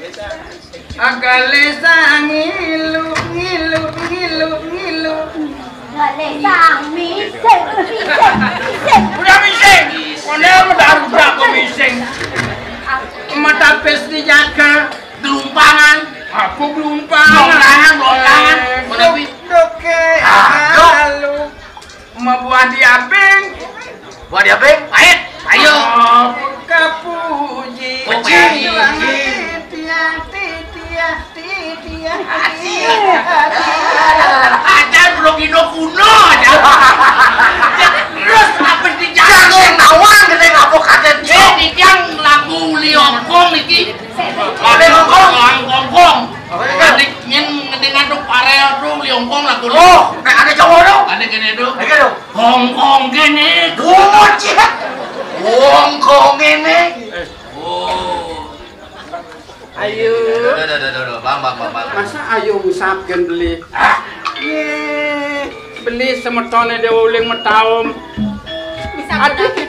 Agalesa ngilu ngilu ngilu ngilu. Galesang miseng miseng miseng. Udah miseng. Mana udah rujak kok miseng. Mata pes dijaga gelumpangan. Aku gelumpangan. Gelumpangan, gelumpangan. Mana bi? Oke. Lalu mau buah diaping. Buah diaping? Pahit. Ayo. Kapuji. Puji. Titia, titia, titia. Aja belum gino kuno aja. Terus apa dijaga? Jangan nawang gede ngapok kaget. Eh, diang lagu liongkong iki. Ada ngongkong, ngongkong. Adik nyen ngedengan tuh parel tuh liongkong lagu. Oh, ada cowok tuh. Ada gini tuh. Ada tuh. Hongkong gini. Bocah. Hongkong ini. Oh. Ayo. Duh, duh, duh, duh, bang, bang, bang. Masa ayo usapkan beli? Ah. Ye, beli semetone dewa uling metaum. Adik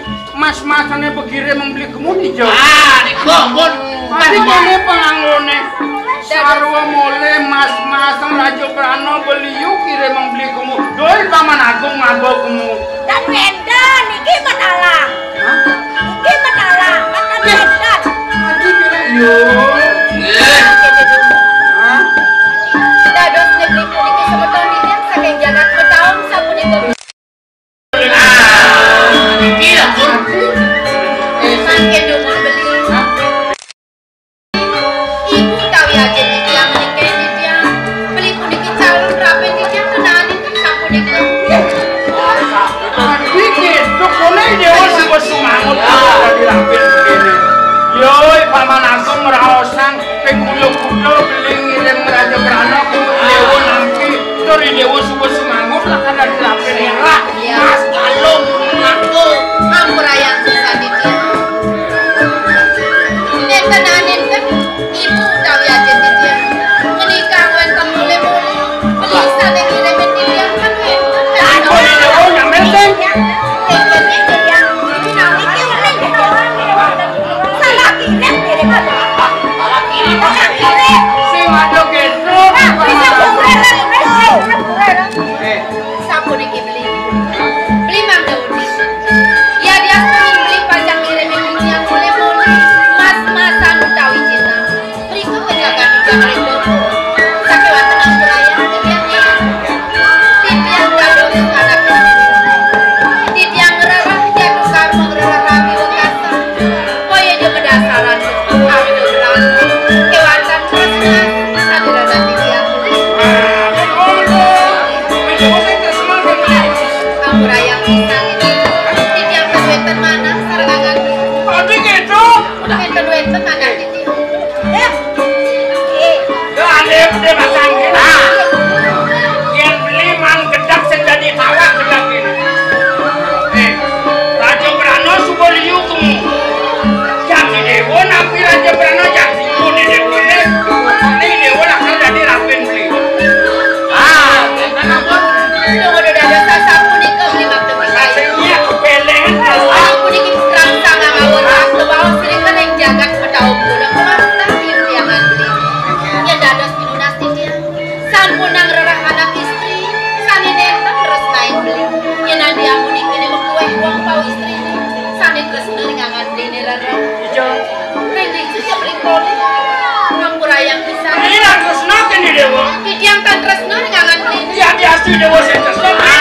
mas-masane begire membeli kemudi jauh. Ah, di kombon. Adik ini penganggone. sarwa mulai mas-mas Raja Prano beliu kirim membeli kamu doi paman agung ngago kamu dan Medan iki menalang iki menalang makan Medan adi kira yo dados beli puniki semeton iki saking jagat petahun sapunika iki ya pun eh mangke dumur beli ibu tahu ya jadi yang menikah ini dia beli puniki calon rapi dia kenanin sapunika itu boleh dewa sebuah semangut ada di lampir begini yoi paman agung meraosan pengkulo-kulo beli ngirim Raja Prano ke dewa nanti dari dewa sebuah semangut lah ada di lampir era mas kalung aku Hampurayang bisa di dia ini kenanin kan ibu tahu ya jadi dia menikah wenten mulai-mulai beli sana kirimin dia kan aku di dewa yang menteng sing ada gitu sapuniki beli beli mang daudi ya dia pengen beli pajak kirimin yang mulai-mulai mas-masan utawi cinta berikut penjagaan di jangan itu sakiwatan Hampurayang titiang titiang gadong anak titiang ngerarah jatuh karma ngerarah rabi wakasa koye dia medasaran kami doberan kewatan tresna sadirada titiang Hampurayang bisa titiang keduetan mana sarangan tadi gitu keduetan mana titiang eh ya ada udah pasang kita yang beli mang gedak sendiri tawa gedak ini eh Raja Prano suka liu kamu jadi dewa nabi Raja Prano jadi ini dewa ini dewa lah kan jadi rapin beli ah karena pun tunggu udah ada sasapunika beli mak demi kayu rasanya kepelengan aku dikit kerangsa ngawur aku bawa sering kan yang jagat petau bulan kemana yang tiangan beli yang dados pinunas dia sampunang rerah anak istri sani nentang terus naik beli yang nanti aku dikini mengkueh uang pau istri sani terus neringangan dini rerah hijau rendi sudah beli polis Hampurayang bisa ini lah terus naken di dewa didiang kan terus neringangan dini ya di asli dewa saya terus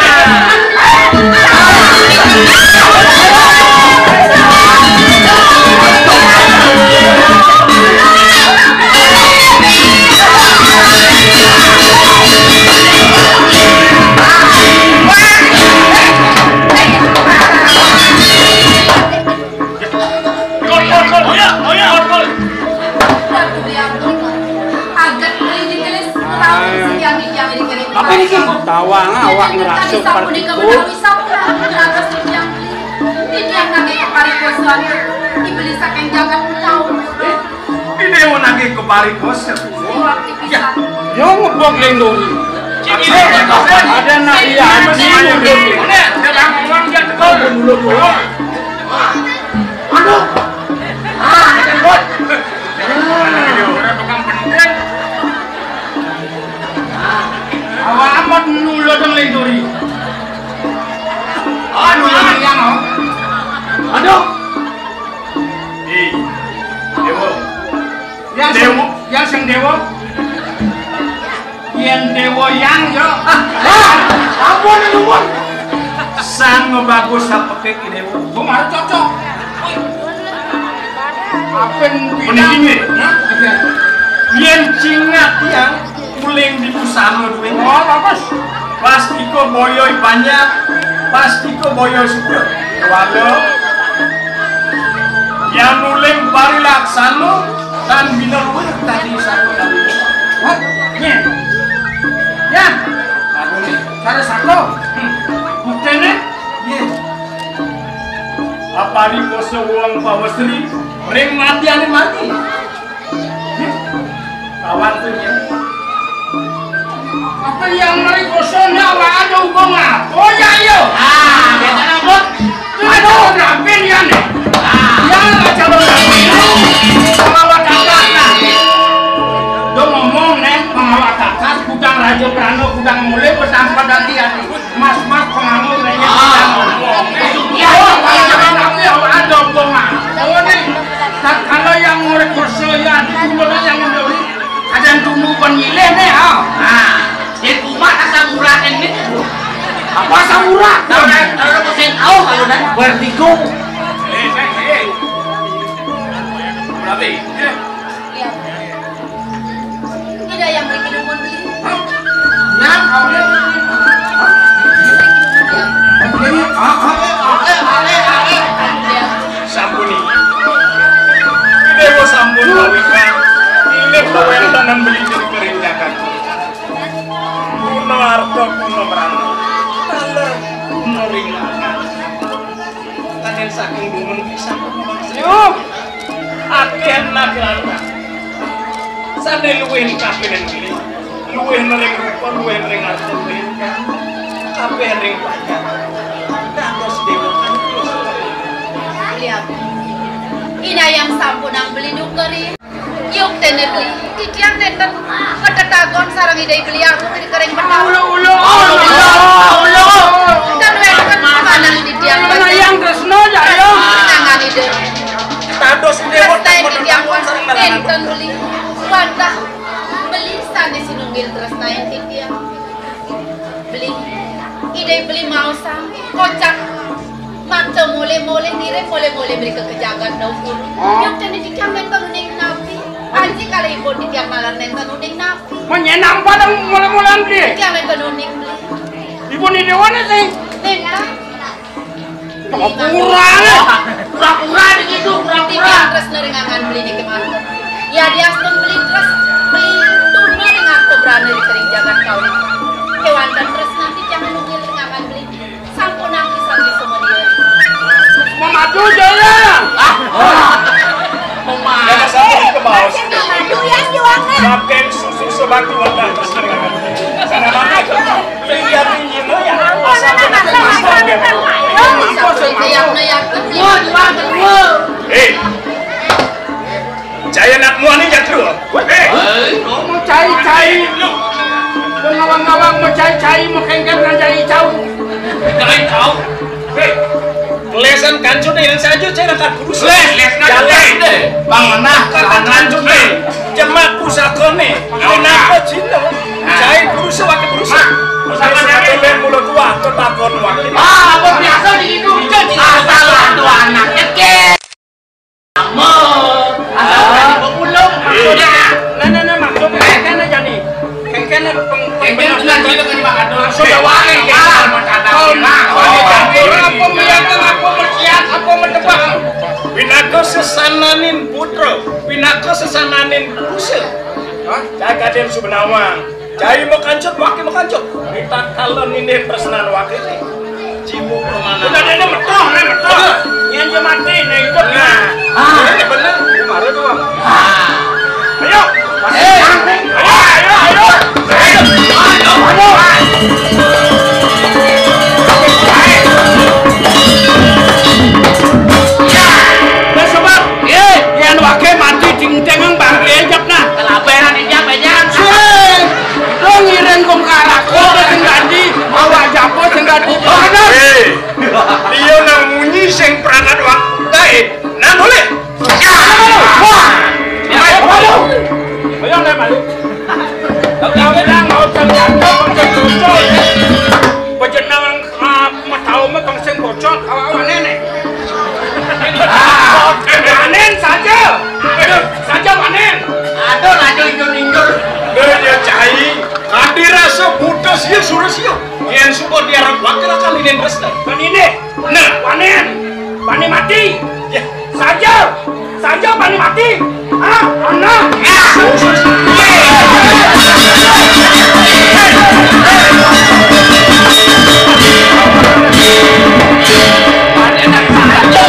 apa ini kan? Tawang awak ngerasa partiku. Tidak nage keparikosan, dibeli saking jagat tahun. Ini mau nage keparikosan. Ya, yo ngebong lendori. Ada nak iya, masih ada dulu. Jangan uang dia tekol dulu dulu. Aduh. Ah, jangan buat. Orang tukang pendidikan. Awak amat nulu dong lendori. Aduh, yang mau. Aduh. Eh, dewa. Yang dewa, yang sing dewa. Yang dewa yang yo. Ampun nuwun. Sang bagus sapeke ki dewa. Gua marah cocok. Apen pindah. Yen cingat yang uling di pusama duwe. Oh, bagus. Pasti ko boyoi banyak. Pasti ko boyoi suka. Walau yang uling pari laksana dan bina luwih tadi satu kali. What? Nye. Ya. Aku nih. Cara satu. Buktene? Nye. Apa di koso uang pawasri? Ring mati ane mati. Kawan tuh ya. Apa yang mari koso nyawa ada hukum apa? Oh ya yo. Ah, kita nabot. Aduh, rapin ya nih. Ah, yang aja lo rapin. Kalau kakak nah. Dong Raja Prano kudang mulai bertanpa dati hati mas-mas pengamuk lainnya kudang ngomong iya iya ada omongan oh nih kalau yang ngorek bersoya dulu yang ngomong ada yang tunggu penyilih nih nah di rumah asal murah ini apa asal murah kalau kalau mesin tahu kalau dan vertigo eh eh eh berapa tidak yang bikin umur beli. Nah, kau lihat. Sampuni. Ini mau sampun kawikan. Ini pemain tanam beli jadi kerinjakan. Kuno harta kuno merana. Tanda kuno ringakan. Kanen saking bumen pisang. Yuk. Akhir naga. Sana luwih kape dan beli, luwih nering rupa, luwih nering harta, luwih kape nering pajak. Dados dewa kan terus. Lihat, ini yang sampun ang beli dukeri. Yuk tene beli, titiang nenten ketetagon sarang idai beli aku beli kering petang. Ulo ulo ulo ulo. Dan wekan mana titiang mana yang tresno jayo. Nangan ide. Dados dewa kan titiang nenten beli. Wanda beli sana sinunggil terus naik titia beli ide beli mau sang kocak mata mole mole dire mole mole beri kekejagan dahulu yuk jadi tiang nenten uning nabi anji kali ibu tiang malam nenten uning nabi menyenang pada mole mole beli tiang nenten uning beli ibu ni dewana sih nenten pura pura pura di situ pura pura terus neringangan beli di kemana ya dia pun beli terus beli tuna dengan aku berani di kering jangan kau ini hewan dan terus nanti jangan nunggu akan beli sampun nanti sampai semua dia memadu jaya ah memadu ya sampai ke bawah memadu ya juangan sampai susu sebatu wadah sana mana itu lihat ini lo ya asal mampu yang nayak eh Jaya nak muan ni jatuh. Eh, mau cai-cai. Ngawang-ngawang mau cai-cai mau kengkeng nak jadi cau. Kalian cau. Eh, lesan kancut ni yang saja saya nak kurus. Les, les nak jalan. Bang mana kata kancut ni? Jemak pusaka ni. Kenapa cinta? Cai kurus wakil kurus. Sama dengan ben mulut tua ketakon wakil. Ah, apa biasa di hidup jadi asal dua anak keke. Amor. Nah, nah, nah, maksud kengken aja nih. Kengken kengken sudah kita kan dimakan. Sudah wangi kan. Apa miyakan apa bersiat apa mendebak. Pinako sesananin putra, pinako sesananin pusa. Hah? Jaga den Subnawang. Jai mau kancut, wakil mau kancut. Kita kalau ini persenan wakil ini. Cibu permana. Udah ada metoh, nih metoh. Yang dia mati nih ikut. Nah, ini bener. Kemarin doang. Ayo, ayo, ayo, ayo, ayo, ayo, nah sobat, ye, yang wakil mati cing-cengeng bang ejap nah. Kelaberan ejap ejap. Sih, lo ngirim kum karako dengan ganti, awak japo dengan ubah nah. Hei, dia nang munyi sing perangat waktai, nang boleh. Ayo naik balik. Kau bilang mau jatuh, bangsa bocor. Pejenang mau tahu mau bangsa bocor, awak-awak nenek. Panen saja, saja panen. Aduh, aduh, injur-injur. Dia cai, adi rasa buta sih suruh sih. Yang support dia orang wakil kali ini pesta. Kan ini, nah panen, panen mati. Saja, saja panen mati. Ah, anak. Panen dan saja.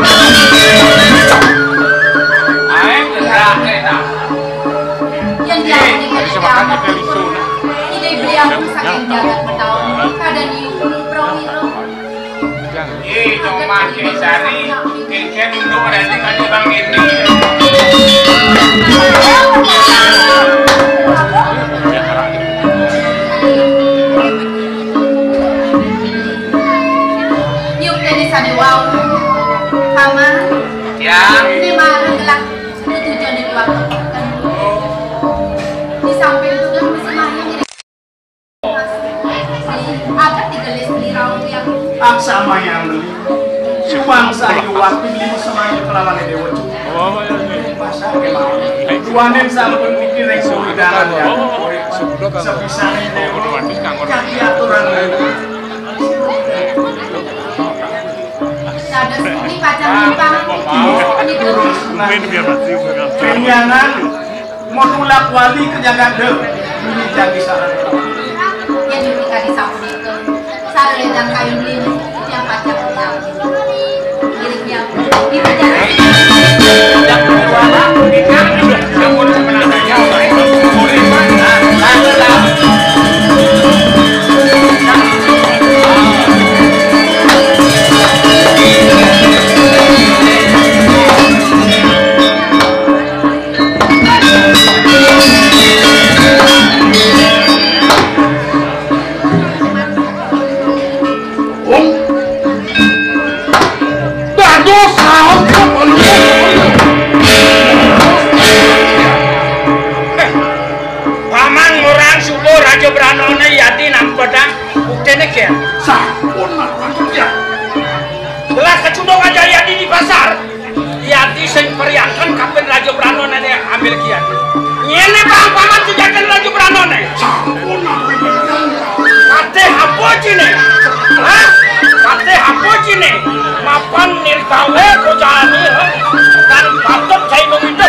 Ayo gerak kita. yang dia meninggal di kamar ini beli aku saking jalan bertahun kadang diukur prawiro Eh, cuma Kesari, kengken untuk berarti kan bang ini. Yuk jadi sadiwau. Paman. Ya. Ini marah gelak. Tujuan dari waktu. Di samping itu kan masih mayang jadi. Ada tiga les beli raung yang. Ah sama yang beli. Cuma saya waktu beli sama yang kelawan dewa cu. Oh ya. Masa kemau. Duanen sampun mikir yang sulidaran ya. Sepisahnya dewa. Jadi aturan. Ada ini pacar limpang. Ini terus. Penyangan mau tulak wali kejagaan deh. Ini jadi saran. Yang diberikan di samping itu. Saran dan kayu lini yang pacar limpang. Miliknya di perjalanan. Yang kedua, kita kamu sebenarnya boleh mana? Raja Branona yati nampada buktene ke Sampun marwaknya. belas kecundong aja yati di pasar yati sing periakan kapan Raja Branona ne ambil kiat nyene bang paman tujakan Raja Branona Sampun marwaknya. kate apa cine hah kate apa cine mapan nirgawe kojani kan patut saya meminta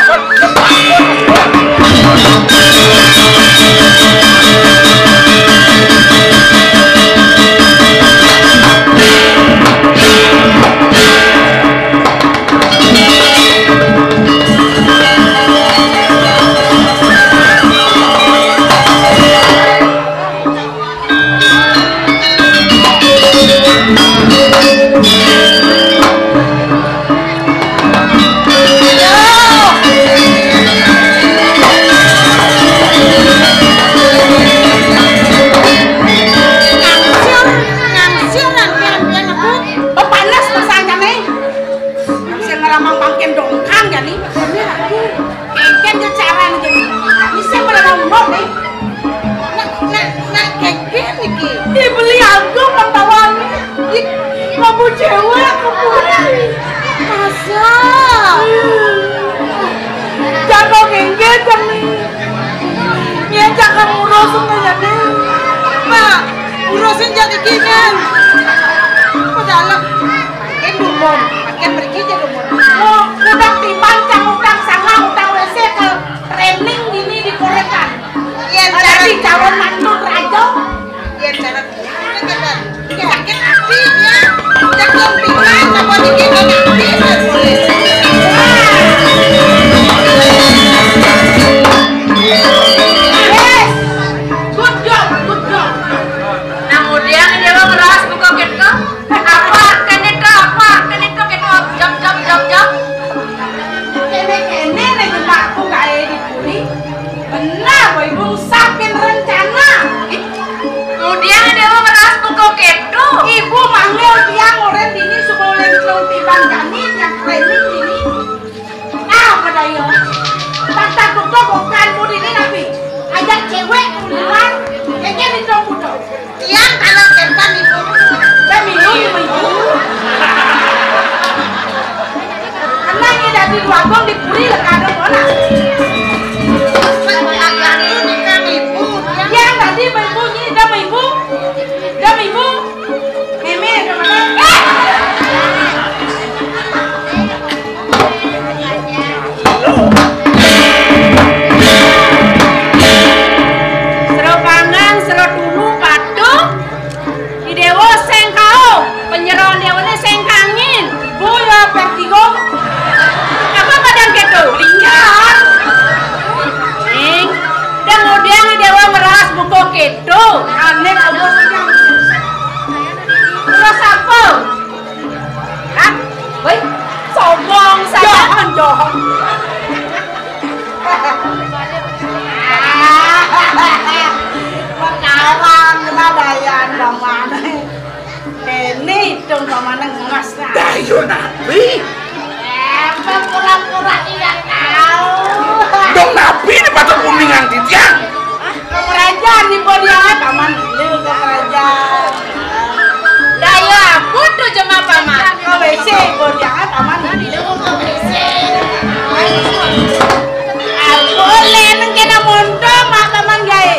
Benar, boy, belum sapin rencana. pamane. Kene dong pamane ngas ta. Dah yo nabi. Eh, pura-pura tidak tahu. Dong nabi ini patut kuningan titian. Ke kerajaan di Bodiangan paman lu ke kerajaan. Daya aku tuh jema paman. Ke W C Bodiangan paman lu ke W C. Boleh nengkena mondo mak paman gae.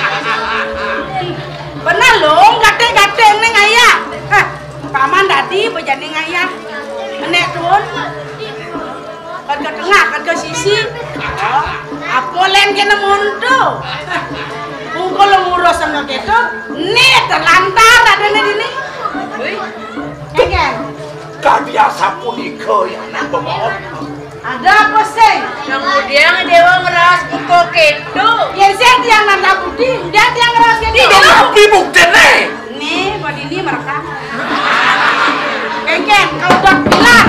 Benar loh, gate-gate neng ayah. Hah, paman tadi bejani ayah. Nek turun. Kan ke tengah, kan ke sisi. Apa len kena mondo? Mungkol ngurus sama gitu. Nih terlantar ada nih ini. Enggak. Gak biasa punika ya nak pemohon. Ada apa sih? Kemudian dewa ngeras buku kedo. Ya sih dia nanda budi, dia dia ngeras kedo. Dong nabi bukti nih. Nih, buat ini mereka. Kengkeng, kau buat pilar.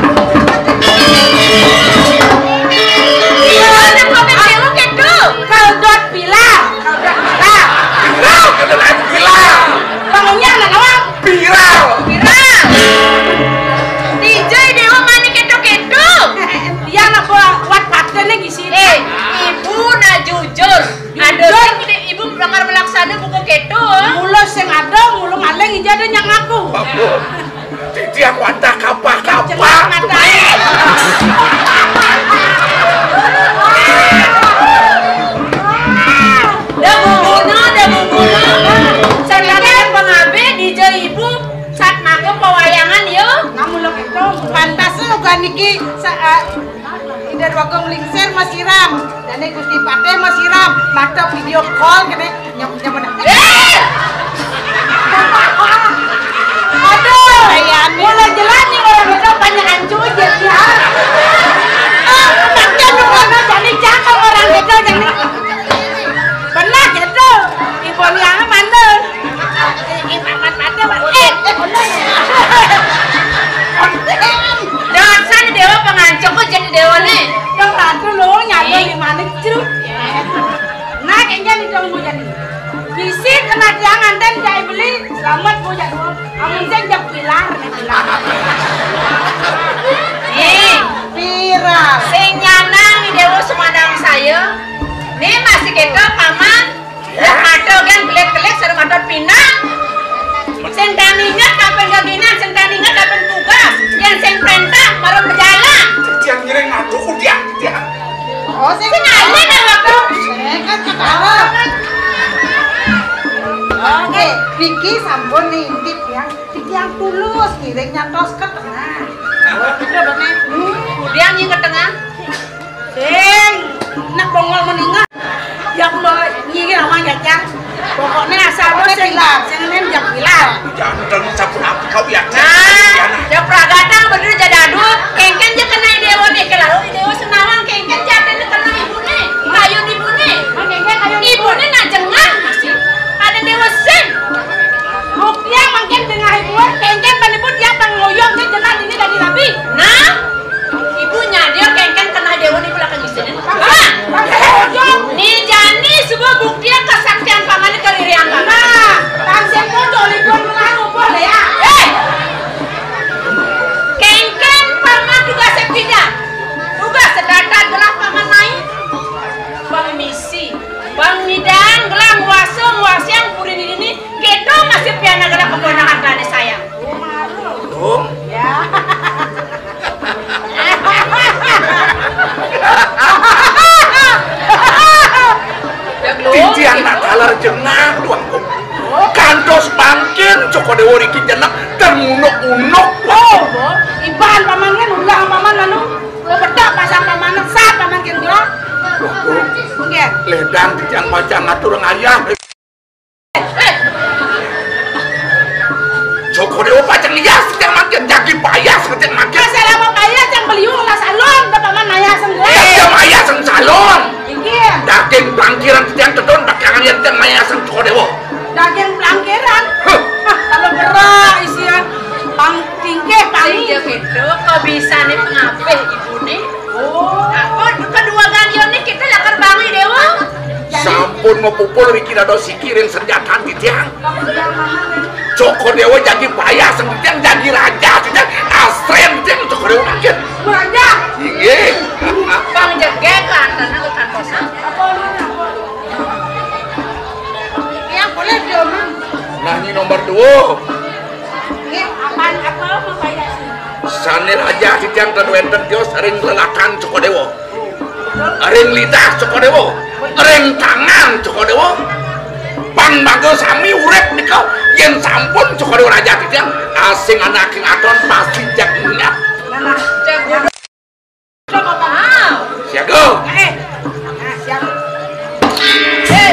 Ada komen dewa kedo. Kau buat pilar, kau buat pilar. Piral, kata naik piral. Bangunnya anak awam. Piral. Kira. D J dewa mana kedo kedo. Dia nak buat patennya di sini. Eh, ibu nak jujur. Ada sing ibu bakal melaksana buku kedo. Mulu sing ada, mulu ngaleng ija ada yang aku. Titian wadah kapah-kapah. Jelas ngatain. Dah bumbuno, dah bumbuno. Sekarang pengabe D J ibu saat makan pewayangan yo. Namun lo itu Pantasnya bukan niki tidak wakong lingser masih ram dan ini gusti pate masih ram mata video call kene nyok nyok Eh! aduh, mulai jelas nih orang itu banyak ancujet ya. Ah, makanya nunggu jadi cakap orang itu jadi. Benar gitu, ibu yang mana? Ibu mata mata, eh, Jangan sana dewa pengancok kok jadi dewa nih. yang ratu lo nyalo di mana ceruk? Nah, kayaknya nih dong bu jadi. Bisi kena jangan dan jai beli selamat bu jadi. Amun saya jap pilar nih pilar. Nih, pira sing nyanang nih dewa semandang saya. Nih masih kita paman. Lah mato kan kelek-kelek sareng mato pinang. Sing taningat kapan gaginan, sing taningat kapan tugas. Yang sing perintah baru berjalan. Titian ngiring ngadu udah titian. oh sing Sing aja dah waktu. saya kan ketawa oke Vicky sampun nih intip yang Vicky yang tulus ngiring nyantos ke tengah Oh, itu dong Kemudian yang ke tengah. Sing nak bongol meninggal. Yang mau nyingin sama jajan. Pokoknya asal lo sing sing nem jap pilar. Jangan terus sabun apa kau biar. Nah, ya pragatang bener jadadu, kengken je kena dewa nih, kalau dewa senawang kengken jatuh kena ibu nih, kayu ibu nih, ibu nih najengan masih, ada dewa sing, Buktinya makin tengah ibu kengken peniput dia pengoyong sing jelas ini dari rabi. nah, ibunya dia kengken kena dewa di belakang di sini, ah, nih jani sebuah bukti kesaktian pangannya keririan banget. Nah, tansen bodoh libur mengaku boleh ya. Eh, kengken paman tugas tidak, tugas sedata gelah paman naik, bang misi, bang midan gelah nguasa nguasa yang purin ini, kedo masih piana gelah kebenaran tadi sayang. Dong. Ya. Titian nak kalar jengah tuangku. Kantos bangkin coko dewa riki jenang termunuk-unuk. Oh, iban paman kan ulah paman anu. Ulah bedak pasang paman sah paman kan gelah. Nggih. Ledang titian macam ngatur ngayah. Coko dewa pacang lias setiap makin jagi payah setiap makin. Selama kaya yang beliung lah salon da paman naya senggelah. Setiap ayah sang salon. Inggih. Daging pelangkiran titian kedon bakalan lihat yang maya sang coko dewa. Daging pelangkiran. Hah, kalau gerak isian pang tingke paling Iya kedo, kok bisa nih pengapih ibu nih? oh Aku kedua gantian nih kita lakar bangi dewa. Sampun mau pupul riki dado sikirin senjata titian. kamu bilang mama Joko Dewa jadi payah sendirian jadi raja tidak asren tidak Joko Dewa nangkit raja iya bang jegekan karena utan kosan apa yang boleh diomong nah ini nomor dua ini apaan apa apa payah sih sani raja tidak terwenten dia sering lelakan Joko Dewa sering lidah Joko Dewa sering tangan Joko Dewa Bang Bangga sami urep nikau yang sampun Joko Dewa raja tidak asing anaking aton pasti jak ingat nah jago coba bang siaga eh nah siap eh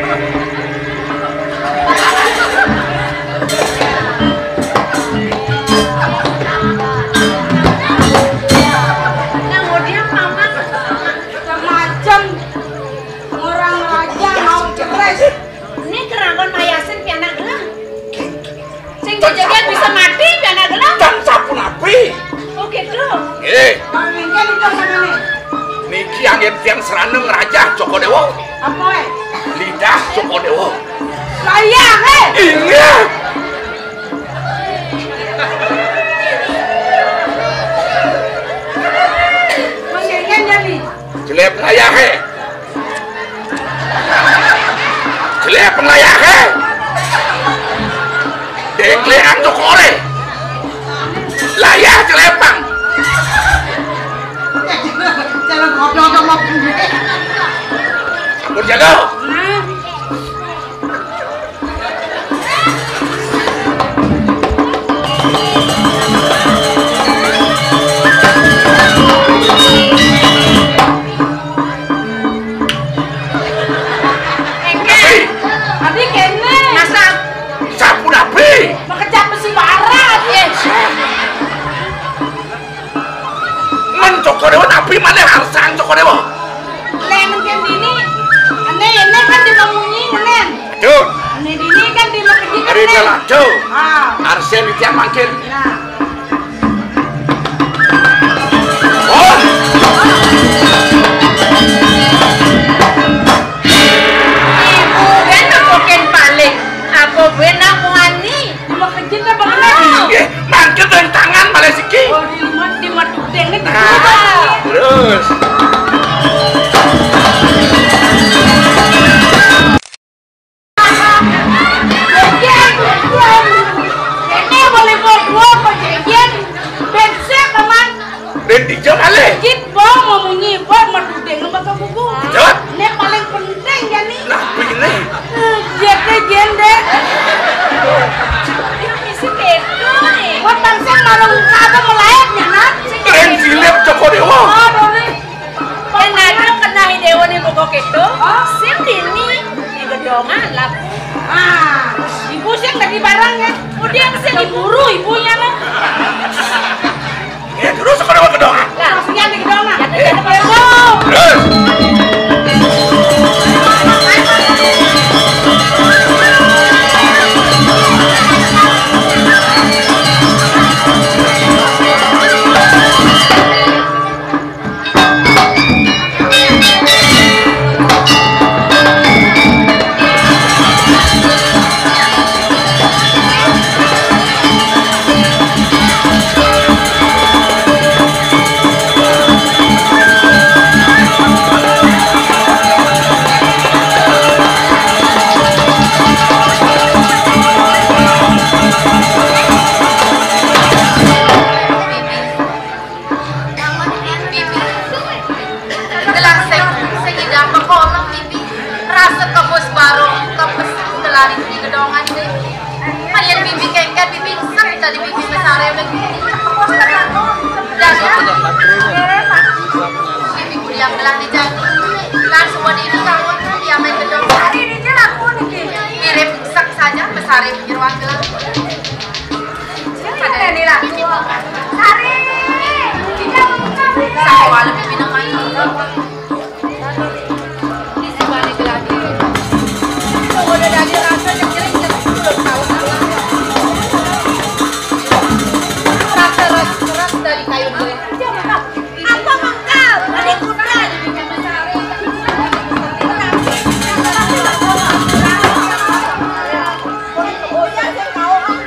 kemudian mama semacam orang raja mau ceres ini kerangan mayasin pianak gelang sing kejadian bisa mati pianak gelang dan sapun api oh gitu eh mungkin itu mana nih niki angin tiang seraneng raja Joko Dewa apa eh lidah Joko Dewa saya eh iya mungkin jadi jelek ngayah he jelek ngayah he deklean Joko Ore layah jelepang jangan ngobrol sama sampun jaga nah adik kene masak sampun api makejap besi barat ya men Joko Dewa tapi mana harsang Joko Dewa lemon kan dini ane ane kan dibangunyi nen aduh ane dini kan dilekeji kan hari nen lelaco ah arsen itu makin nah oh ibu benar bukan paling aku benar muani dilekeji kan banget eh makin dengan tangan malah siki oh di mat di mat deng nih nah terus ini boleh bawa dua penjajian bensin teman dan dijam malah jit bom mau munyi bom madu deng lembaga buku jawab ini paling penting ya nih nah ini jete jende isi itu nih buat bangsa marung kagak melayaknya nak keren silip Joko Dewa oh doni kenapa kena dewa nih pokok itu oh sim dini di gedongan lah ah ibu sih tadi barangnya udah bisa diburu ibunya nih ya terus Joko Dewa kedongan langsungnya di gedongan jadi jadi terus Oh ya, saya mau.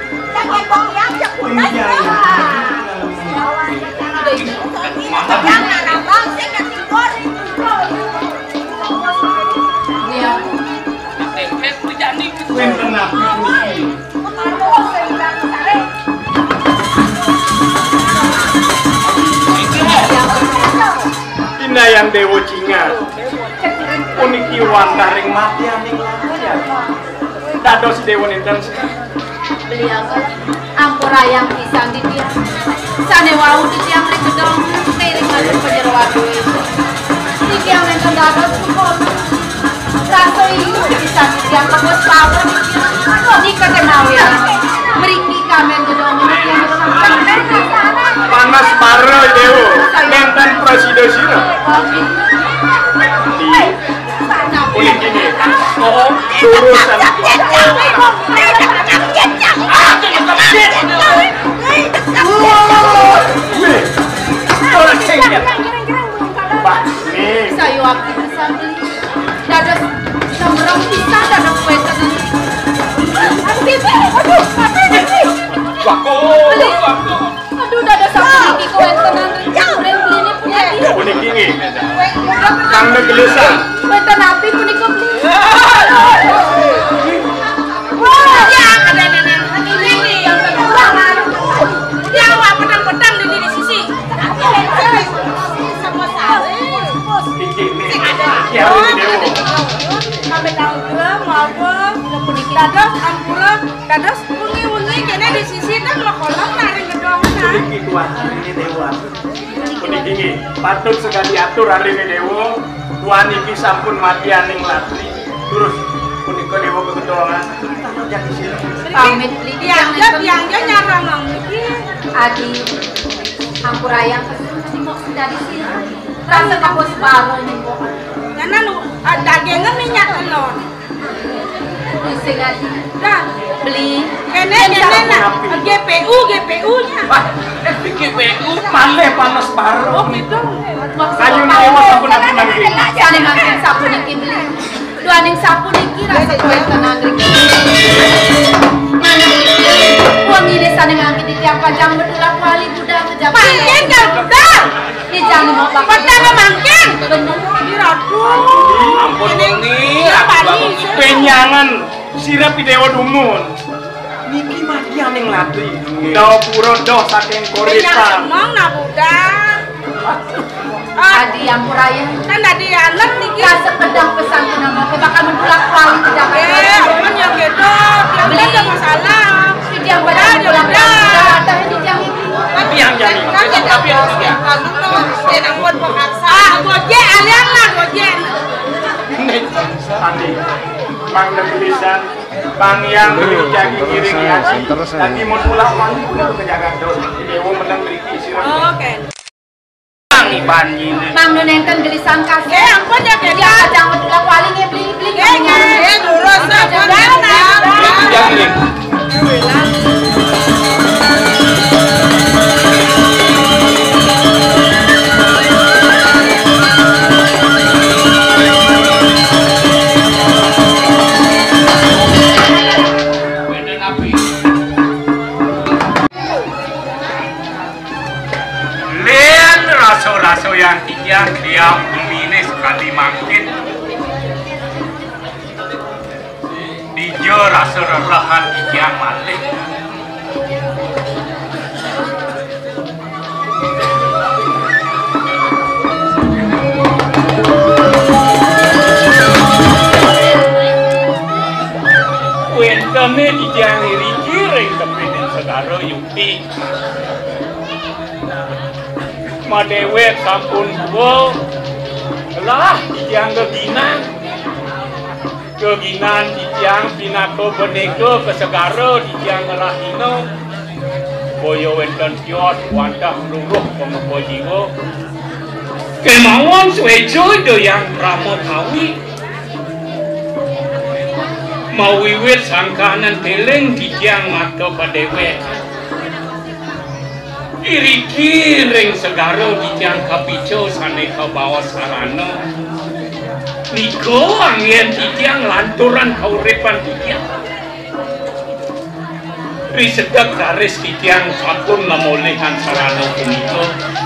Kalian Dewa Cingat puniki wandaring mati aning layan dados Dewa ninten beliau ampurayang pisang di dia sane wau di tiang rek gedong miring matur penjeroan duwe iki yang nenten dados kumpul raso ini bisa di tiang kebos pawon di kekenal ya mriki kamen gedong yang panas paro Dewa nenten presidensinya puniki ini oh urusan sayo aktif sambil dados sembrong pisang dados kue tenan aduh wako wako aduh dados sambil iki kue tenan rencang beli punya dia puniki ini kang gelusan kue tenan api punika beli Wah, ya ada nenek ini yang terkurang. Dia awak pedang-pedang di di sisi. Sama sale. iki ini ya Dewa Kami tanggrem apa puniki dados ampura dados wengi-wengi kene di sisi kan makolong nari gedongna. puniki tuan ini Dewa puniki ini patut sekali atur hari ini Dewa tuan iki sampun mati aning latri terus punika Dewa kegedongan yang di sini pamit beli Yang dia yang dia nyarang nang iki. adi ampurayang pasti mau dari sini rasa kapos baru nih kok Ngana nu dagingnya minyak telur. pusing adi Nah, beli kene kene nah G P U G P U-nya. wah G P U malih panas baru Oh, gitu. kayu nih Dewa sampun aku nanti saling mangkin sapu niki beli dua ning sapu niki rasa kue tenan niki mana uang ini saling mangkin di tiap pajang betulah kuali budak kejap Mangkin kan budak. di jangan mau bapak Padahal mangkin. bener Diradu. ampun nih aku penyangan sirap di Dewa Dumun niki mati aning latri dawa pura doh saking Minyak koritan emang nah budak. adi ampuraya Kan tadi anak niki. rasa pedang pesan kenapa ke bakal mendulang kuali kejap Eh, aman ya gitu. Dia Beli. ada masalah. di tiap pajang betulah kuali ada di tiang ini tapi yang jadi tapi yang jadi Ah, gojek alian lah gojek. tadi Bang Negerisan Bang yang jadi giring ya tadi mau pulang mandi pulang ke Jakarta Dewa menang beriki sirap Oke. Bang Banyin Mang nenten gelisan kasih Eh, ampun ya dia Kena. kacang betulah kuali nih beli beli Eh, eh, lurus apa dana? yang ini Lian raso-raso yang tiga dia memilih sekali makin dijo raso relahan tiga malik Wentane dijang iri-iri kepinin segaro yupi Madewet sampun dua lah dijang keginan keginan dijang pinako beneko ke segaro dijang ngelahino boyo wenten kiot wantah luruh pemepo jiwo kemauan suejo do yang pramotawi mau wiwit sangkanan teleng dijang mato padewet iri-kiring segaro dijang kapico sane ke bawah sarano niko angin dijang lanturan kauripan dijang risedek garis dijang sampun memulihan sarano puniko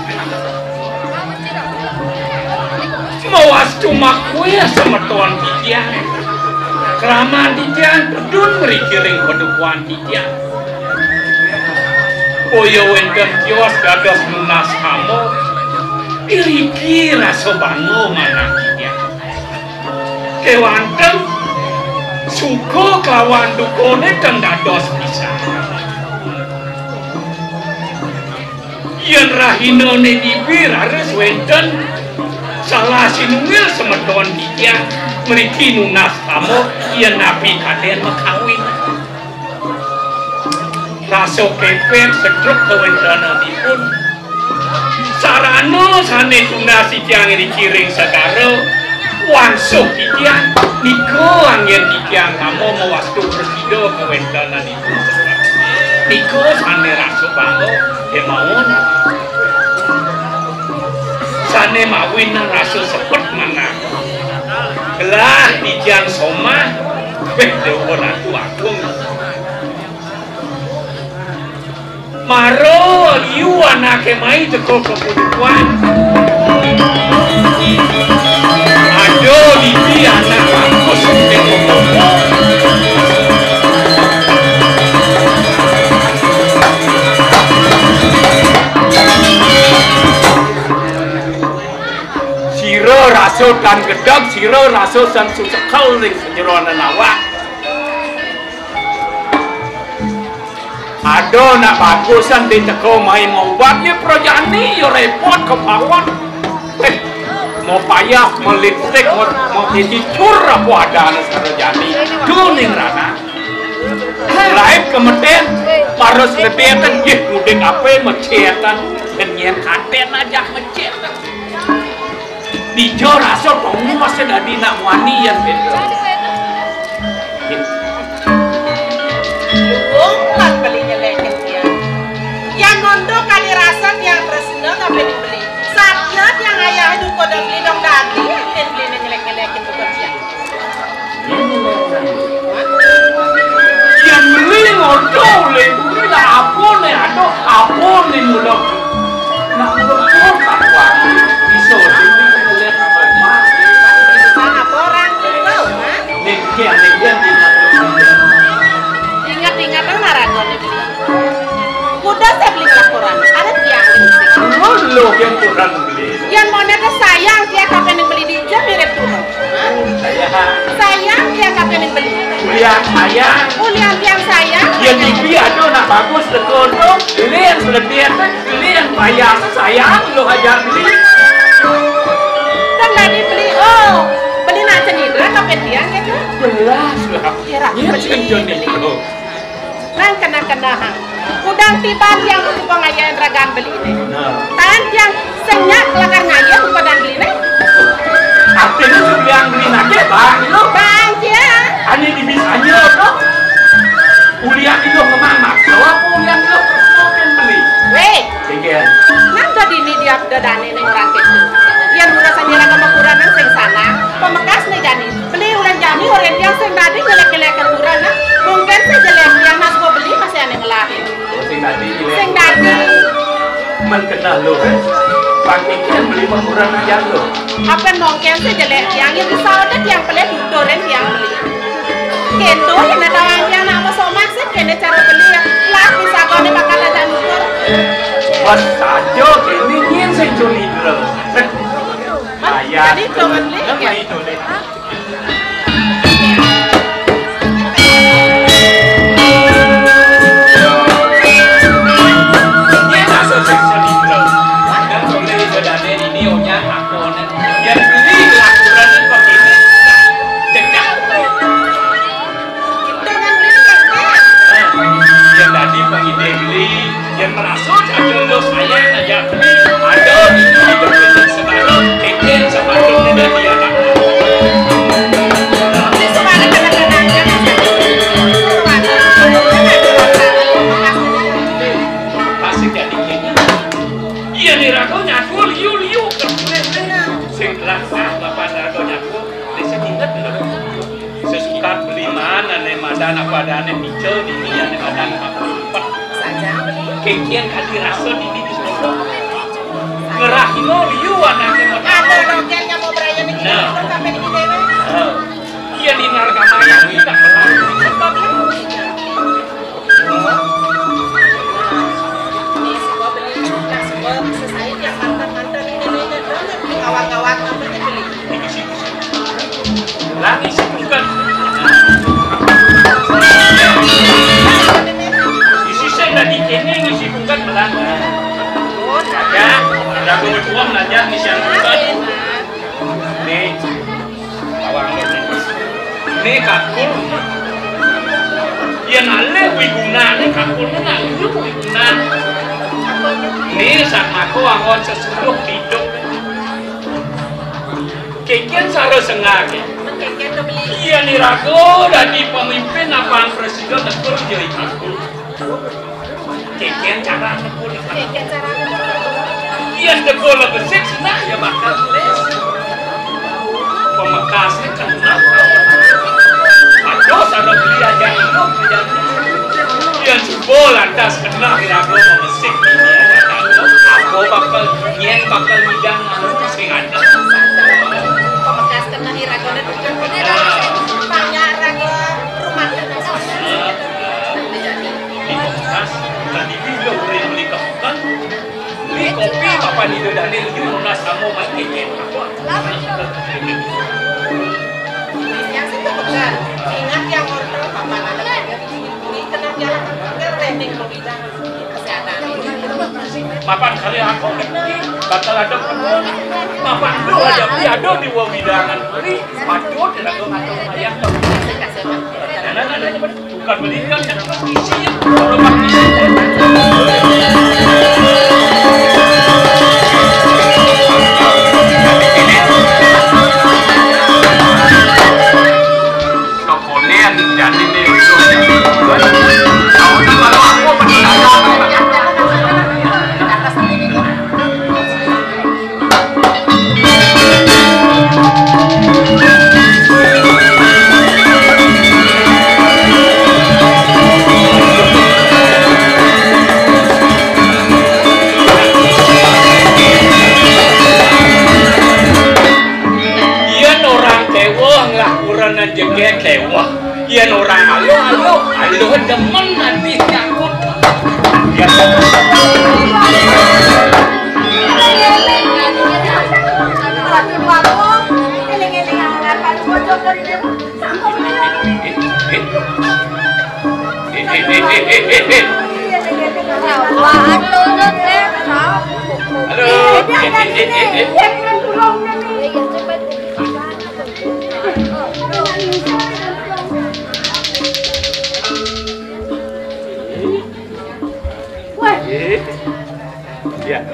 mawas cuma kue semetuan dijang keramaan dijang pedun merikiring kedukuan dijang Oyo wenten kios dados lunas hamo Iki raso bango mana ya. Kewanteng suko kawan dukone kang dados bisa. Yen rahinone dibir harus wenten salah sinungil semedon dia mriki nunas tamu yen nabi kaden makawin. Raso kepet setruk kewentananipun sarana sane tunasi tiang dikiring segaro wangsuh tiang niko angin tiang kamu mewastu presido kewentanan itu niko sane raso bango kemauan sane mawin raso sepet mana gelah tiang soma beh dewa ratu agung maro liu anake mai teko kepuduan ado di anak aku teko kepuduan siro raso dan gedeg siro raso dan susekal ring senjeroan awak Ado nak bagusan di teko main mau buatnya projani yo repot ke bawah eh mau payah melipstik mau mau isi curah wadah sarojani kuning rana lain kemudian harus ledetan gih kudik apa mencetan kenyen katen aja mencetan di joraso kamu masih ada di nak wani yang beda Luang belinya leket dia. Yang ngondo kali rasa yang resna nggak beli beli. Saatnya yang ayah itu kode beli dong daging dan beli ngelek ngelekin bukan dia. Yang beli ngondo le, beli lah apa le, ada apa le mulut. Nak mulut tak kuat. Iso sini ngeliat apa mah. Sana orang tahu mah. Nekian nekian di Ingat-ingatan naragon ini. Kuda saya beli laporan. Ada tiang ini. Lo yang kurang beli. Yang monetnya sayang dia kapan yang beli di jam mirip dulu. Sayang. Sayang dia kapan yang beli. Kuliah sayang. Kuliah yang sayang. Yang dipi ada nak bagus tekono. Beli yang selebih beli yang bayar sayang lo ajar beli. Dan tadi beli oh beli nak cenidra kapan tiang gitu. Jelas lah. Kira beli beli. Nang kena-kena hang. Udang tiban yang untuk pengajian ragan beli ini. Tan yang senyak kelakar ngaya untuk padan beli ini. Artinya sudah yang beli nake bang lo. Bang ya. Ani di bisanya lo. Ulian itu memang makso apa ulian itu terus beli. Weh. Sekian. Nang tadi ini dia dadane ning orang itu. Yang urasan jalan sama kurang nang sing sana. Pemekas nih jani. Beli ulan jani orang yang sing tadi ngelek-ngelekan kurang nah. Mungkin saya jelek yang mas gua beli masih aneh ngelahin. Sing tadi Sing tadi mengenal lo kan. Pakai kan beli kurang aja lo. apa nongken saya jelek yang itu saudet yang beli dudoren yang beli. Kendo yang ada yang nama somak sih kene cara beli yang lah bisa kau nih bakal ada nutur. Pas saja ini ingin saya curi dulu. Ayah. Jadi jangan beli. Apa itu le? Yang merasuk ada lo sayang aja ada ini di depan sekarang keken sama dong dan dia nak Ini semuanya kadang-kadang pasti jadi gini iya nih ragu nyaku liu liu sing laksa bapak ragu nyaku desa tingkat dulu sesukat beli mana nih madan apa dana picel di dia nih madan apa empat kekian kali rasa di di sekolah ngerahino liu anaknya ada rokelnya mau beraya nih kita sampai di dewe. Iya di narga maya kita kelar di tempat Ini semua beli, semua selesai yang mantan-mantan ini kenale wigunane kakune nak lu wigunan. Ini sama aku angon sesuruh hidup. Keken saro sengake. Iya nih rago dari pemimpin apaan presiden tekul jadi aku. Keken cara tekul. Keken cara Iya tekul besik senang ya bakal les. Pemekasnya kena. Aduh saro beli aja hidup Iya jebol lantas kena rago memesik ini aja. Aku bakal nyen bakal ngidang anu sing ada. Pemekas kena iragone bener-bener banyak rago rumah kena. Di pemekas tadi video boleh beli kebukan. Beli kopi Bapak Nido Daniel di Monas kamu main keken. Yang situ benar. Ingat yang order Bapak ada ini kena jalan ke training bidang kesehatan. Papan kali aku bakal ada penuh. Papan lu ada piado di wawidangan beli. Pacot dan aku ngatur ayam. Bukan belikan dan apa isi ya. Kalau kemudian jadi nih jengke kewah, iya orang halo halo, halo demen nanti nyangkut. Ya. Ya.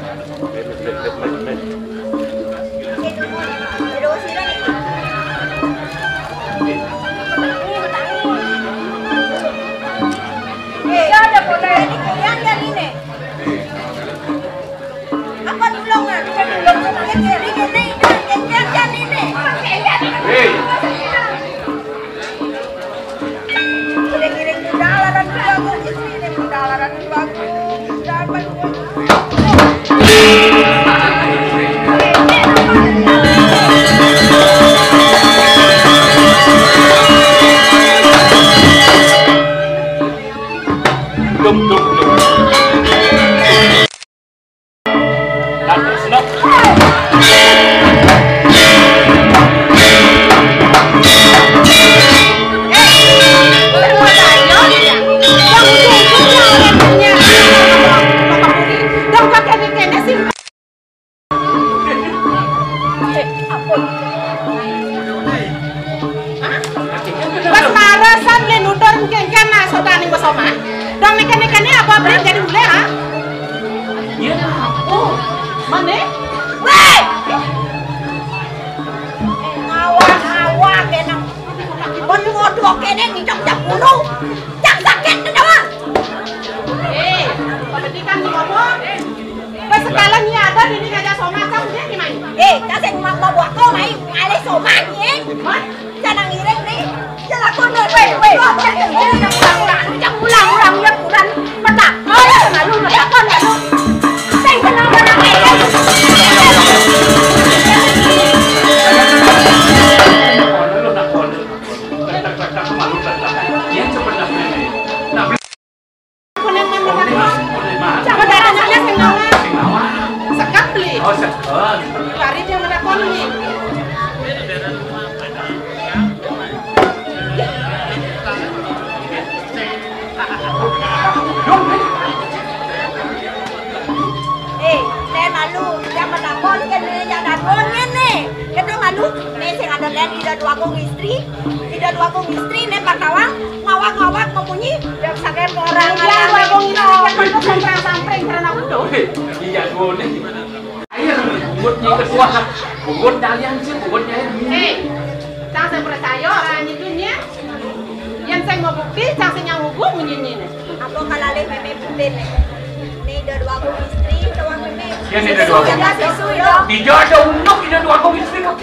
Tidak dua kong istri, tidak dua kong istri, ne pakawang, mau ngawak-ngawak membunyi yang sakit orang Iya, gue mau ngomong itu sampring-sampring karena aku tuh. Iya, gue nih. Ayo, bungutnya kedua. Bungut kalian sih, bungutnya. Hei, jangan saya percaya orang itunya. Yang saya mau bukti, jangan saya nyanggup bunyinya nih. Apa kalale meme putih nih? Nih dua aku istri, dua meme. Ya, nih dua aku. Tidak ada untuk, tidak dua aku istri kok.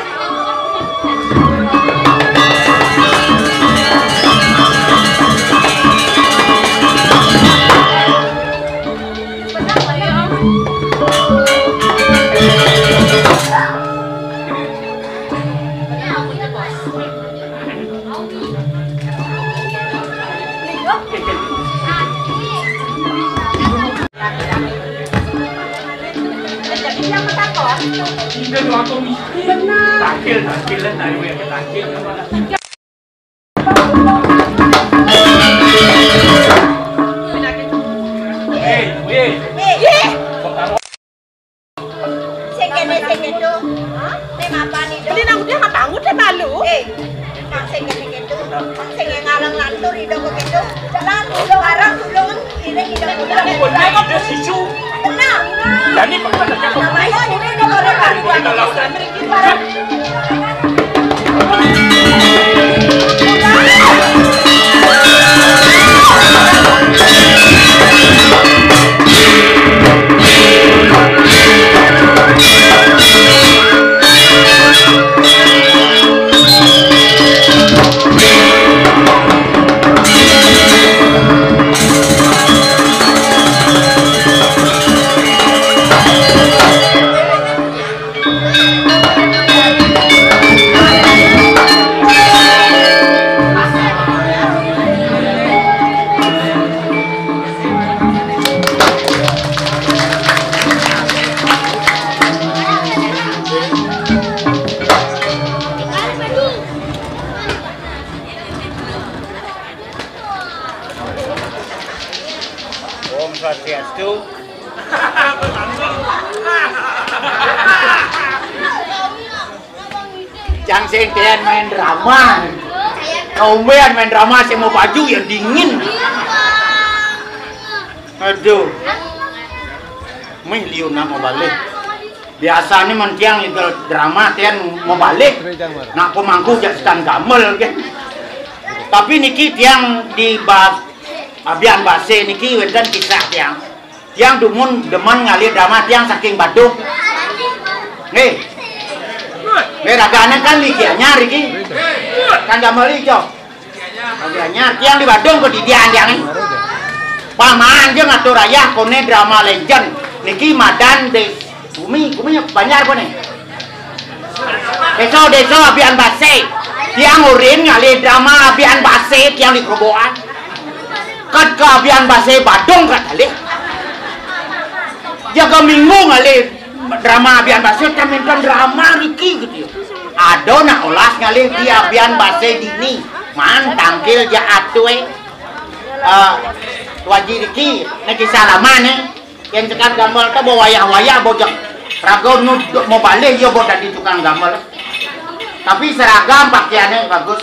Tidak dua aku istri. Takil, takil dan dari yang takil. Hei, weh. Ye. Sekene sekene. Nih apa nih? Jadi nang dia nggak tanggut dia malu. Eh, mang sekene sekene. Mang sekene ngalang lantur hidup begitu. Jalan sekarang belum ini hidup udah. Benar ada sisu. Tenang. Jadi pengen Namanya ini udah boleh kan? Swastiastu. Jangan sentian main drama. Kaumean main drama saya mau baju yang dingin. Aduh. Meh liuna mau balik. Biasanya mentiang itu drama tian mau balik. Nak pemangku jak stand gamel kan. Tapi niki tiang di bab abian base niki wenten kisah tiang. Tiang dumun demen ngalir drama tiang saking baduk. Nih. Meragane kan likianya Riki. Kan gamel ijo. Likianya tiang di Badung ke didian tiang. Paman jeung ngatur rayah kone drama legend. Niki madan de bumi, buminya banyak kone. Deso-deso abian base. Tiang urin ngali drama abian base tiang di Kerobokan. Kat ke abian base Badung kat kali. Jaga minggu ngali drama abian base taminkan drama Riki gitu ya. Ado nak olas ngali di abian base dini. Man tangkil ja atue. Eh Waji Riki neki salaman eh. Yang cekat gambar ta bawa wayah-wayah bojak. Rago nu mau balik yo bodak di tukang gambar. Tapi seragam pakaiannya bagus.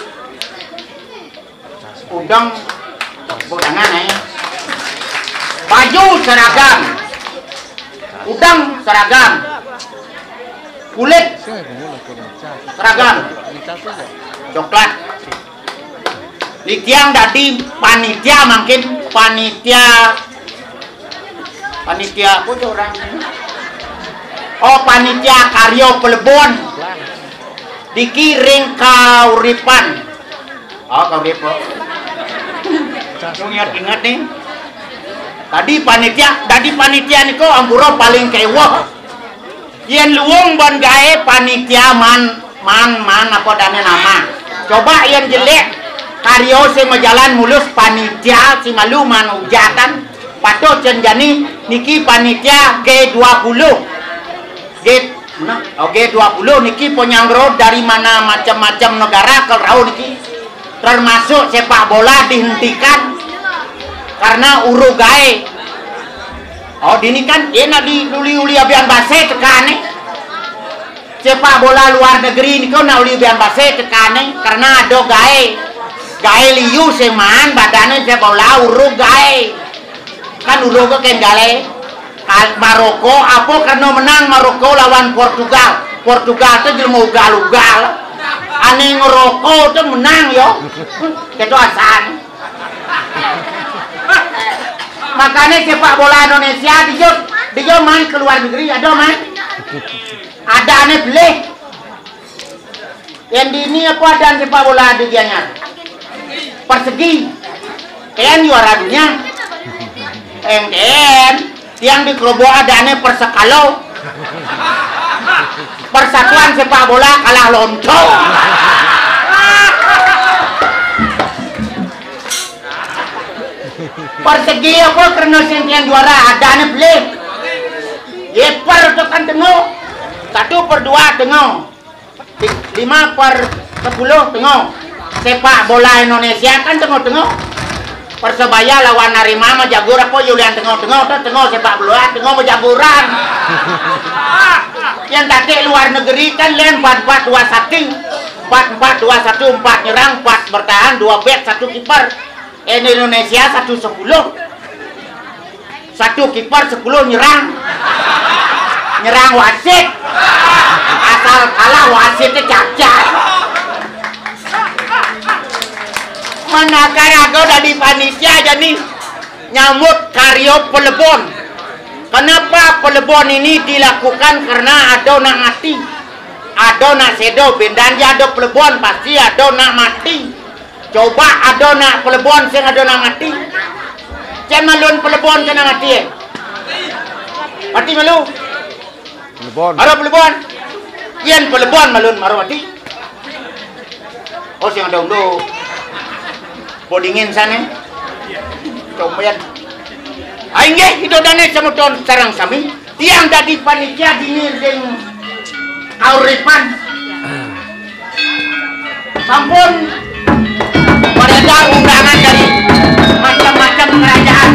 Udang bodangan eh. Baju seragam. Udang seragam. Kulit seragam. Coklat. Di tiang dadi panitia makin panitia panitia apa tuh orang? Oh panitia karyo pelebon. Dikiring kauripan. Oh kauripan. Ingat-ingat nih. Tadi panitia, tadi panitia niko amburo paling kewah. Yen luwung bon gawe panitia man man man apa dane nama. Coba yang jelek karyo si majalan mulus panitia si malu man ujatan pato cenjani niki panitia G dua puluh. G mana? Oh G dua puluh niki penyanggro dari mana macam-macam negara ke rau niki. Termasuk sepak bola dihentikan karena urugae. Oh dini kan enak di uli-uli abian base tekane. Sepak bola luar negeri niko na uli abian base tekane karena ada gae Gae liu seman badannya saya bola uruk gae. Kan uruk ke ken gale. Maroko apa karena menang Maroko lawan Portugal. Portugal itu jelma ugal-ugal. Ane ngerokok itu menang yo. Itu asan. Makanya sepak bola Indonesia dijo dijo main ke luar negeri ada main. Ada aneh beli. Yang di ini apa ada sepak bola di Gianyar? Persegi. Ken juara dunia. Ken yang di Keroboh ada aneh Persekalo. Persatuan sepak bola kalah loncong. Persegi apa karena sentian juara ada aneh beli. Yeper itu kan tengok. Satu per dua tengok. Lima per sepuluh tengok. Sepak bola Indonesia kan tengok-tengok. Persebaya lawan Narima sama Jagur apa Yulian tengok-tengok tuh tengok sepak bola tengok Jaguran. Yang tadi luar negeri kan lain empat empat dua satu. empat empat dua satu empat nyerang, empat bertahan, dua back, satu kiper. Ini Indonesia satu sepuluh. Satu kiper sepuluh nyerang. Nyerang wasit. Asal kalah wasitnya cacat. Manakah aku dari panitia aja nih nyambut karyo Pelebon. Kenapa Pelebon ini dilakukan? Karena ada nak mati, ada nak sedo, bendanya ada Pelebon pasti ada nak mati. Coba ada nak Pelebon sing ada nak mati. Cen malun Pelebon kena mati eh. Mati malu. Pelebon. Ada Pelebon. Yen Pelebon malun maru mati. Oh sing ada undo. Bodingin sana. Cobayan. Aing ge hidodane samuton sareng sami. Tiang dadi panitia dinir jeung kauripan. Sampun beredar undangan dari macam-macam kerajaan.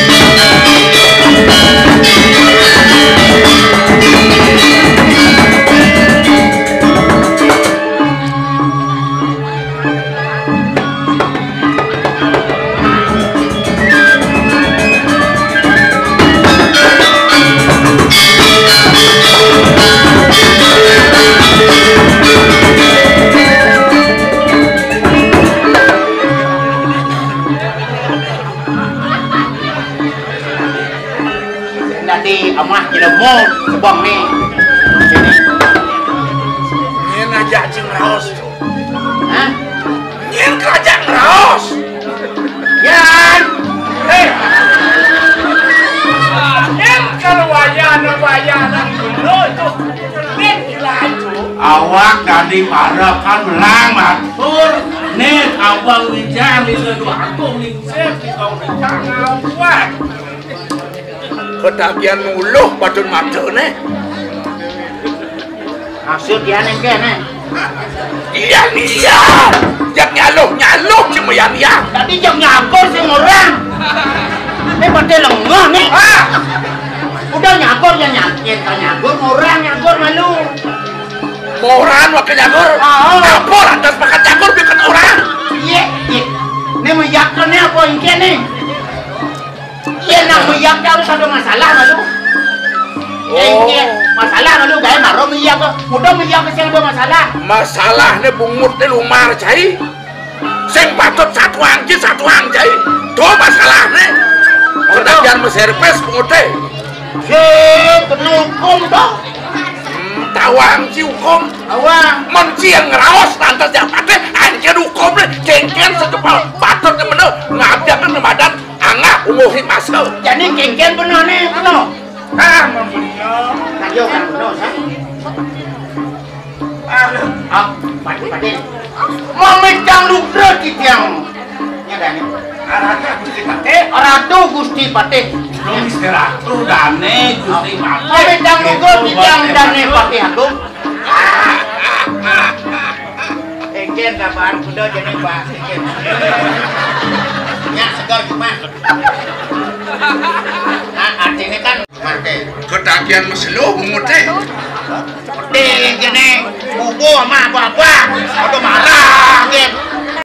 Amah ilmu sebang nih sini nyen aja cing raos hah nyen kerajaan raos yan eh nyen kalau wayana wayana lo itu nyen laju awak dari para kan melang matur nih abang wijang di dua aku ningsep di kau rencang awak kedagian muluh padun madu nih maksud dia neng kene iya iya jak nyaluh nyaluh cuma yang yang tadi jak nyakor sih orang ini pada lengah nih ah udah nyakor ya nyakin kan nyakor orang nyakor malu orang wakil nyakor apa lantas pakai nyakor bikin orang iya iya ini meyakinnya apa yang kene iya nak meyak harus ada masalah malu. Oh. Masalah malu gaya maro meyak kok. Mudah meyak sing ada masalah. Masalahnya bungut di lumar cai. Sing patut satu angki satu angki. Do masalahnya. Kedagian meservis bungut teh. Sing kena hukum dong. Hmm, tawang si hukum. Tawang. Menci yang ngeraos lantas yang patut angkin hukum nih. Cengken sekepal patut menel ngabdiakan badan. Angah umuhin masuk. Jadi kengken benar nih, benar. Ah, benar. Kayo kan benar, sah. Ah, pati pati. Memecang lukra kitiang. Nyada nih. Aratu Gusti Pate. Aratu Gusti Pate. Belum istirahat dane Gusti Pate. Memecang lukra kitiang dane Pate aku. Kengken kapan kuda jadi Pak kengken. Ya segar cuma nah artinya kan mati kedagian meselu bungut teh di gini buku sama apa-apa udah marah gitu